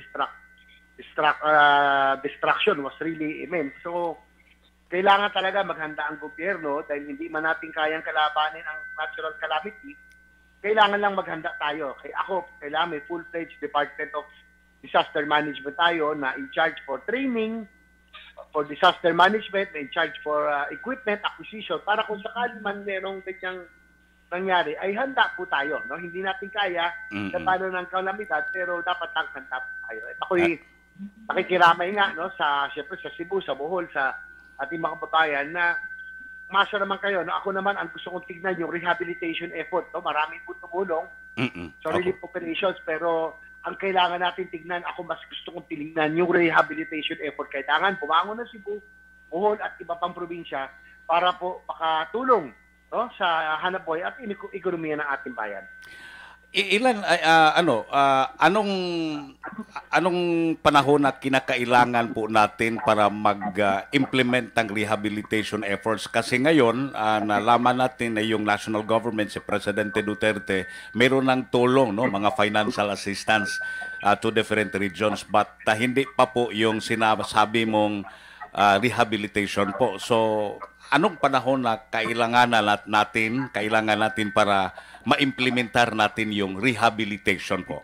destruction was really immense. So, kailangan talaga maghanda ang gobyerno dahil hindi man natin kayang kalabanin ang natural calamity. Kailangan lang maghanda tayo. Kailangan may full-fledged Department of Disaster Management tayo na in charge for training, for disaster management, na in charge for equipment acquisition para kung sakali man merong ganyang nangyari, ay handa po tayo. No? Hindi natin kaya sa paano ng kalamidad, pero dapat lang handa po tayo. At ako'y nakikiramay nga, no, siyempre sa Cebu, sa Bohol, sa ating mga kababayan na masa naman kayo. No? Ako naman, ang gusto kong tignan yung rehabilitation effort. No? Marami po tumulong sa relief operations, pero ang kailangan natin tignan, ako mas gusto kong tignan yung rehabilitation effort. Kailangan bumangon ng Cebu, Bohol at iba pang probinsya para po makatulong, no, sa hanapbuhay at ekonomiya ng ating bayan. Anong panahon na kinakailangan po natin para mag-implement ng rehabilitation efforts? Kasi ngayon, nalaman natin na yung national government, si Presidente Duterte, mayroon ng tulong, no, mga financial assistance to different regions, but hindi pa po yung sinasabi mong rehabilitation po. So, anong panahon na kailangan natin para ma-implementar natin yung rehabilitation po?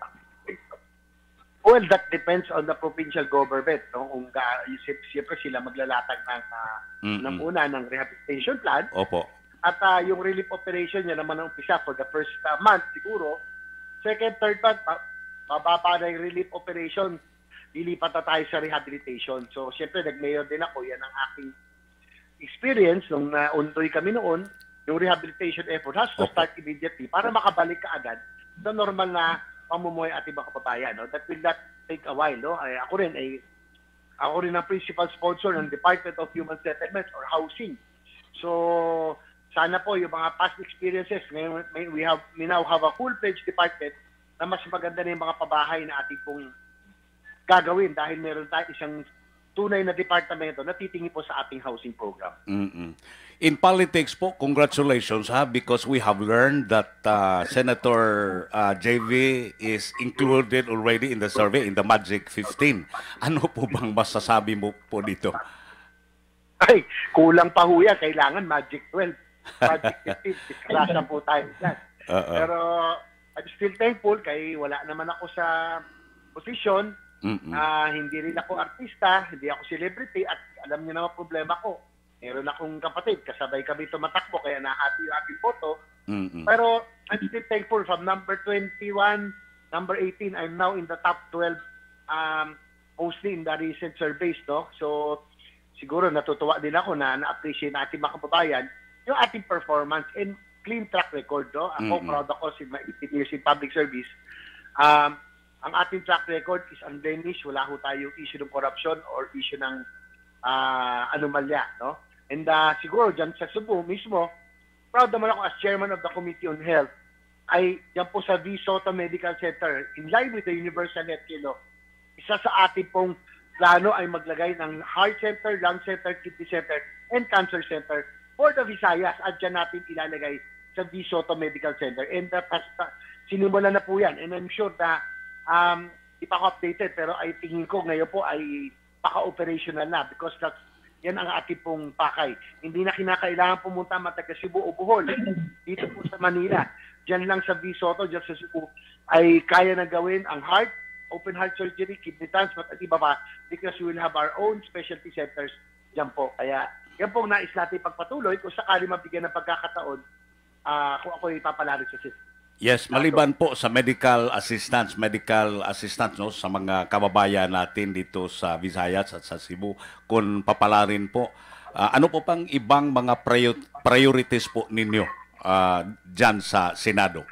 Well, that depends on the provincial government. No? Kung siyempre sila maglalatag ng una ng rehabilitation plan. Opo. At yung relief operation niya naman ang umpisa for the first month siguro. Second, third month, mababa na yung relief operation. Lilipat na tayo sa rehabilitation. So, siyempre, nag-mayor din ako. Yan ang aking experience nung untoy kami noon. Yung rehabilitation effort has to start immediately para makabalik ka agad sa normal na pamumuhay at ibang kababayan. No? That will not take a while. No? Ako rin ang principal sponsor ng Department of Human Settlements or Housing. So, sana po yung mga past experiences, ngayon we now have a full-fledged department na mas maganda na yung mga pabahay na ating pong gagawin dahil meron tayo isang tunay na departamento na titingin po sa ating housing program. In politics po, congratulations because we have learned that Senator JV is included already in the survey, in the Magic 15. Ano po bang masasabi mo po dito? Ay, kulang pa ho yan. Kailangan Magic 12. Magic 15, disgrasya po tayo dyan. Pero I'm still thankful kay wala naman ako sa posisyon. Hindi rin ako artista, hindi ako celebrity at alam niyo naman problema ko. Meron akong kapatid, kasabay kami tumatakbo kaya nahati yung aking photo. Pero I'm still thankful from number 21, number 18, I'm now in the top 12 mostly in the recent surveys. No? So siguro natutuwa din ako na na-appreciate natin mga kababayan yung ating performance and clean track record. No? Ako, proud ako sa 18 years in public service. Ang ating track record is unblemished. Wala ho tayong issue ng corruption or issue ng anomalya. No? And siguro dyan sa Cebu mismo, proud naman ako as chairman of the Committee on Health, ay dyan po sa V. Soto Medical Center, in line with the Universal Health Kilo, isa sa ating pong plano ay maglagay ng heart center, lung center, kidney center, and cancer center for the Visayas. At dyan natin ilalagay sa V. Soto Medical Center. And sinimula na po yan. And I'm sure na di pa ako updated, pero ay tingin ko ngayon po ay paka-operational na because yan ang ating pong pakay. Hindi na kinakailangan pumunta mataga Cebu o Bohol. Dito po sa Manila. Diyan lang sa V. Soto, diyan sa Cebu, ay kaya na gawin ang heart, open heart surgery, kidney transplant at iba pa because we will have our own specialty centers diyan po. Kaya yan pong nais natin pagpatuloy kung sakali mabigyan ng pagkakataon kung ako ipapalarin sa city. Yes, maliban po sa medical assistance no, sa mga kababayan natin dito sa Visayas at sa Cebu, kung papalarin po, ano po pang ibang mga priorities po ninyo dyan sa Senado?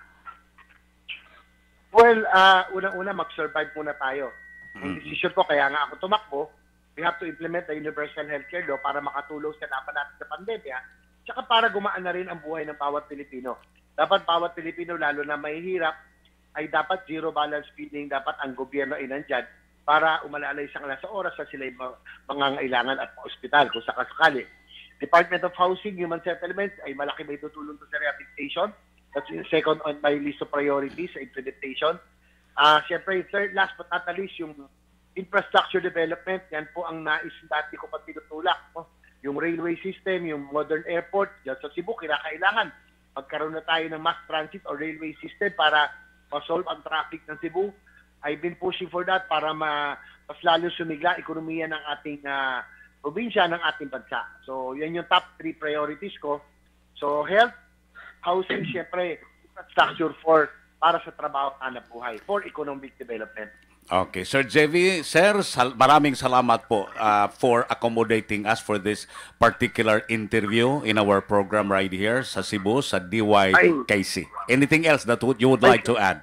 Well, unang-una, mag-survive muna tayo. Ang decision ko, kaya nga ako tumakbo, we have to implement the Universal Healthcare Law para makatulong sa laban natin sa pandemya, tsaka para gumaan na rin ang buhay ng bawat Pilipino. Dapat bawat Pilipino, lalo na mahihirap, ay dapat zero balance feeding, dapat ang gobyerno ay nandyan para umalalay sa kanila sa oras na sila mangangailangan at pa-hospital kung sakasakali. Department of Housing, Human Settlements ay malaki may tutulong to sa rehabilitation. That's second on my list of priorities sa implementation. Siyempre, third, last but not least, yung infrastructure development, yan po ang nais dati ko pag tinutulak. No? Yung railway system, yung modern airport, dyan sa Cebu, kinakailangan magkaroon na tayo ng mass transit or railway system para ma-solve ang traffic ng Cebu. I've been pushing for that para mas lalo sumigla ekonomiya ng ating probinsya, ng ating bansa. So, yan yung top 3 priorities ko. So, health, housing, syempre, infrastructure para sa trabaho at hanap buhay, for economic development. Okay, Sir JV, Sir, maraming salamat po for accommodating us for this particular interview in our program right here sa Cebu, sa DYKC. Anything else that you would like to add?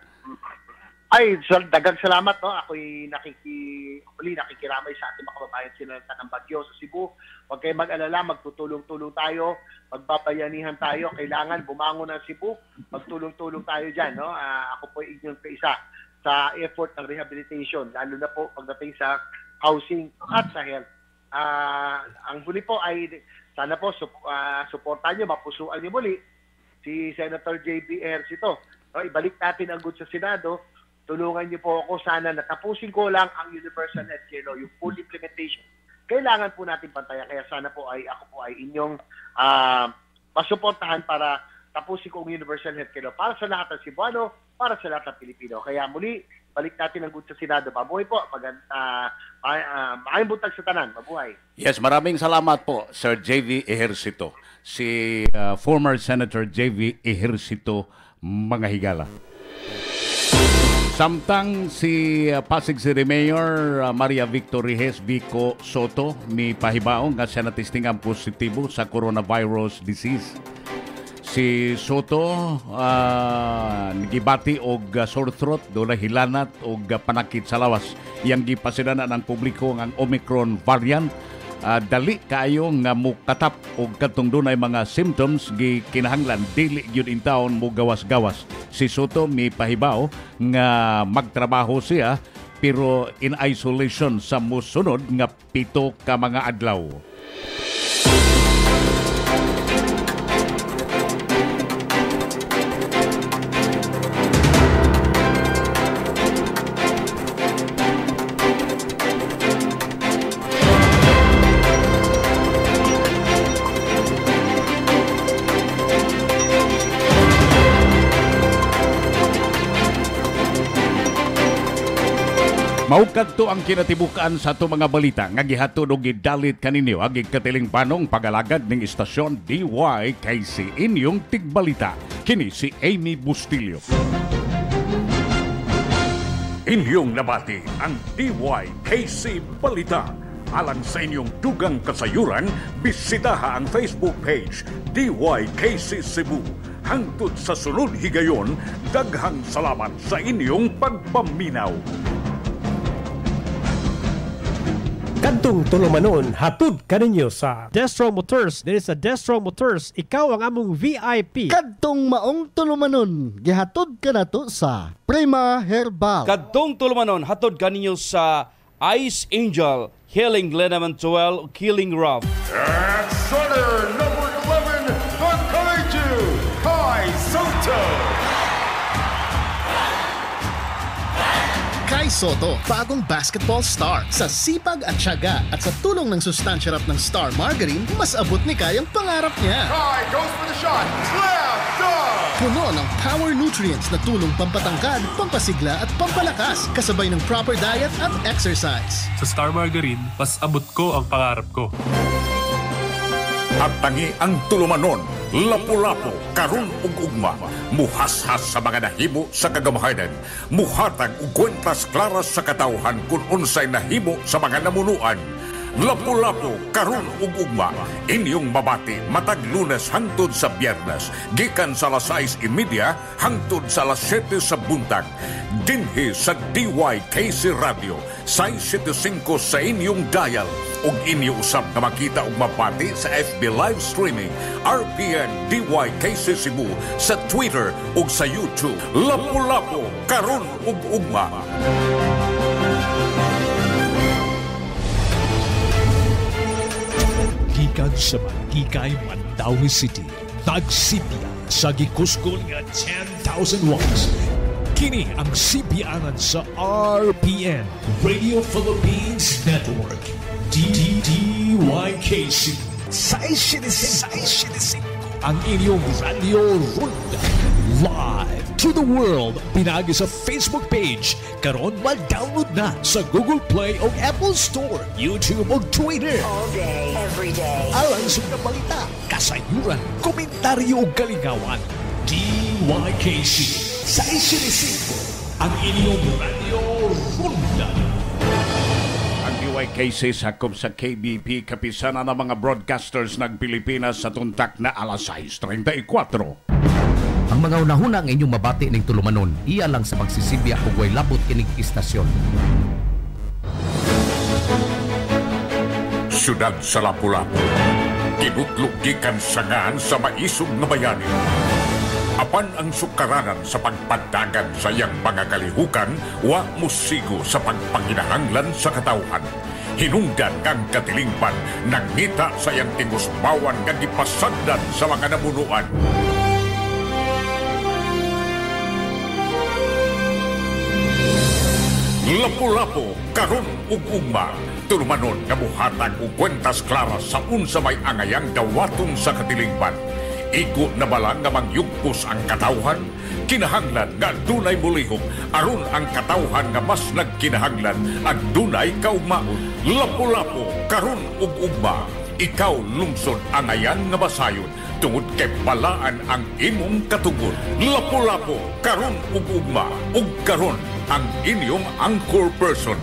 Dagang salamat. No? Ako'y nakikiramay sa ating mga kababayan sinalita ng bagyo sa Cebu. Huwag kayo mag-alala, magtutulong-tulong tayo, magbabayanihan tayo. Kailangan bumangon ng Cebu, magtulong-tulong tayo dyan. No? Ako po inyong kaisa sa effort ng rehabilitation, lalo na po pagdating sa housing at sa health. Ang huli po ay sana po suportahan nyo, mapusuan nyo muli si Senator J.B. Ejercito. No, ibalik natin ang good sa Senado. Tulungan niyo po ako sana na tapusin ko lang ang Universal Healthcare Law, yung full implementation. Kailangan po natin pantayan. Kaya sana po ako po ay inyong masuportahan para tapusin ko ang Universal Healthcare Law para sa lahat ng Cebuano, para sa lahat ng Pilipino. Kaya muli, balik natin ang good sa Senado. Mabuhay po. Maayong buntag sa tanan. Mabuhay. Yes, maraming salamat po, Sir J.V. Ejercito. Si former Senator J.V. Ejercito, mga higala. Samtang si Pasig City Mayor Maria Victor Rijes Vico Soto mi pahibaong nga siya natistingang positibo sa coronavirus disease. Si Soto nagibati og sore throat, dola hilanat og panakit sa lawas. Yang gipasidanan ng publiko ang Omicron variant. Dali kayo nga mukatap og katong dunay mga symptoms gi kinahanglan dili gyud in taon mo gawas-gawas. Si Soto mi pahibaw nga magtrabaho siya pero in isolation sa mosunod nga 7 ka mga adlaw. Maukadto ang kinatibukan sa ato mga balita nga gihatod og gidalit kaninyo agi katiling panong pagalagad ning istasyon DYKC inyong tigbalita. Kini si Amy Bustillo. Inyong nabati ang DYKC Balita. Alang sa inyong dugang kasayuran, bisitaha ang Facebook page DYKC Cebu. Hangtod sa sunod higayon, daghang salamat sa inyong pagpaminaw. Kadtong tulumanon, hatod kaninyo sa Destro Motors. Dili sa Destro Motors, ikaw ang among VIP. Kadtong maong tulumanon, gihatod ka nato sa Prima Herbal. Kadtong tulumanon, hatod kaninyo sa Ice Angel, Healing Linament 12, Killing Rough. And Sutter number 11, the Kaiju, Kai Soto. Kai Soto, bagong basketball star. Sa sipag at tiyaga at sa tulong ng sustansyarap ng Star Margarine, mas abot ni Kai ang pangarap niya. Kai goes for the shot. Slam dunk! Puno ng power nutrients na tulong pampatangkad, pampasigla at pampalakas, kasabay ng proper diet at exercise. Sa Star Margarine, mas abot ko ang pangarap ko. At tangi ang tulumanon, lapu-lapu, karon ug ugma, muhashas sa mga nahimo sa kagamahanan, muhatag og kwentas klaras sa katawhan kung unsay nahimo sa mga namunuan. Lapu-lapu, karon ug ugma, inyong mabati matag Lunes hangtod sa Biyernes, gikan sa alas 6:30 hangtod sa alas 7 sa buntag. Dinhi sa DYKC Radio, 675 sa inyong dial. Ug inyo usab na makita ug mabati sa FB live streaming, RPN DYKC Cebu, sa Twitter ug sa YouTube. Lapu-lapu, karon ug ugma. Gikan sa Mantikay, Mandawi City, tagsipya sa gikuskol nga 10,000 watts. Kini ang sipianan sa RPN, Radio Philippines Network, DYKC. Sa 65 ang inyong Radio Ronda. Live to the world, pinagi sa Facebook page. Karon mag-download na sa Google Play o Apple Store, YouTube o Twitter. All day, every day. Alang sa mga balita, kasayuran, komentaryo o kaligawan. DYKC sa 65 ang inyong Radio Ronda. Ang DYKC sakop sa KBP, kapisanan ng mga broadcasters ng Pilipinas sa tuntak na alas 6:34. Ang mga unahuna ang inyong mabati ning tulumanon, iya lang sa pagsisibya ug way labot kining istasyon. Syudad sa Lapu-Lapu, ginutlog gikan sangan sa maisog nga bayani. Apan ang sukaranan sa pagpadagan sa iyang mga kalihukan, wa musigo sa pagpanginahanglan sa katawhan. Hinungdan kang katilingpan, nangita sa iyang tingusbawan nga gipasagdan sa mga namunuan. Lapu-lapu, karon ug ugma, tulumanon nga buhatag og kwentas klaras sa unsa may angayang dawaton sa katilingban. Iko na balang nga mangyugpos ang katawhan, kinahanglan nga dunay mulihok, aron ang katawhan nga mas nagkinahanglan at dunay kaugmaon. Lapu-lapu, karon ug ugma, ikaw lungsod angayan nga masayon, tungod kay balaan ang imong katugod. Lapu-lapu, karon ug ugma, ug karon ang inyong anchor person.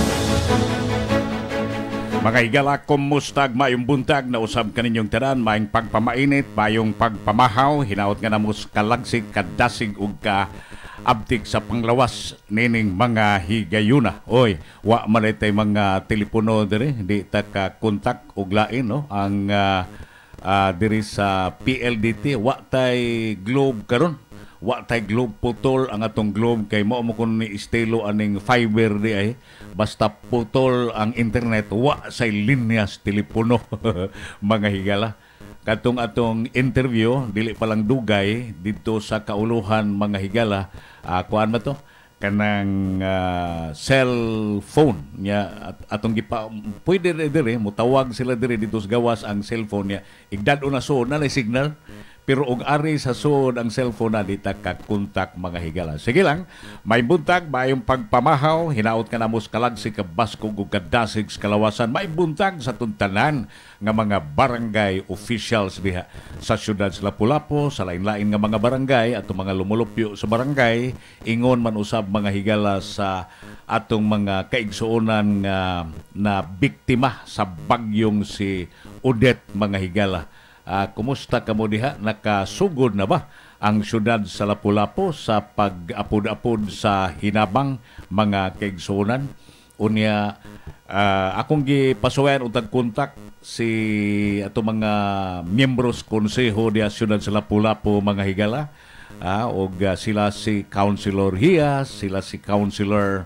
Mga higala, kumusta? Mayong buntag na usab kaninyong tanan, mayong pagpamainit, mayong pagpamahaw, hinaot nga namos kalagsig, kadasig ug ka abtik sa panglawas nining mga higayuna. Oy, wa man tay mga telepono dire, di ta ka kontak ug lain no ang diri sa PLDT, wa tay globe karon. Wa tay globe putol ang atong globe kay mao mo kun ni estilo aning fiber di ay basta putol ang internet, wa say linyas telepono. Mga higala, katong atong interview dili pa lang dugay dito sa kauluhan mga higala, kuan ba to kanang cellphone niya atong gipa pwede dire mo tawag sila dire dito sa gawas ang cellphone niya igdad una so na signal Pero og ari sa sud ang cellphone na di ta kakontak mga higala. Sige lang, may buntag, mayong pagpamahaw, hinaot ka na mo kalag si kabaskog ug kadasig sa kalawasan, may buntag sa tuntanan nga mga barangay officials diha sa syudad sa Lapu-Lapu, sa lain-lain nga mga barangay at mga lumulupyo sa barangay, ingon man usab mga higala sa atong mga kaigsuonan na biktima sa bagyong si Odette mga higala. Kumusta ka mo diha? Nakasugod na ba ang syudad sa Lapu-Lapu sa pag-apod-apod sa hinabang mga kaigsuonan? Unya, akong gipasuwayan utang kontak si ato mga miyembros konseho diha syudad sa Lapu-Lapu mga higala. Og sila si Councilor Hias, sila si Councilor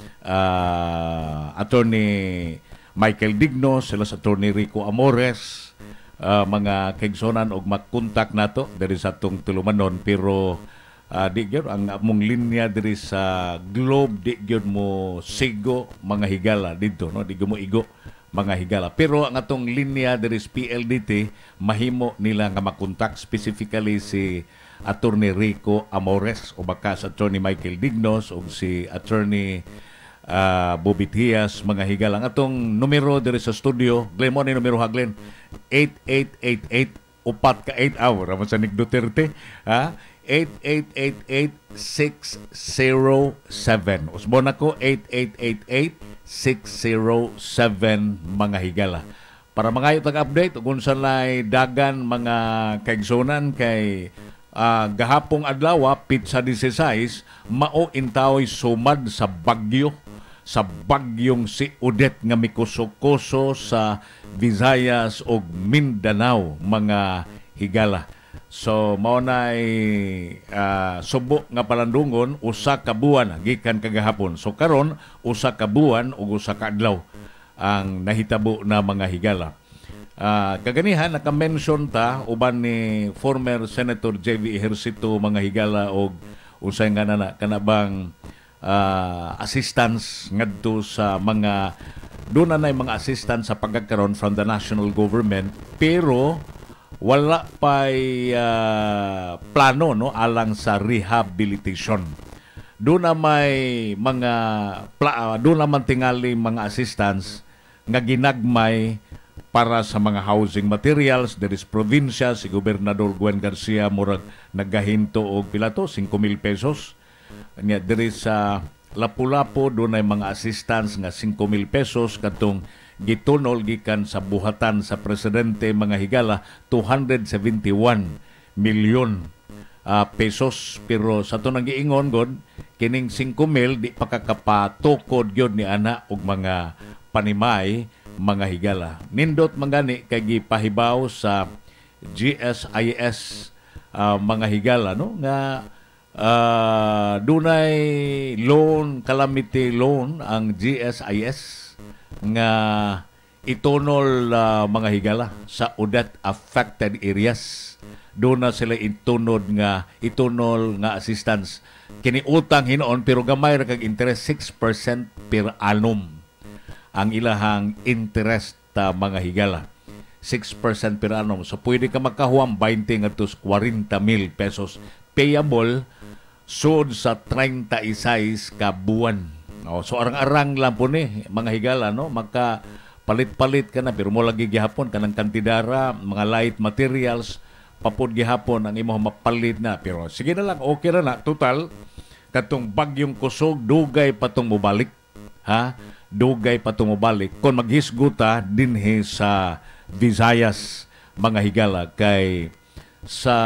Attorney Michael Dignos, sila si Attorney Rico Amores, mga kaigsonan og makontak nato diri sa atong tulumanon. Pero di gyud ang among linya diri sa Globe, di gyud mo sigo mga higala dito, no? Di gyud mo igo mga higala. Pero ang atong linya diri sa PLDT mahimo nila nga makontak, specifically si Attorney Rico Amores o baka sa Attorney Michael Dignos o si Attorney Bobby Diaz mga higala. Ang atong numero diri sa studio, Glenn mo ni numero ha Glenn, 8888 upat ka 8 hour ramon sa Nick Duterte, 8888-607. Usbon ako 8888-607 mga higala. Para mga tag-update kung saan lay dagan mga kaigsonan kay gahapong adlaw Pitsa 16 mao intaoy sumad sa bagyong si Odette nga mikuso-kuso sa Visayas ug Mindanao mga higala. So mao nay subo nga palandungon usa ka buwan gikan kagahapon. So karon usa ka buwan ug usa ka adlaw ang nahitabo na mga higala. Kaganihan naka-mention ta uban ni former Senator J.V. Ejercito mga higala og unsay nga na kanabang assistance ngadto sa mga doon na mga assistance sa pagkakaroon from the national government, pero wala pa'y plano no alang sa rehabilitation. Doon na may mga doon naman tingali mga assistance nga ginagmay para sa mga housing materials diri sa probinsya. Si Gobernador Gwen Garcia murag nagahinto og pila to 5,000 pesos. Nya diri sa Lapu-Lapu doon ay mga assistance nga 5,000 pesos katong gitunol gikan sa buhatan sa presidente mga higala 271 milyon pesos. Pero sa to nang giingon god kining 5,000 di pa kakapatukod gyud ni ana og mga panimay mga higala. Nindot mangani kay gipahibaw sa GSIS mga higala no nga dunay loan, calamity loan ang GSIS nga itunol mga higala sa Odette affected areas. Doon na sila itunol nga assistance. Kini utang hinoon pero gamay ra kag interest 6% per annum ang ilahang interest mga higala. 6% per annum. So pwede ka makahuam 20 ngadto 40,000 pesos payable sud sa 36 ka buwan. So arang-arang lang po ni mga higala no, maka palit-palit ka na pero mo lagi gihapon kanang kantidara, mga light materials papud gihapon ang imo mapalit na. Pero sige na lang, okay ra na total katong bagyong kusog dugay patong mobalik dugay patong mobalik kon maghisguta dinhi sa Visayas mga higala kay sa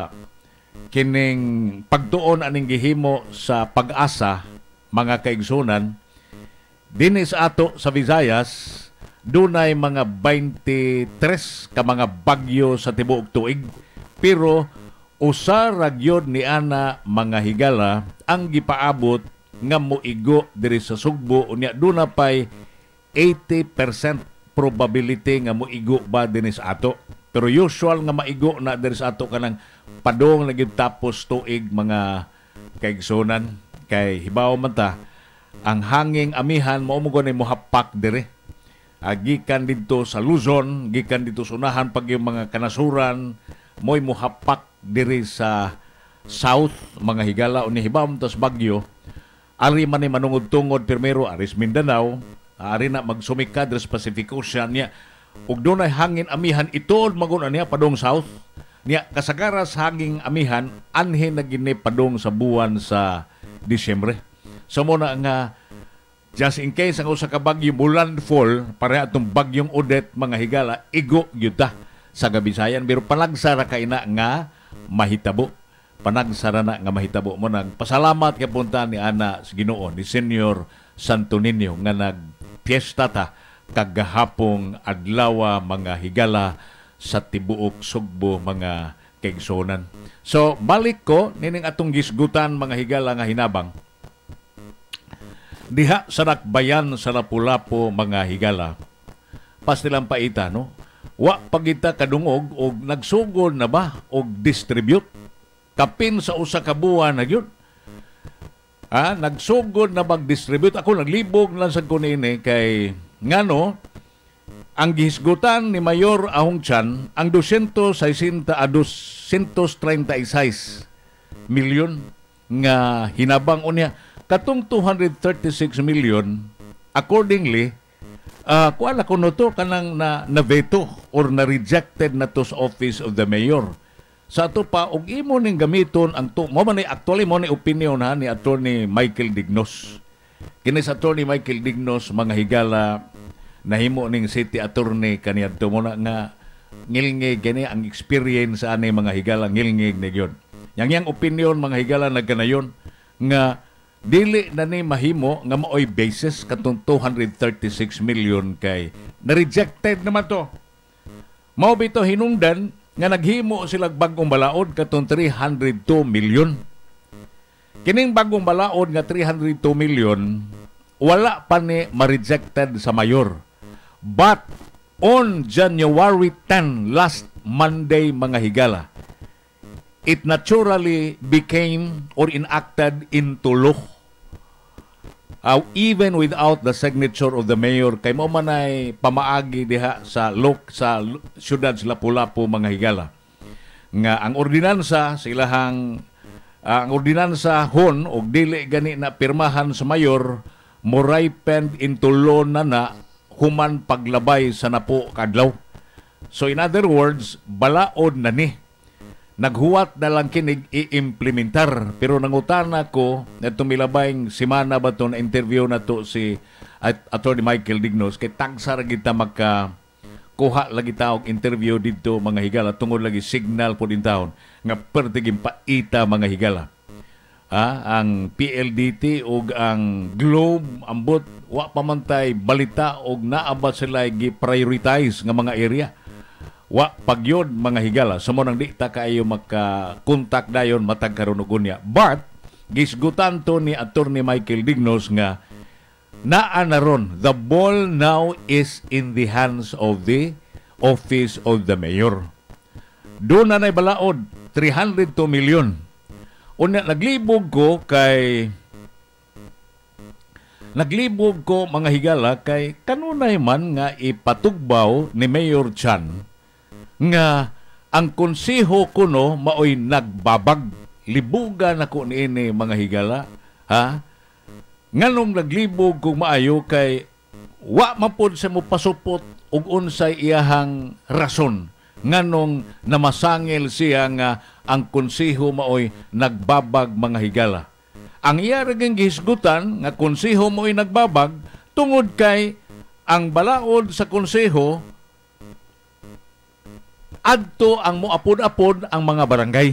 kining pagtuon aning gihimo sa pag-asa mga kaigsunan dinhi sa ato sa Visayas dunay mga 23 ka mga bagyo sa tibuok tuig pero usa ra gyud ni ana mga higala ang gipaabot nga moigo diri sa Sugbo unya duna pay 80% probability nga moigo ba dinhi sa ato. Pero usual nga maigo na diri sa ato kanang padong naging tapos tuig mga kaigsunan kay hibaw man ta ang hanging amihan mao mo gani mohapak diri gikan dito sa Luzon, gikan dito sa unahan pag yung mga kanasuran mo'y muhapak diri sa south, mga higala o ni Hibam, tas Bagyo, ari man ni manungod-tungod, primero, aris Mindanao, ari na magsumikad sa Pacific Ocean niya, ug doon ay hangin amihan, itood magun niya padong south, niya kasagaras hanging amihan, anhin na gini padong sa buwan sa Disyembre. So muna nga, just in case ang usa ka bagyo landfall, pareha atong bagyong Odette, mga higala, igo yuta sa Gabisayan, pero panagsara ka ina nga mahitabo. Panagsara na nga mahitabo mo. Nagpasalamat ka punta ni Ana sa Ginoo, ni Senyor Santo Niño, nga nagpiesta ta kagahapong adlaw, mga higala, sa tibuok Sugbo, mga kaigsonan. So, balik ko, nining atong gisgutan, mga higala, nga hinabang. Diha sa Nakbayan sa Lapu-Lapu, mga higala, pas nilang paita, no? Wa pagita kadungog o nagsugod na ba o distribute kapin sa usa ka buwan na yun. Nagsugod na mag-distribute. Ako naglibog lang sa kunini kay ngano ang gihisgutan ni Mayor Ahong Chan ang 236 milyon nga hinabang unya katong 236 million accordingly kuan ako no to kanang na-veto or na-rejected na to sa office of the mayor. Sa ato pa, og imo ning gamiton ang to, mo man actually mo ni opinion ha ni Attorney Michael Dignos. Kini sa Attorney Michael Dignos, mga higala, nahimo ning city attorney kaniadto mo na nga ngilngig gani ang experience ani mga higala ngilngig ni gyud. Yang opinion mga higala nagkanayon nga dili na ni mahimo nga maoy basis katong 236 million kay na-rejected naman to. Mao bito hinungdan nga naghimo sila bagong balaod katong 302 million. Kining bagong balaod nga 302 million wala pa ni ma-rejected sa mayor. But on January 10, last Monday, mga higala, it naturally became or enacted into law. Even without the signature of the mayor, kay mo man ay pamaagi diha sa siyudad sa Lapu-Lapu, mga higala. Nga ang ordinansa ang ordinansa hon og dili gani na pirmahan sa mayor mo ripened into law na human paglabay sa napo kadlaw. So in other words, balaod na ni. Naghuwat na lang kinig i-implementar. Pero nangutana ko, na tumilabay simana ba ito na interview na to si Attorney Michael Dignos, kay tagsar kita kuha lagi taong interview dito, mga higala, tungod lagi signal po din taon, nga pertigim paita, mga higala. Ang PLDT o ang Globe, ambot, wa pamantay balita o naaba sila gi-prioritize nga mga area. Wa pagyod, mga higala, sa mo nang di ta kayo maka-contact dayon matag karon og unya. But gisgutan to ni Attorney Michael Dignos nga naa na ron, the ball now is in the hands of the office of the mayor. Doon na nay balaod 302 million. Unya naglibog ko, mga higala, kay kanunay man nga ipatugbaw ni Mayor Chan nga ang konseho kuno maoy nagbabag. Libugan ako niini, mga higala. Nganong naglibog kung maayo kay wa mapod sa mo pasupot ug unsay iyahang rason. Nganong namasangil siya nga ang konseho maoy nagbabag, mga higala. Ang iya ring gihisgutan nga konseho maoy nagbabag tungod kay ang balaod sa konseho adto ang moapod-apod ang mga barangay.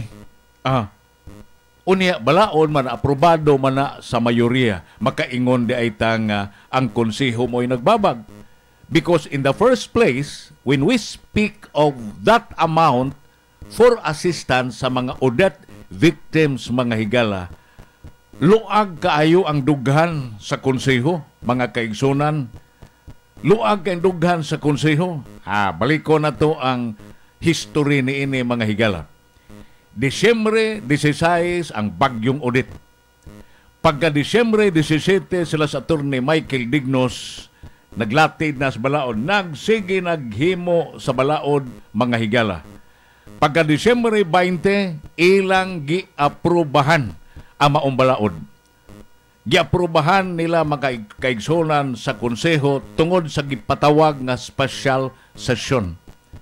Unya balaod man aprobado man na sa mayorya, makaingon di ay ang konseho mo'y nagbabag. Because in the first place, when we speak of that amount for assistance sa mga Odette victims, mga higala, luag kaayo ang dughan sa konseho, mga kaigsunan. Luag ang dughan sa konseho. Balik ko na to ang history ni ini, mga higala. Disyembre 16 ang bagyong Odette. Pagka Disyembre 17 sila sa Attorney Michael Dignos naglatid na sa balaod, naghimo sa balaod, mga higala. Pagka Disyembre 20, ilang giaprobahan ang maong balaod. Giaprobahan nila mga kaigsunan sa konseho tungod sa gipatawag nga special session.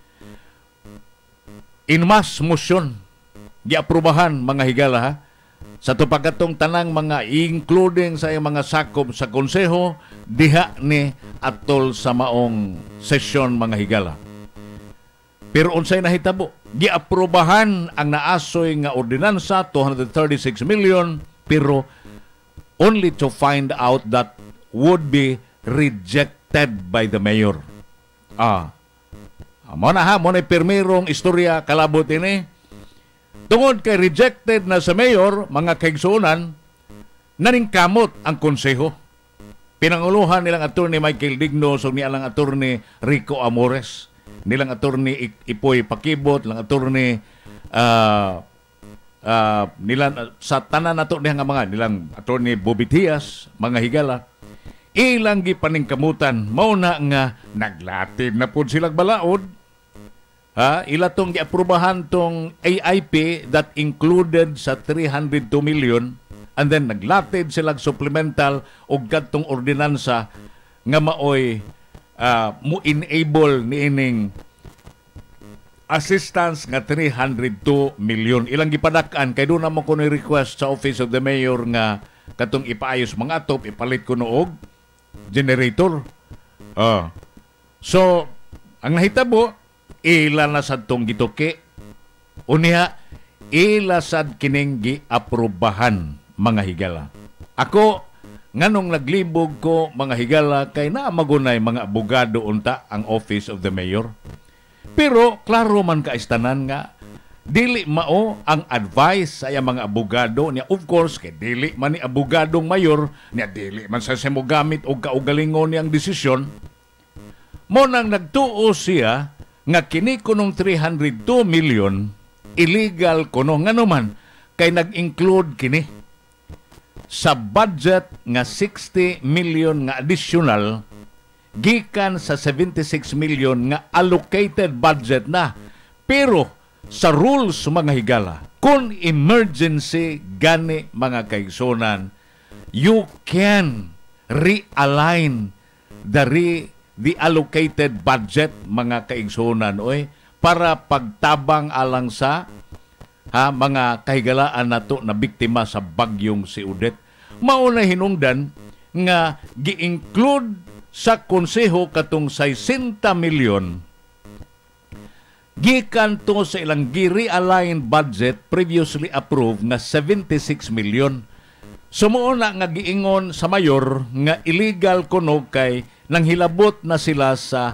In mass motion, giaprobahan mga higala ha, sa tupagkatong tanang mga including sa mga sakop sa konseho, diha ni atol sa maong sesyon mga higala. Pero unsay nahitabo, giaprobahan ang naasoy nga ordinansa 236 million pero only to find out that would be rejected by the mayor. Mo na pirmirong istorya kalabot ini. Tungod kay rejected na sa mayor, mga kaigsunan, naningkamot ang konseho. Pinanguluhan nilang attorney Michael Dignos o nilang attorney Rico Amores, nilang attorney Ipoy Pakibot, nilang attorney nilang sa tanan nato niya nga mga nilang attorney Bobby Tias, mga higala, ilang gipaningkamutan, mao na nga naglatid na pud silang balaod. Ila tong giaprubahan tong AIP that included sa 302 million and then naglatid silang supplemental og kadtong ordinansa nga maoy mo enable niining assistance nga 302 million. Ilang gipadak-an kay doon naman ko ni request sa Office of the Mayor nga katong ipaayos mga atop, ipalit ko noog generator. So, ang nahitabo, ila na sad tong gituki. Unya, ila sad kining giaprobahan mga higala. Ako, nganong naglibog ko mga higala kay naamagunay mga abogado unta ang Office of the Mayor. Pero, klaro man kaistanan nga, dili mao ang advice sa mga abogado niya. Of course, kay dili man ni abogadong mayor, niya dili man sa mogamit o kaugalingon niyang desisyon. Mo nang nagtuo siya nga kini kunong 302 million illegal kuno nga naman kay nag-include kini sa budget nga 60 million nga additional gikan sa 76 million nga allocated budget na. Pero sa rules mga higala, kung emergency gani mga kaigsunan, you can realign the allocated budget mga kaigsunan para pagtabang alang sa mga kahigalaan nato na biktima sa bagyong si Odette. Mao na hinungdan nga gi-include sa konseho katong 60 million gikan to sa ilang gi-realign budget previously approved nga 76 million. Sumuuna nga giingon sa mayor nga illegal kuno kay nang hilabot na sila sa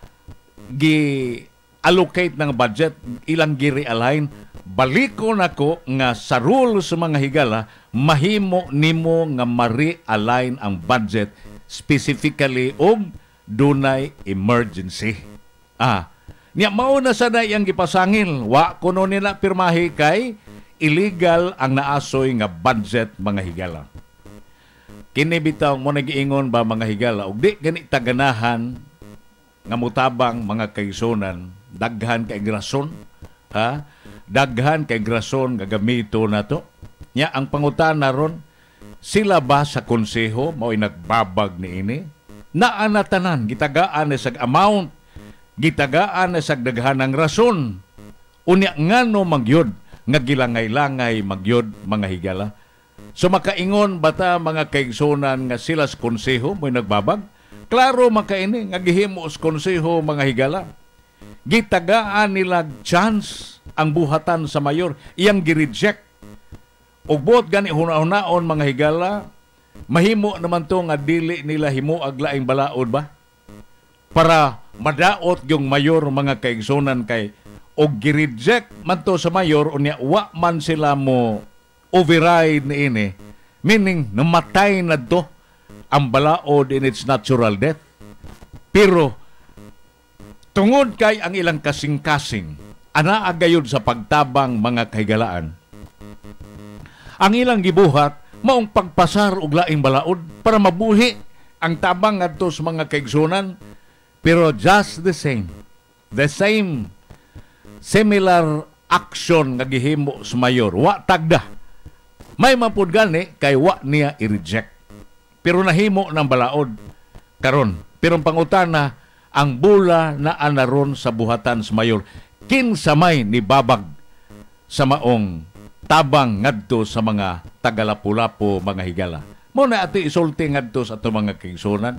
gi-allocate ng budget, ilang gi-realign. Baliko nako nga sa rules sa mga higala, mahimo nimo nga ma-realign ang budget specifically og dunay emergency. Niya mao na sana iyang gipasangil. Wa kuno nila pirmahi kay illegal ang naasoy nga budget mga higala. Kini bitaw mo nagiingon ba mga higala ug di gani taganahan nga mutabang mga kaigsunan, daghan kay rason, daghan kay rason nga gamito nato. Nya ang pangutana ron, sila ba sa konseho mao'y nagbabag niini? Naanatanan gitagaan na sag amount, gitagaan na sag daghanang rason. Unya ngano magyod nga gilangay-langay magyod mga higala. So makaingon bata mga kaigsunan nga sila sa konseho mo'y nagbabag? Klaro makaini nga gihimo sa konseho mga higala. Gitagaan nila chance ang buhatan sa mayor, iyang gi-reject. Og buot gani huna-hunaon mga higala, mahimo naman to nga dili nila himo aglaing balaod ba? Para madaot yung mayor mga kaigsunan kay og gi-reject man to sa mayor unya wa man sila mo override niini, meaning namatay na to ang balaod in its natural death. Pero tungod kay ang ilang kasing-kasing ana agayod sa pagtabang mga kahigalaan, ang ilang gibuhat maong pagpasar og laing balaod para mabuhi ang tabang ngadto sa mga kaigsunan. Pero just the same similar action nga gihimo sa mayor. Wa tagda. May mapud gani kay wa niya i-reject. Pero nahimo ng balaod karon. Pero ang pangutana, ang bula na anaron sa buhatan sa mayor, kinsamay ni babag sa maong tabang ngadto sa mga taga-Lapu-Lapu, mga higala. Mo na ato isulti ngadto sa atong mga kigsunan.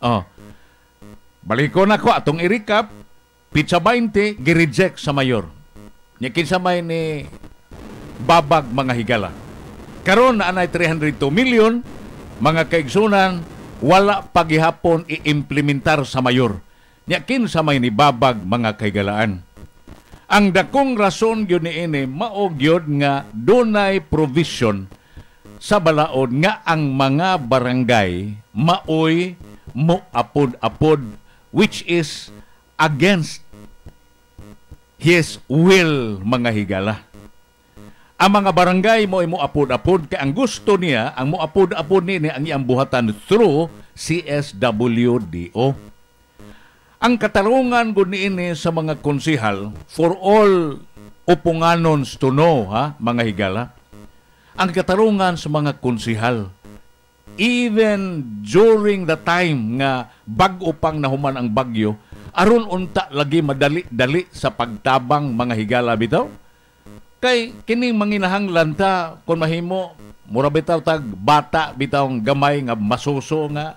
Baliko na ko atong i-recap. Pizza 20 gi-reject sa mayor. Nya kinsamay ni babag, mga higala. Karon na anay 302 million mga kaigsunan wala pagihapon i-implementar sa mayor. Nya kinsamay ni babag, mga kaigalaan. Ang dakong rason gyud niini mao gyud nga dunay provision sa balaod nga ang mga barangay maoy mo apod-apod, which is against his will, mga higala. Ang mga barangay mo apod-apod kay ang gusto niya, ang mo apod-apod ni ang iyang buhatan through CSWDO. Ang katarungan gud niini sa mga konsihal for all upunganons to know, mga higala. Ang katarungan sa mga konsihal even during the time nga bag-o pang nahuman ang bagyo, aron unta lagi madali-dali sa pagtabang, mga higala bitaw. Kay kining manginahanglan ta kun mahimo mura bitaw tag bata bitaw gamay nga masuso nga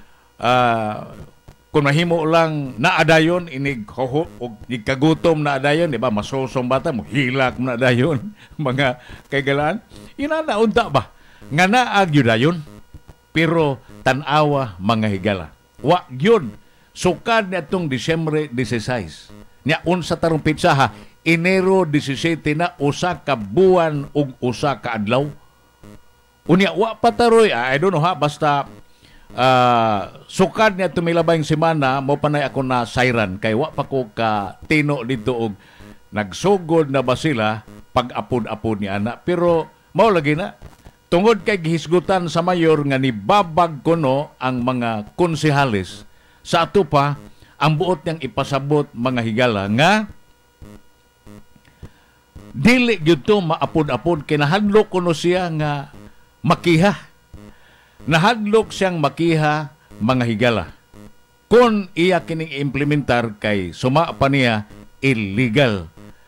kun mahimo lang naadayon inig hoho og kagutom na adayon, di ba, masusong bata mo hilak na dayon mga kaigalaan inana unta ba nga naag yun dayon. Pero tanawa, mga higala, wa gyud sukad niadtong Disyembre 16 nya unsa tarong pitsaha Enero 17 na usa ka buwan ug usa ka adlaw. Unya wa pataroy, I don't know basta sukad niya tumilabayng semana mo panay ako na siren kay wa pa ko ka tino dito og nagsugod na ba sila pag-apod-apod ni ana. Pero mao lagi na tungod kay gihisgutan sa mayor nga ni babag kuno ang mga konsehales sa ato pa ang buot niyang ipasabot, mga higala, nga dili gyud to maapod-apod kay nahadlok kuno siya nga makiha. Nahadlok siyang makiha, mga higala. Kung iya kining implementar kay suma pa niya illegal.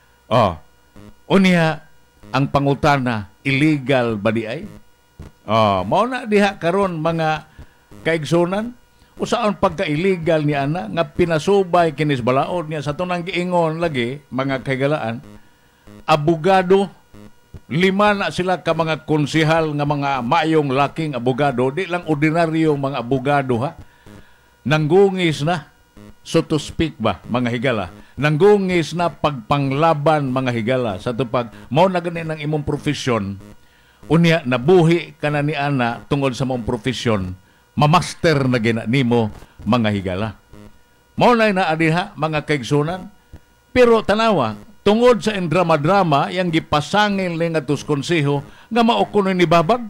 Unya ang pangutana, illegal ba di ay? Mao na diha karon, mga kaigsunan, usaon pagka-illegal ni ana nga pinasubay kinis balaod niya sa tunang giingon lagi, mga kaigalaan. Abogado, 5 na sila ka mga konsehal nga mga maayong laking abogado, di lang ordinaryong mga abogado nanggungis na, so to speak ba, mga higala, nanggungis na pagpanglaban, mga higala, sa tupag mao na gani ng imong profesyon. Unya nabuhi ka na ni ana tungod sa mong profesyon, mamaster na gina nimo, mga higala. Mao na adiha, mga kaigsunan. Pero tanawa, tungod sa drama-drama yang gipasangil ni ngadtos konseho nga mao kuno ni babag.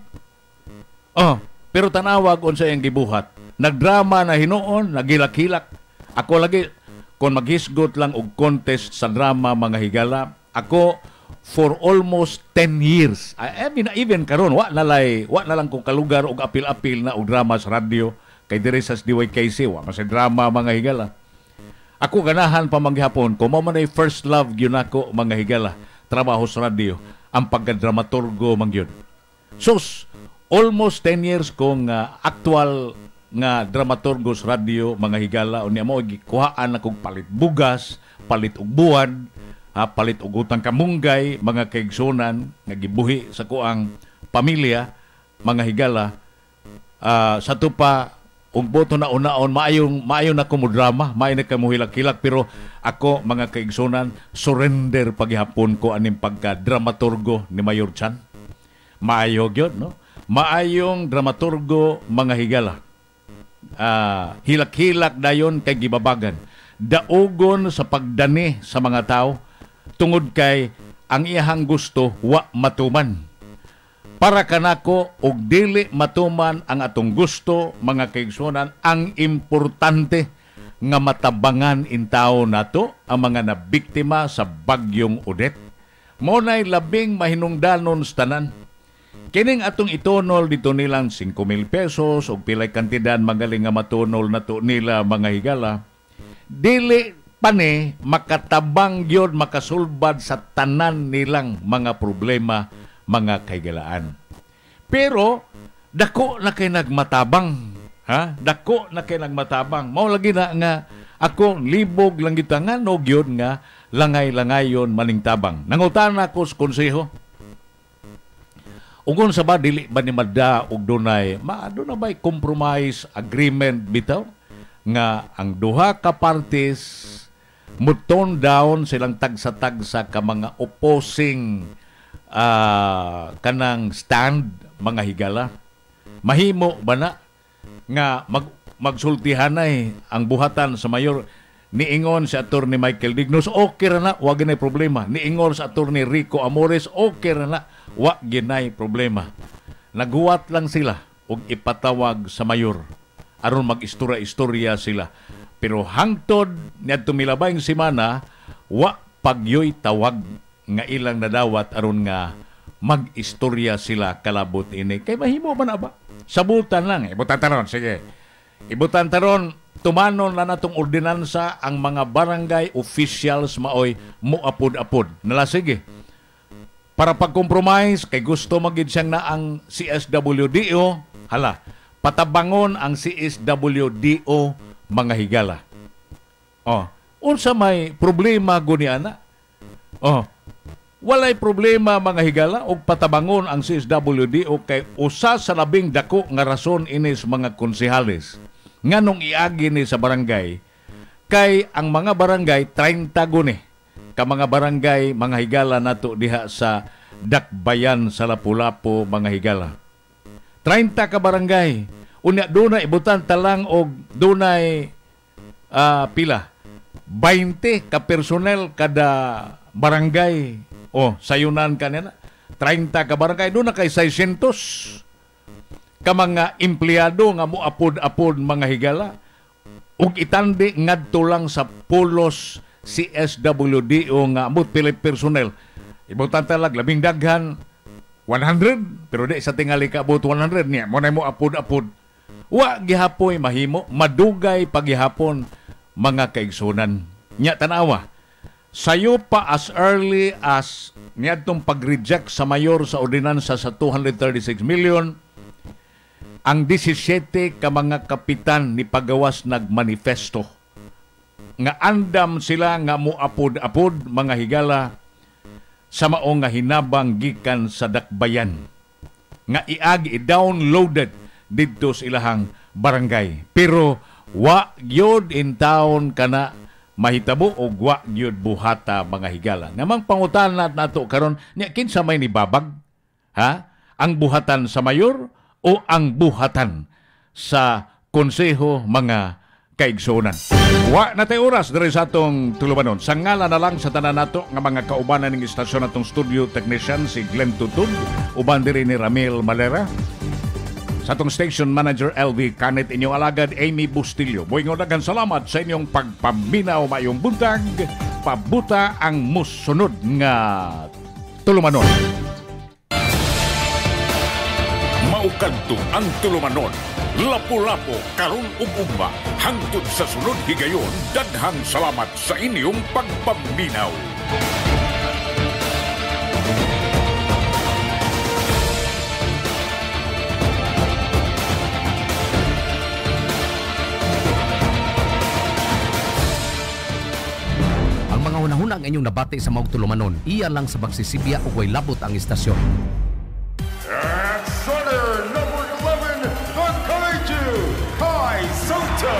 Pero tanawag unsa yang gibuhat. Nagdrama na hinuon, nagilak-hilak. Ako lagi kon maghisgot lang og contest sa drama, mga higala. Ako for almost 10 years. I mean, even karon wa na lang kong kalugar og apil-apil na og drama sa radyo kay diri sa DYKC wa mas drama, mga higala. Ako ganahan pa manghapon ko mao man ay first love gyud nako, mga higala, trabaho sa radyo, ang pagkadramaturgo man gyud. So almost 10 years kong actual nga dramaturgo sa radyo, mga higala. Unya mo gikuhaan akong palit bugas, palit og buwan, palit og utang kamunggay, mga kaigsunan nga gibuhi sa kuang pamilya, mga higala. Sa tupa ug boto na unaon maayo na kumudrama, maayo na kamuhilak-hilak, pero ako, mga kaigsunan, surrender paghapon ko aning pagka-dramaturgo ni Mayor Chan. Maayo gyud, no? Maayong dramaturgo, mga higala. Hilak-hilak dayon kay gibabagan. Daugon sa pagdani sa mga tao tungod kay ang iyahang gusto wa matuman. Para kanako og dili matuman ang atong gusto, mga kaigsunan, ang importante nga matabangan intaw nato ang mga nabiktima sa bagyong Odette. Monay labing mahinungdanon sa tanan. Kining atong itonol dito nilang 5,000 pesos o pilay kantidad magaling nga matunol nato nila mga higala. Dili pa ni makatabang yun, makasulbad sa tanan nilang mga problema, mga kahigalaan. Pero dako na kay nagmatabang, ha? Dako na kay nagmatabang. Mao lagi na nga ako libog lang gitangan og yun nga langay-langayon maning tabang. Nangutan ako sa konseho. Ugon sa ba dili ba ni madda og dunay na ba'y compromise agreement bitaw nga ang duha ka parties muton down silang tagsa-tagsa ka mga opposing kanang stand mga higala. Mahimo ba na nga magsultihanay ang buhatan sa mayor? Niingon si Attorney Michael Dignos, okay ra na, wag ginay problema. Niingon sa Attorney Rico Amores, okay ra na, wag ginay problema. Naguwat lang sila og ipatawag sa mayor aron mag-istorya-istorya sila. Pero hangtod niadto milabayng semana, wa pagyoy tawag nga ilang nadawat aron nga mag-istorya sila kalabot ini. Kay mahimo man ba? Sabutan lang. Ibutan taron, sige. Ibutan taron, tumanon na natong ordinansa ang mga barangay officials maoy muapod-apod. Nala sige. Para pag-compromise, kay gusto magid siyang na ang CSWDO, hala, patabangon ang CSWDO mga higala. Unsa may problema guniana? Walay problema mga higala og patabangon ang CSWDO kay usa sa labing dako nga rason inis mga konsehales nganong iagi ni sa barangay kay ang mga barangay 30 guni ka mga barangay mga higala nato diha sa Dakbayan sa Lapu-Lapu mga higala. 30 ka barangay. Unya dunay ibutan talang og dunay pila 20 ka personnel kada barangay. Sayunan kanina 30 ka barangay, doon na kay 600 ka mga empleyado nga muapod-apod mga higala ug itandi ngadto lang sa pulos CSWDO nga amot pila personnel. Ibutan talag labing daghan 100 pero di sa tingali ka abot 100 niya mo na mo apod-apod. Wa gihapoy mahimo, madugay paghihapon mga kaigsunan. Nya tanawa. Sayo pa as early as niadtong pag-reject sa mayor sa ordinansa sa 236 million, ang 17 ka mga kapitan ni pagawas nagmanifesto nga andam sila nga muapod-apod mga higala sa mao nga hinabang gikan sa Dakbayan nga iagi downloaded didto sa ilahang barangay. Pero wa gyud in town kana mahitabo og wa gyud buhata mga higala. Namang pangutan nato karon nya kinsa may nibabag? Ha? Ang buhatan sa mayor o ang buhatan sa konseho mga kaigsunan? Wa na tay oras diri sa atong tulumanon. Sa ngala na lang sa tanan nato nga mga kaubanan ning istasyon atong studio technician si Glenn Tutod, uban diri ni Ramil Malera. Sa atong station manager LV Canet, inyong alagad Amy Bustillo. Buingon daghang salamat sa inyong pagpaminaw mayong buntag. Pabuta ang musunod nga tulumanon. Maukadto ang tulumanon. Lapu-lapu karon ug ugma hangtod sa sunod higayon. Daghang salamat sa inyong pagpaminaw. Ang mga hunahuna ang inyong nabati sa maog tulumanon, iya lang sa pagsisibya ug way labot ang istasyon. At center, number 11, the Courageous, Kai Soto.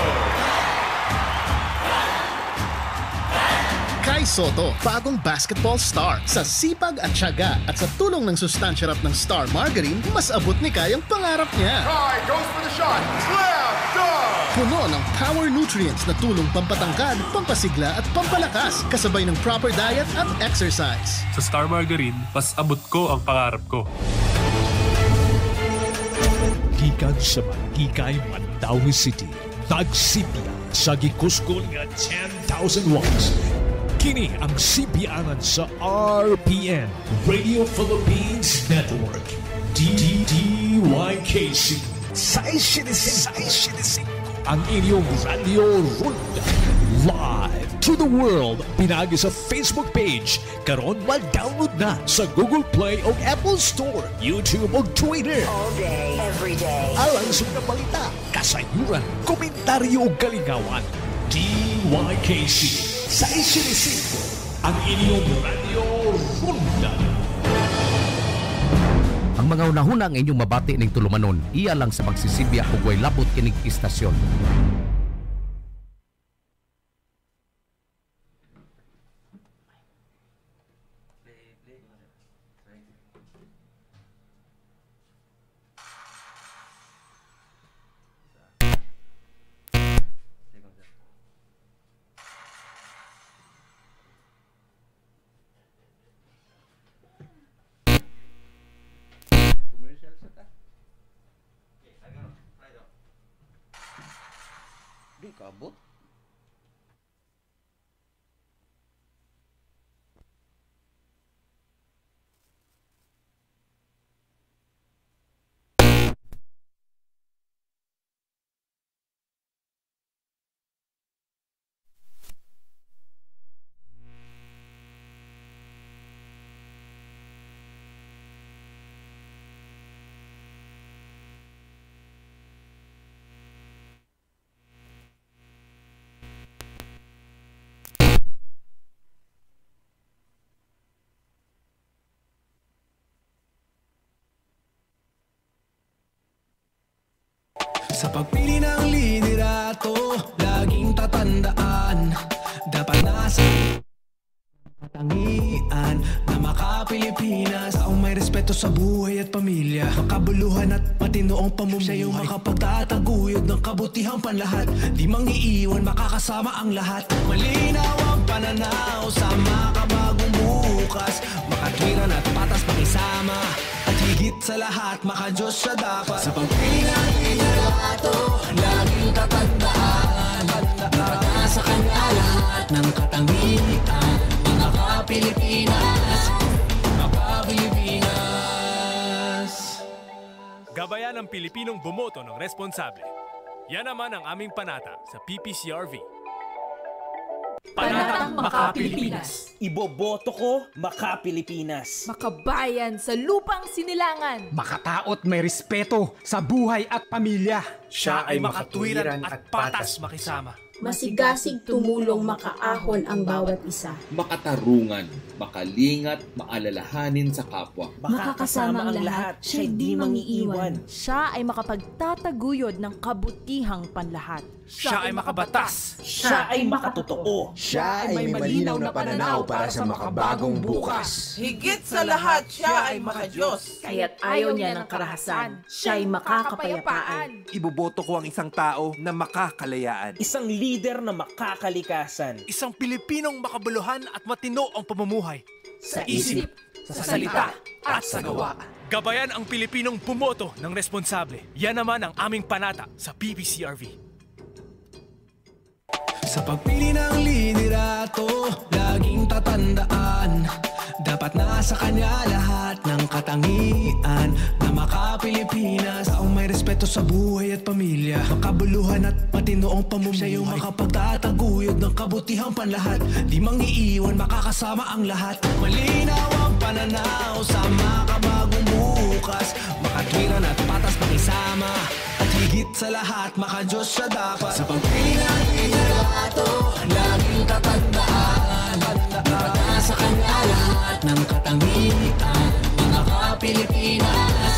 Kai Soto, bagong basketball star. Sa sipag at tiyaga at sa tulong ng sustansya rap ng Star Margarine, mas abot ni Kai ang pangarap niya. Kai goes for the shot. Slam dunk! Puno ng power nutrients na tulong pampatangkad, pampasigla at pampalakas, kasabay ng proper diet at exercise. Sa Star Margarine, mas abot ko ang pangarap ko. Gikan sa Mantikay, Mandawi City, Tagsipya, sa gikuskol nga 10,000 watts. Kini ang sipianan sa RPN, Radio Philippines Network, DYKC. Sa 65, ang inyong Radio Ronda. Live to the world, pinagi sa Facebook page. Karon mag-download na sa Google Play o Apple Store, YouTube o Twitter. All day, every day. Alang sa mga balita, kasayuran, komentaryo o galingawan. DYKC sa 65, ang inyong Radio Ronda. Ang mga unahuna ang inyong mabati ning tulumanon, iya lang sa pagsisibya ug way labot kining istasyon. Di kabot. Sa pagpili ng liderato, laging tatandaan, dapat nasa katangian na maka-Pilipinas, taong may respeto sa buhay at pamilya, makabuluhan at matinoong pamumuhay. Siya yung makapagtataguyod ng kabutihang panlahat, di mangiiwan, makakasama ang lahat. Malinaw ang pananaw sa makabagong bukas, makatwiran at patas pakisama, at higit sa lahat, maka-Diyos siya dapat. Sa pagpili ng liderato, laging tatandaan, dapat nasa kanya lahat ng katangian, mga ka-Pilipinas, maka-Pilipinas. Gabayan ng Pilipinong bumoto ng responsable. Yan naman ang aming panata sa PPCRV. Panatang Maka-Pilipinas. Iboboto ko, Maka-Pilipinas. Makabayan sa lupang sinilangan. Makataot may respeto sa buhay at pamilya. Siya ay makatwiran at patas makisama. Masigasig tumulong makaahon ang bawat isa. Makatarungan, makalingat, maalalahanin sa kapwa. Makakasama ang lahat, siya'y di mangiiwan. Siya ay makapagtataguyod ng kabutihang panlahat. Siya ay makabatas. Siya ay makatotoo. Siya ay may malinaw na pananaw para sa makabagong bukas. Higit sa lahat, siya ay maka-Diyos. Kaya't ayaw niya ng karahasan, siya'y makakapayapaan. Iboboto ko ang isang tao na makakalayaan. Isang leader na makakalikasan. Isang Pilipinong makabuluhan at matino ang pamumuhay. Sa isip, sa salita, at sa gawa. Gabayan ang Pilipinong bumoto ng responsable. Yan naman ang aming panata sa PPCRV. Sa pagpili ng liderato, laging tatandaan, dapat nasa kanya lahat ng katangian na maka-Pilipinas, taong may respeto sa buhay at pamilya, makabuluhan at matinoong pamumuhay. Siya yung makapagtataguyod ng kabutihang panlahat, di mangiiwan, makakasama ang lahat. Malinaw ang pananaw sa makabagong bukas, makatwiran at patas pakisama, at higit sa lahat, maka-Diyos siya dapat. Sa pagpili ng liderato, laging tatandaan, dapat nasa kanya lahat ng katangian, mga ka-Pilipinas,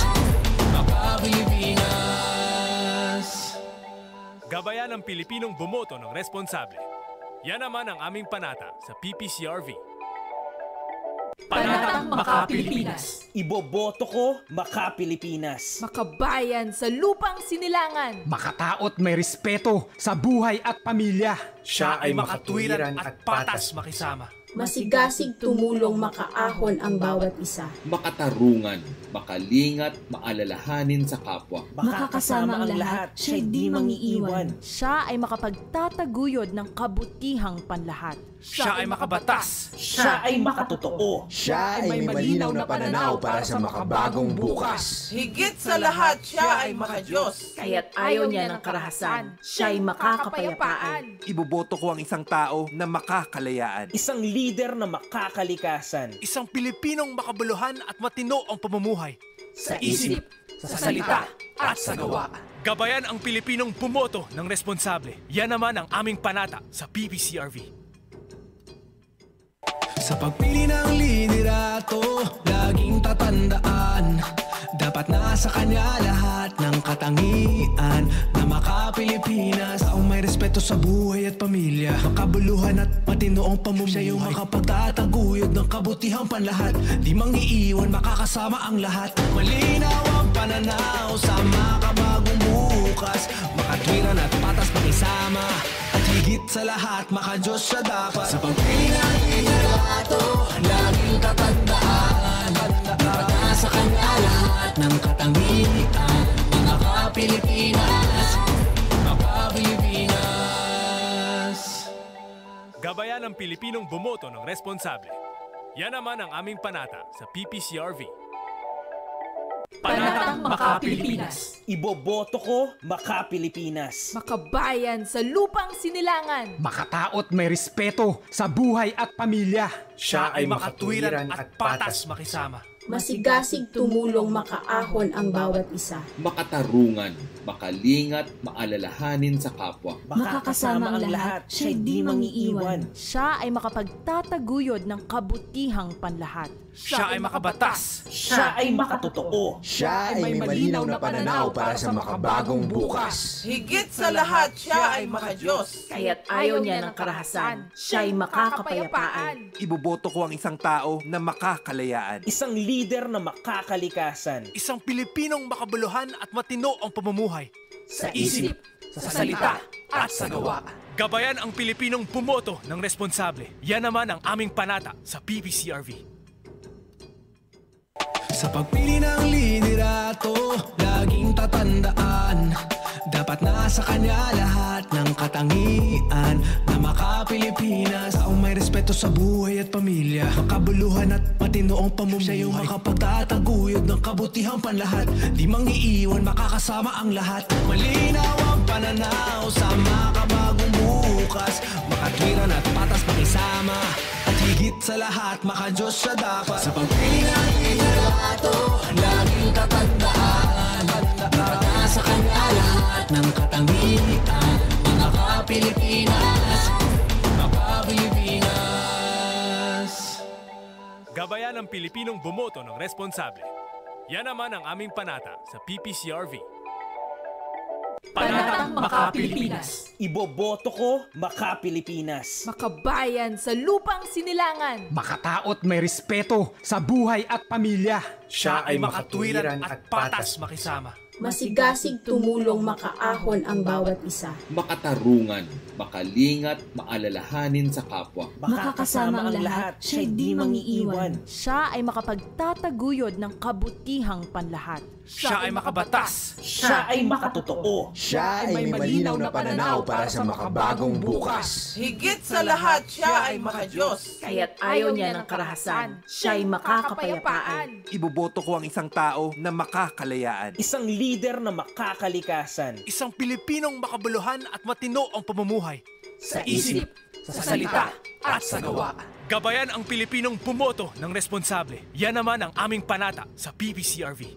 maka-Pilipinas. Gabayan ng Pilipinong bumoto ng responsable. Yan naman ang aming panata sa PPCRV. Panatang Maka-Pilipinas. Iboboto ko, Maka-Pilipinas. Makabayan sa lupang sinilangan. Makataot may respeto sa buhay at pamilya. Siya ay makatwiran at patas makisama. Masigasig tumulong makaahon ang bawat isa. Makatarungan, makalingat, maalalahanin sa kapwa. Makakasama ang lahat, siya'y di mangiiwan. Siya ay makapagtataguyod ng kabutihang panlahat. Siya ay makabatas. Siya ay makatotoo. Siya ay may malinaw na pananaw para sa makabagong bukas. Higit sa lahat, siya ay makadiyos. Kaya't ayaw niya ng karahasan, siya'y makakapayapaan. Iboboto ko ang isang tao na makakalayaan. Isang leader na makakalikasan. Isang Pilipinong makabuluhan at matino ang pamumuhay. Sa isip, sa salita, at sa gawa. Gabayan ang Pilipinong bumoto ng responsable. Yan naman ang aming panata sa PPCRV. Sa pagpili ng liderato, laging tatandaan, dapat nasa kanya lahat ng katangian na makapilipinas, taong may respeto sa buhay at pamilya, makabuluhan at matinoong pamumuhay. Siya yung makapagtataguyod ng kabutihang panlahat, di mangiiwan, makakasama ang lahat. Malinaw ang pananaw sa makabagong bukas, makatwiran at patas pakisama, at higit sa lahat makadiyos siya dapat. Sa pagpili ng liderato, laging tatandaan, dapat nasa kanya lahat ng katangian, mga ka-Pilipinas, Pilipinas. Gabayan ang Pilipinong bumoto ng responsable. Yan naman ang aming panata sa PPCRV. Panatang Maka-Pilipinas. Iboboto ko Maka-Pilipinas. Makabayan sa lupang sinilangan. Makataot may respeto sa buhay at pamilya. Siya ay makatwiran at patas makisama. Masigasig tumulong makaahon ang bawat isa. Makatarungan, makalingat, maalalahanin sa kapwa. Makakasama ang lahat, siya'y di mangiiwan. Siya ay makapagtataguyod ng kabutihang panlahat. Siya ay makabatas. Siya ay makatotoo. Siya ay may malinaw na pananaw para sa makabagong bukas. Higit sa lahat, siya ay makadiyos. Kaya't ayaw niya ng karahasan, siya'y makakapayapaan. Iboboto ko ang isang tao na makakalayaan. Isang leader na makakalikasan. Isang Pilipinong makabuluhan at matino ang pamumuhay. Sa isip, sa salita, at sa gawa. Gabayan ang Pilipinong bumoto ng responsable. Yan naman ang aming panata sa PPCRV. Sa pagpili ng liderato, laging tatandaan, dapat nasa kanya lahat ng katangian na maka-Pilipinas, taong may respeto sa buhay at pamilya, makabuluhan at matinoong pamumuhay. Siya yung makapagtataguyod ng kabutihang panlahat, di mangiiwan, makakasama ang lahat. Malinaw ang pananaw sa makabagong bukas, makatwiran at patas pakisama, at higit sa lahat makadiyos siya dapat. Sa pagpili ng liderato, laging tatandaan, dapat nasa kanya lahat ng katangian, mga ka-Pilipinas, Pilipinas. Gabayan ang Pilipinong bumoto ng responsable. Yan naman ang aming panata sa PPCRV. Panatang Maka-Pilipinas. Iboboto ko Maka-Pilipinas. Makabayan sa lupang sinilangan. Makataot may respeto sa buhay at pamilya. Siya ay makatwiran at patas makisama. Masigasig tumulong makaahon ang bawat isa. Makatarungan, makalingat, maalalahanin sa kapwa. Makakasama ang lahat, siya'y di mangiiwan. Siya ay makapagtataguyod ng kabutihang panlahat. Siya ay makabatas. Siya ay makatotoo. Siya ay may malinaw na pananaw para sa makabagong bukas. Higit sa lahat, siya ay makadiyos. Kaya't ayaw niya ng karahasan, siya'y makakapayapaan. Iboboto ko ang isang tao na makakalayaan. Isang leader na makakalikasan. Isang Pilipinong makabuluhan at matino ang pamumuhay. Sa isip, sa salita, at sa gawa. Gabayan ang Pilipinong bumoto ng responsable. Yan naman ang aming panata sa PPCRV.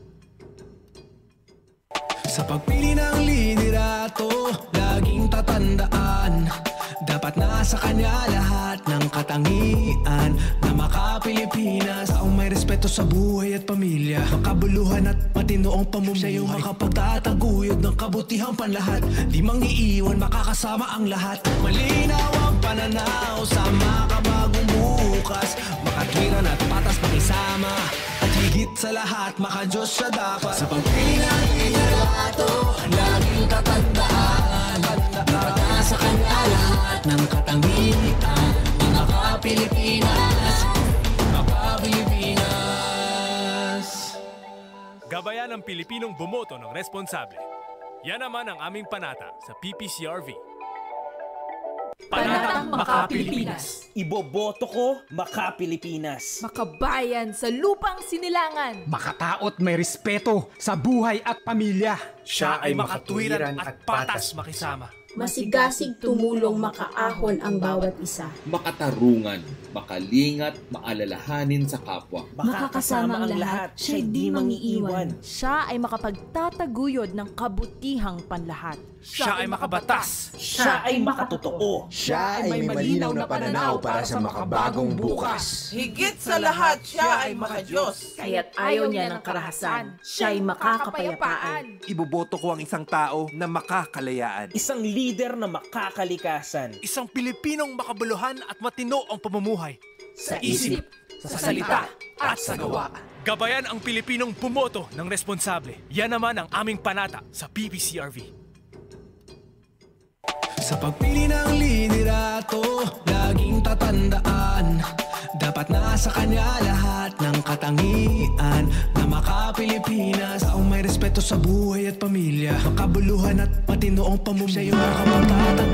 Sa pagpili ng liderato, laging tatandaan, dapat nasa kanya lahat ng katangian na maka-Pilipinas, taong may respeto sa buhay at pamilya, makabuluhan at matinoong pamumuhay. Siya yung makapagtataguyod ng kabutihang panlahat, di mangiiwan, makakasama ang lahat. Malinaw ang pananaw sa makabagong bukas, makatwiran at patas pakisama, at higit sa lahat makadiyos siya dapat. Sa pagpili ng liderato, laging tatandaan, dapat nasa kanya lahat ng katangian, mga ka-Pilipinas. gabayan ng Pilipinong bumoto ng responsable. Yan naman ang aming panata sa PPCRV. Panatang Maka-Pilipinas. Iboboto ko Maka-Pilipinas. Makabayan sa lupang sinilangan. Makataot may respeto sa buhay at pamilya. Siya ay makatuwiran at patas makisama. Masigasig tumulong makaahon ang bawat isa. Makatarungan, makalingat, maalalahanin sa kapwa. Makakasama ang lahat, siya'y di mangiiwan. Siya ay makapagtataguyod ng kabutihang panlahat. Siya ay makabatas. Siya ay makatotoo. Siya ay may malinaw na pananaw para sa makabagong bukas. Higit sa lahat, siya ay makadiyos. Kaya't ayaw niya ng karahasan, siya'y makakapayapaan. Iboboto ko ang isang tao na makakalayaan. Isang leader na makakalikasan. Isang Pilipinong makabuluhan at matino ang pamumuhay. Sa isip, sa salita, at sa gawa. Gabayan ang Pilipinong bumoto ng responsable. Yan naman ang aming panata sa PPCRV. Sa pagpili ng liderato, laging tatandaan, dapat nasa kanya lahat ng katangian na maka-Pilipinas. Taong may respeto sa buhay at pamilya, makabuluhan at matino ang pamumuhay. Siya yung makapagtatag.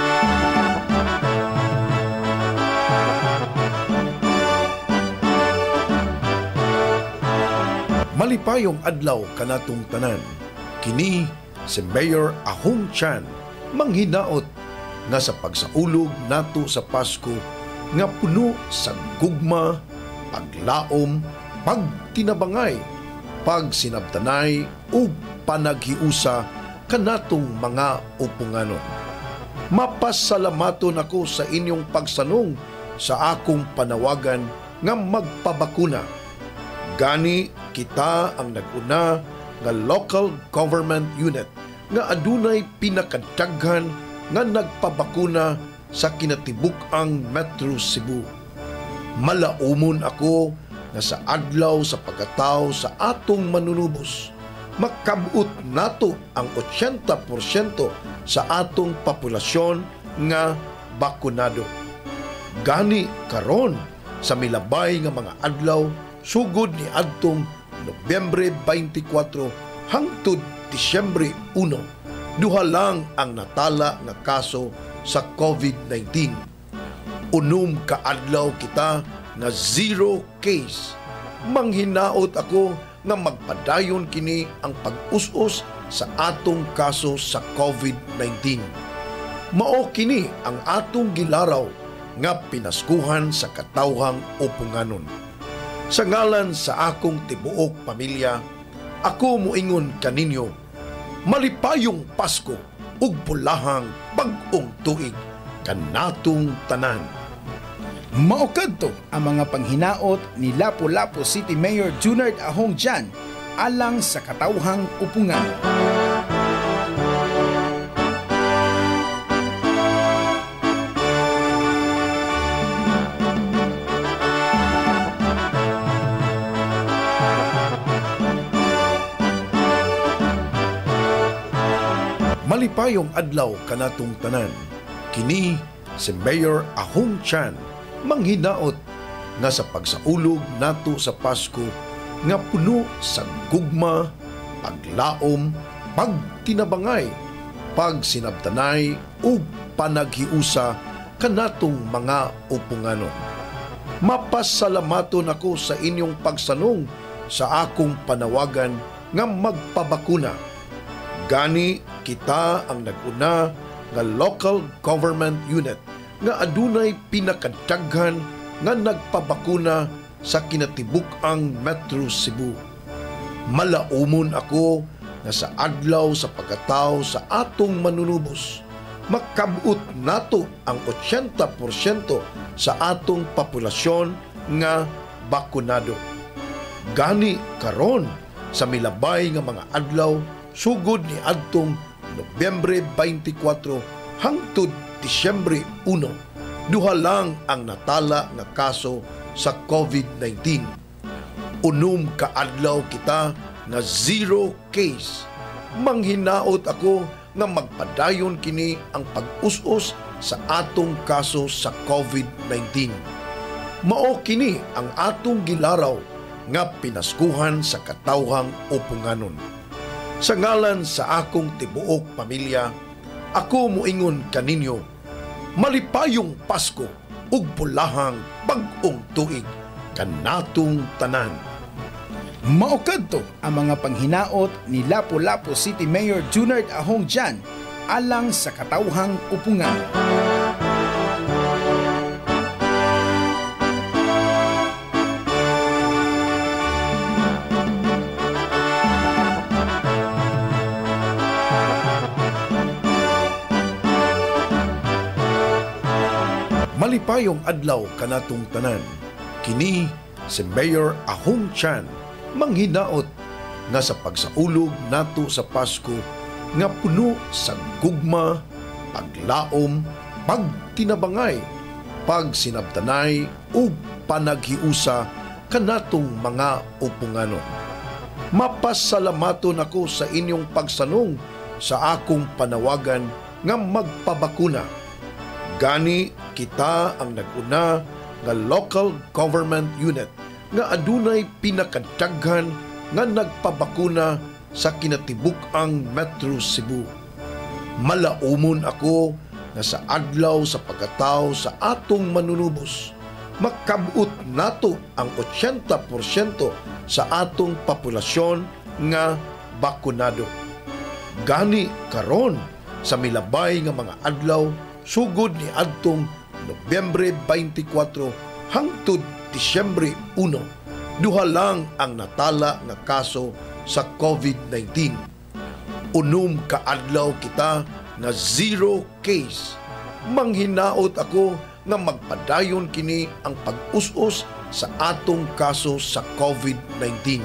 Malipayong adlaw kanatong tanan. Kini si Mayor Ahong Chan manghinaot nga sa pagsaulog nato sa Pasko nga puno sa gugma, paglaom, pagtinabangay, pagsinabtanay ug panaghiusa kanatong mga upunganon. Mapasalamaton ako sa inyong pagsanong sa akong panawagan nga magpabakuna. Gani kita ang naguna nga local government unit nga adunay pinakadaghan nga nagpabakuna sa kinatibuk-ang Metro Cebu. Malaumon ako nga sa adlaw sa pagkatao sa atong manunubos, makabut nato ang 80% sa atong populasyon nga bakunado. Gani karon sa milabay nga mga adlaw sugod ni adtong Nobyembre 24 hangtod Disyembre 1, duha lang ang natala nga kaso sa COVID-19. Unom kaadlaw kita nga zero case. Manghinaot ako nga magpadayon kini ang pag-us-us sa atong kaso sa COVID-19. Mao kini ang atong gilaraw nga pinaskuhan sa katawhang upunganon. Sa ngalan sa akong tibuok pamilya, ako moingon kaninyo, malipayong Pasko ug pulahang bag-ong tuig kanatong tanan. Maokadto ang mga panghinaot ni Lapu-Lapu City Mayor Junard Ahong Chan alang sa katawhang upungan. Malipayong adlaw kanatong tanan. Kini si Mayor Ahong Chan manghinaot nga sa pagsaulog nato sa Pasko nga puno sa gugma, paglaom, pagtinabangay, pagsinabtanay ug panaghiusa kanatong mga upunganon. Mapasalamaton ako sa inyong pagsanong sa akong panawagan nga magpabakuna. Gani kita ang naguna nga local government unit nga adunay pinakadaghan nga nagpabakuna sa kinatibuk-ang Metro Cebu. Malaumon ako nga sa adlaw sa pagkatao sa atong manunubos, makabut nato ang 80% sa atong populasyon nga bakunado. Gani karon sa milabay nga mga adlaw sugod ni adtong Nobyembre 24 hangtod Disyembre 1, duha lang ang natala nga kaso sa COVID-19. Unom kaadlaw kita nga zero case. Manghinaot ako nga magpadayon kini ang pag-us-us sa atong kaso sa COVID-19. Mao kini ang atong gilaraw nga pinaskuhan sa katawhang upunganon. Sa ngalan sa akong tibuok pamilya, ako muingon kaninyo, malipayong Pasko ug pulahang bag-ong tuig kanatong tanan. Maokadto ang mga panghinaot ni Lapu-Lapu City Mayor Junard Ahong Jan alang sa katawhang upungan. Malipayong adlaw kanatong tanan. Kini si Mayor Ahong Chan manghinaot nga sa pagsaulog nato sa Pasko nga puno sa gugma, paglaom, pagtinabangay, pagsinabtanay ug panaghiusa kanatong mga upunganon. Mapasalamaton ako sa inyong pagsanong sa akong panawagan nga magpabakuna. Gani kita ang naguna nga local government unit nga adunay pinakadaghan nga nagpabakuna sa kinatibuk-ang Metro Cebu. Malaumon ako nga sa adlaw sa pagkatao sa atong manunubos, makabut nato ang 80% sa atong populasyon nga bakunado. Gani karon sa milabay nga mga adlaw sugod ni adtong Nobyembre 24 hangtod Disyembre 1, duha lang ang natala nga kaso sa COVID-19. Unom kaadlaw kita nga zero case. Manghinaot ako nga magpadayon kini ang pag-us-us sa atong kaso sa COVID-19.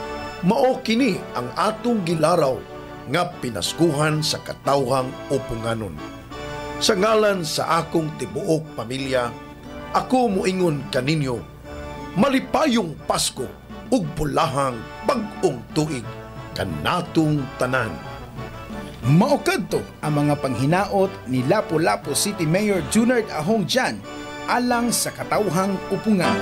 Mao kini ang atong gilaraw nga pinaskuhan sa katawhang upunganon. Sa ngalan sa akong tibuok pamilya, ako muingon kaninyo, malipayong Pasko ug pulahang bag-ong tuig kanatong tanan. Maokadto ang mga panghinaot ni Lapu-Lapu City Mayor Junard Ahong Jan alang sa katawhang upungan.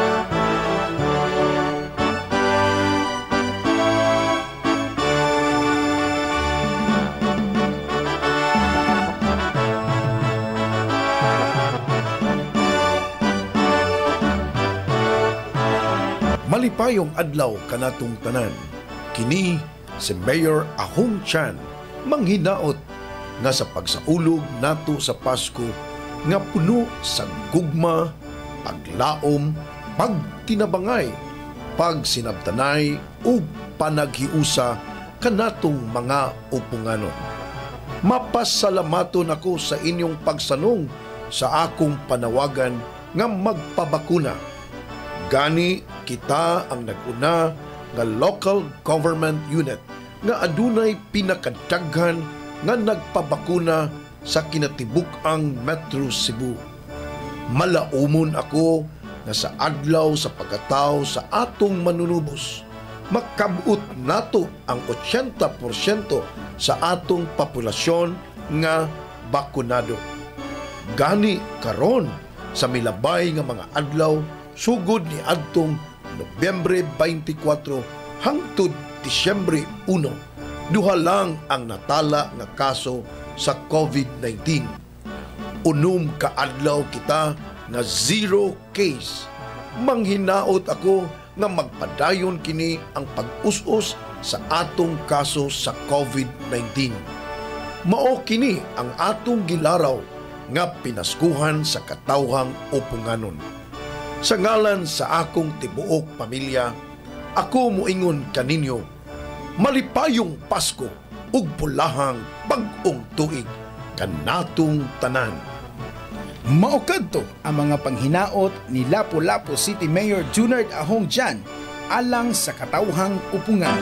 Malipayong adlaw kanatong tanan. Kini si Mayor Ahong Chan manghinaot nga sa pagsaulog nato sa Pasko nga puno sa gugma, paglaom, pagtinabangay, pagsinabtanay ug panaghiusa kanatong mga upunganon. Mapasalamaton ako sa inyong pagsanong sa akong panawagan nga magpabakuna. Gani kita ang naguna nga local government unit nga adunay pinakadaghan nga nagpabakuna sa kinatibuk-ang Metro Cebu. Malaumon ako nga sa adlaw sa pagkatao sa atong manunubos, makabut nato ang 80% sa atong populasyon nga bakunado. Gani karon sa milabay nga mga adlaw sugod ni adtong Nobyembre 24 hangtod Disyembre 1, duha lang ang natala nga kaso sa COVID-19. Unom kaadlaw kita nga zero case. Manghinaot ako nga magpadayon kini ang pag-us-us sa atong kaso sa COVID-19. Mao kini ang atong gilaraw nga pinaskuhan sa katawhang upunganon. Sa ngalan sa akong tibuok pamilya, ako muingon kaninyo, malipayong Pasko ug pulahang bag-ong tuig kanatong tanan. Maokadto ang mga panghinaot ni Lapu-Lapu City Mayor Junard Ahong Jan alang sa katawhang upungan.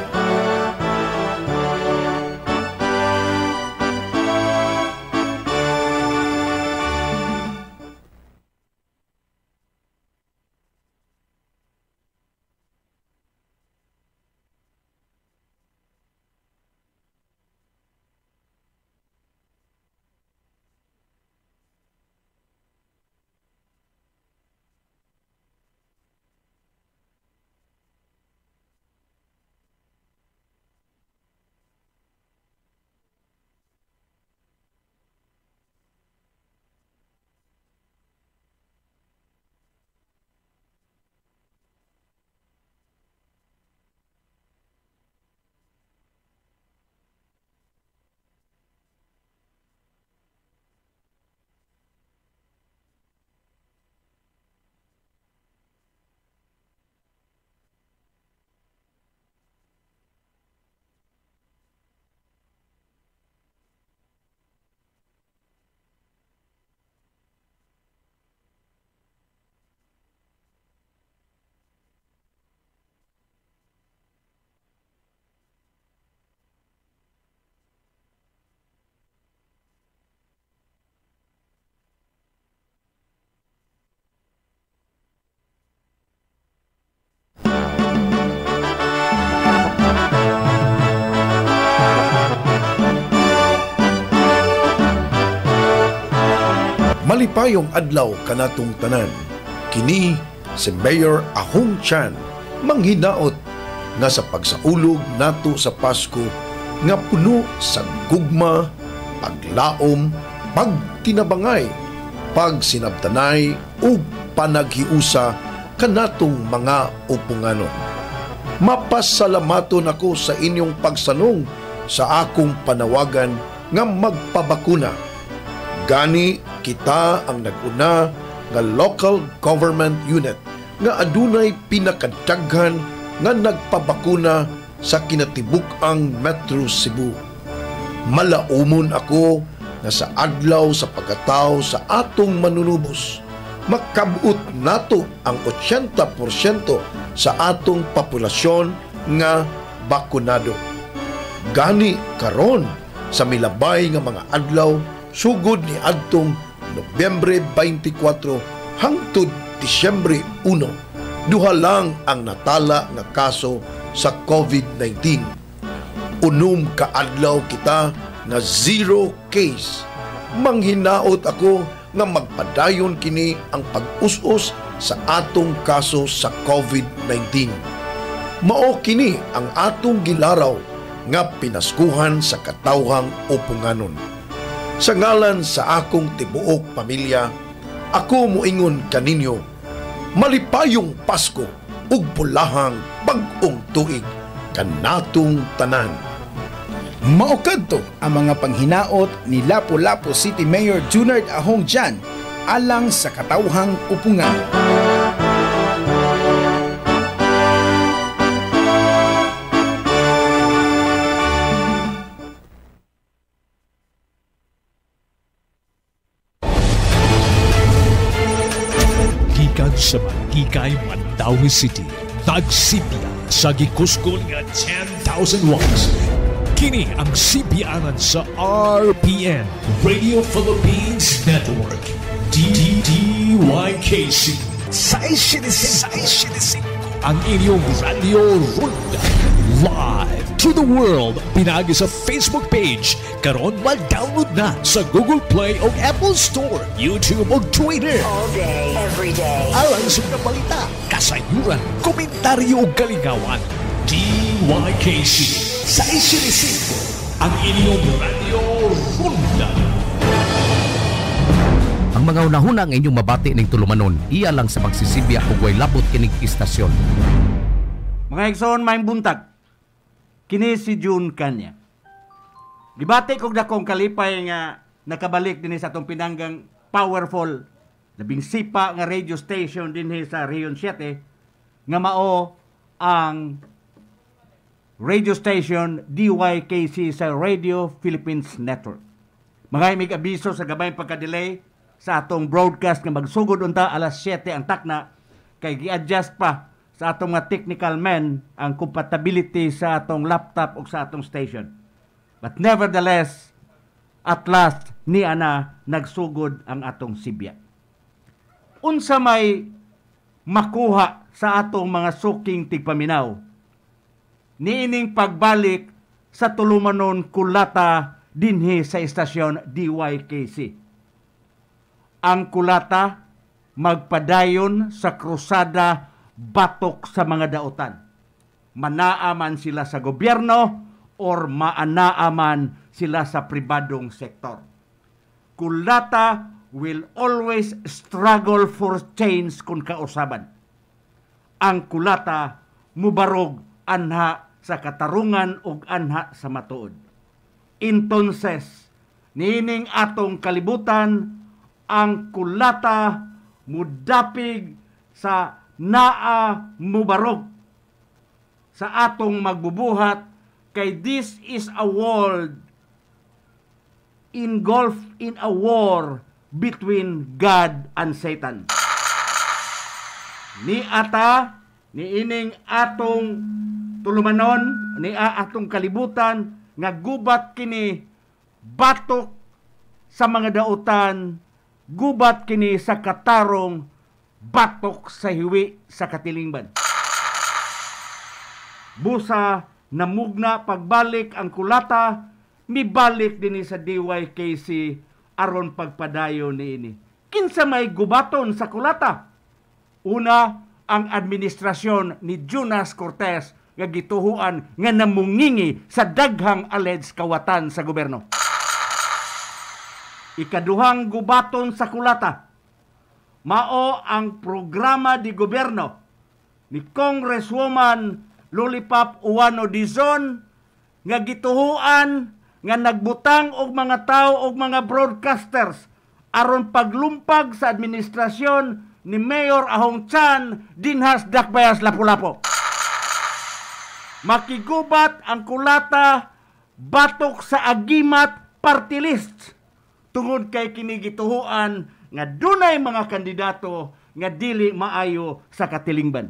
Malipayong adlaw kanatong tanan. Kini si Mayor Ahong Chan manghinaot nga sa pagsaulog nato sa Pasko nga puno sa gugma, paglaom, pagtinabangay, pagsinabtanay ug panaghiusa kanatong mga upunganon. Mapasalamaton ako sa inyong pagsanong sa akong panawagan nga magpabakuna. Gani kita ang naguna nga local government unit nga adunay pinakadaghan nga nagpabakuna sa kinatibuk-ang Metro Cebu. Malaumon ako nga sa adlaw sa pagkatao sa atong manunubos, makabut nato ang 80% sa atong populasyon nga bakunado. Gani karon sa milabay nga mga adlaw sugod ni adtong Nobyembre 24 hangtod Disyembre 1, duha lang ang natala nga kaso sa COVID-19. Unom kaadlaw kita na 0 case. Manghinaot ako nga magpadayon kini ang pag-us-us sa atong kaso sa COVID-19. Mao kini ang atong gilaraw nga pinaskuhan sa katawhang upunganon. Sa ngalan sa akong tibuok pamilya, ako moingon kaninyo, malipayong Pasko ug pulahang bag-ong tuig kanatong tanan. Maukadto ang mga panghinaot ni Lapu-Lapu City Mayor Junard Ahong Jan alang sa katawhang upungan. Sa Mantikay, Mandaue City, tagsipya sa gikuskol nga 10,000 watts. Kini ang sipianan sa RPN, Radio Philippines Network, DDYKC. Sa 65, ang inyong Radio Ronda. Live to the world, pinagi sa Facebook page. Karon mag-download na sa Google Play o Apple Store, YouTube o Twitter. All day, every day. Alang sa mga balita, kasayuran, komentaryo o kaligawan. DYKC sa 65, ang inyong Radio Ronda. Ang mga unahuna ang inyong mabati ng tulumanon, iya lang sa pagsisibya o way labot kinig istasyon. Mga igsoon, may buntag. Kini si June Kanya. Gibati kog dakong kalipay nga nakabalik din sa atong pinanggang powerful, labing sipa nga radio station din sa Region 7 nga mao ang radio station DYKC sa Radio Philippines Network. Mga imig abiso sa gabay pagka-delay sa atong broadcast nga magsugod unta alas 7 ang takna kay gi-adjust pa sa atong mga technical men ang compatibility sa atong laptop o sa atong station. But nevertheless, at last, ni ana nagsugod ang atong sibya. Unsa may makuha sa atong mga suking tigpaminaw, niining pagbalik sa tulumanon kulata dinhi sa istasyon DYKC. Ang kulata magpadayon sa krusada batok sa mga dautan. Manaaman sila sa gobyerno or maanaaman sila sa pribadong sektor. Kulata will always struggle for change kung kausaban. Ang kulata mubarog anha sa katarungan ug anha sa matuod. Entonces, nining atong kalibutan, ang kulata mudapig sa naa mubarog sa atong magbubuhat kay this is a world engulfed in a war between God and Satan. Ni ata, ni ining atong tulumanon, ni atong kalibutan, nga gubat kini batok sa mga dautan, gubat kini sa katarong, batok sa hiwi sa katilingban. Busa namugna pagbalik ang kulata, mibalik din sa DYKC aron pagpadayo niini. kinsa may gubaton sa kulata. Una, ang administrasyon ni Jonas Cortez nga gituhuan nga namungingi sa daghang alleged kawatan sa gobyerno. Ikaduhang gubaton sa kulata, mao ang programa di gobyerno ni Congresswoman Lollipop Uwano Dizon nga gituhuan nga nagbutang og mga tao og mga broadcasters aron paglumpag sa administrasyon ni Mayor Ahong Chan dinhas Dakbayas Lapu-Lapu. Makigubat ang kulata batok sa agimat party list tungod kay kinigituhuan nga dunay mga kandidato nga dili maayo sa katilingban.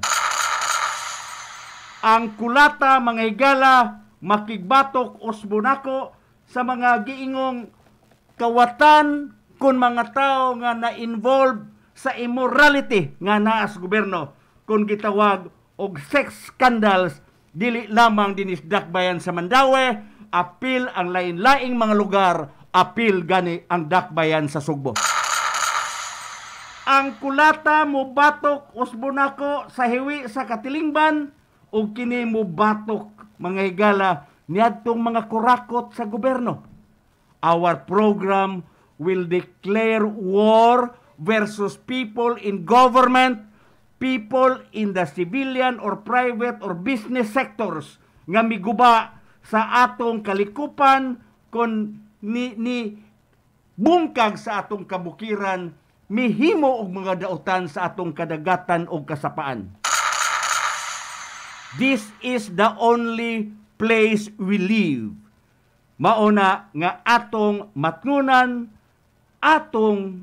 Ang kulata, mga higala, makigbatok usbunako sa mga giingong kawatan kung mga tao nga na-involve sa immorality nga naa sa gobyerno kung gitawag og sex scandals dili lamang dinis Dakbayan sa Mandaue, apil ang lain-laing mga lugar, apil gani ang Dakbayan sa Sugbo. Ang kulata mo batok usbunako sa hiwi sa katilingban o kini mo batok mga higala niadtong mga kurakot sa gobyerno. Our program will declare war versus people in government, people in the civilian or private or business sectors nga miguba sa atong kalikupan kon ni bungkag sa atong kabukiran, mihimo og mga dautan sa atong kadagatan o kasapaan. This is the only place we live. Mauna nga atong matngunan, atong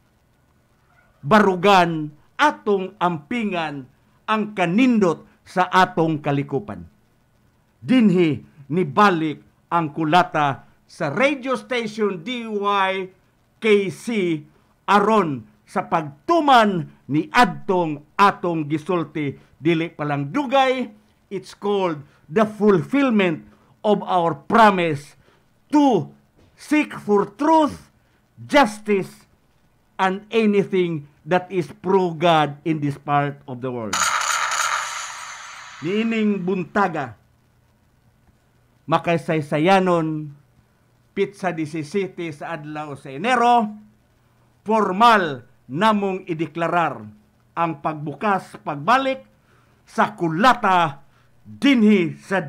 barugan, atong ampingan ang kanindot sa atong kalikupan. Dinhi nibalik ang kulata sa radio station DYKC aron sa pagtuman ni adtong atong gisulti dili palang dugay. It's called the fulfillment of our promise to seek for truth, justice, and anything that is pro-God in this part of the world. Niining buntaga, makaysaysayanon, pitsa 17 sa adlaw sa Enero, formal namong ideklarar ang pagbukas pagbalik sa kulata dinhi sa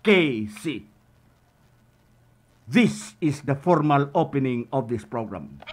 DYKC. This is the formal opening of this program.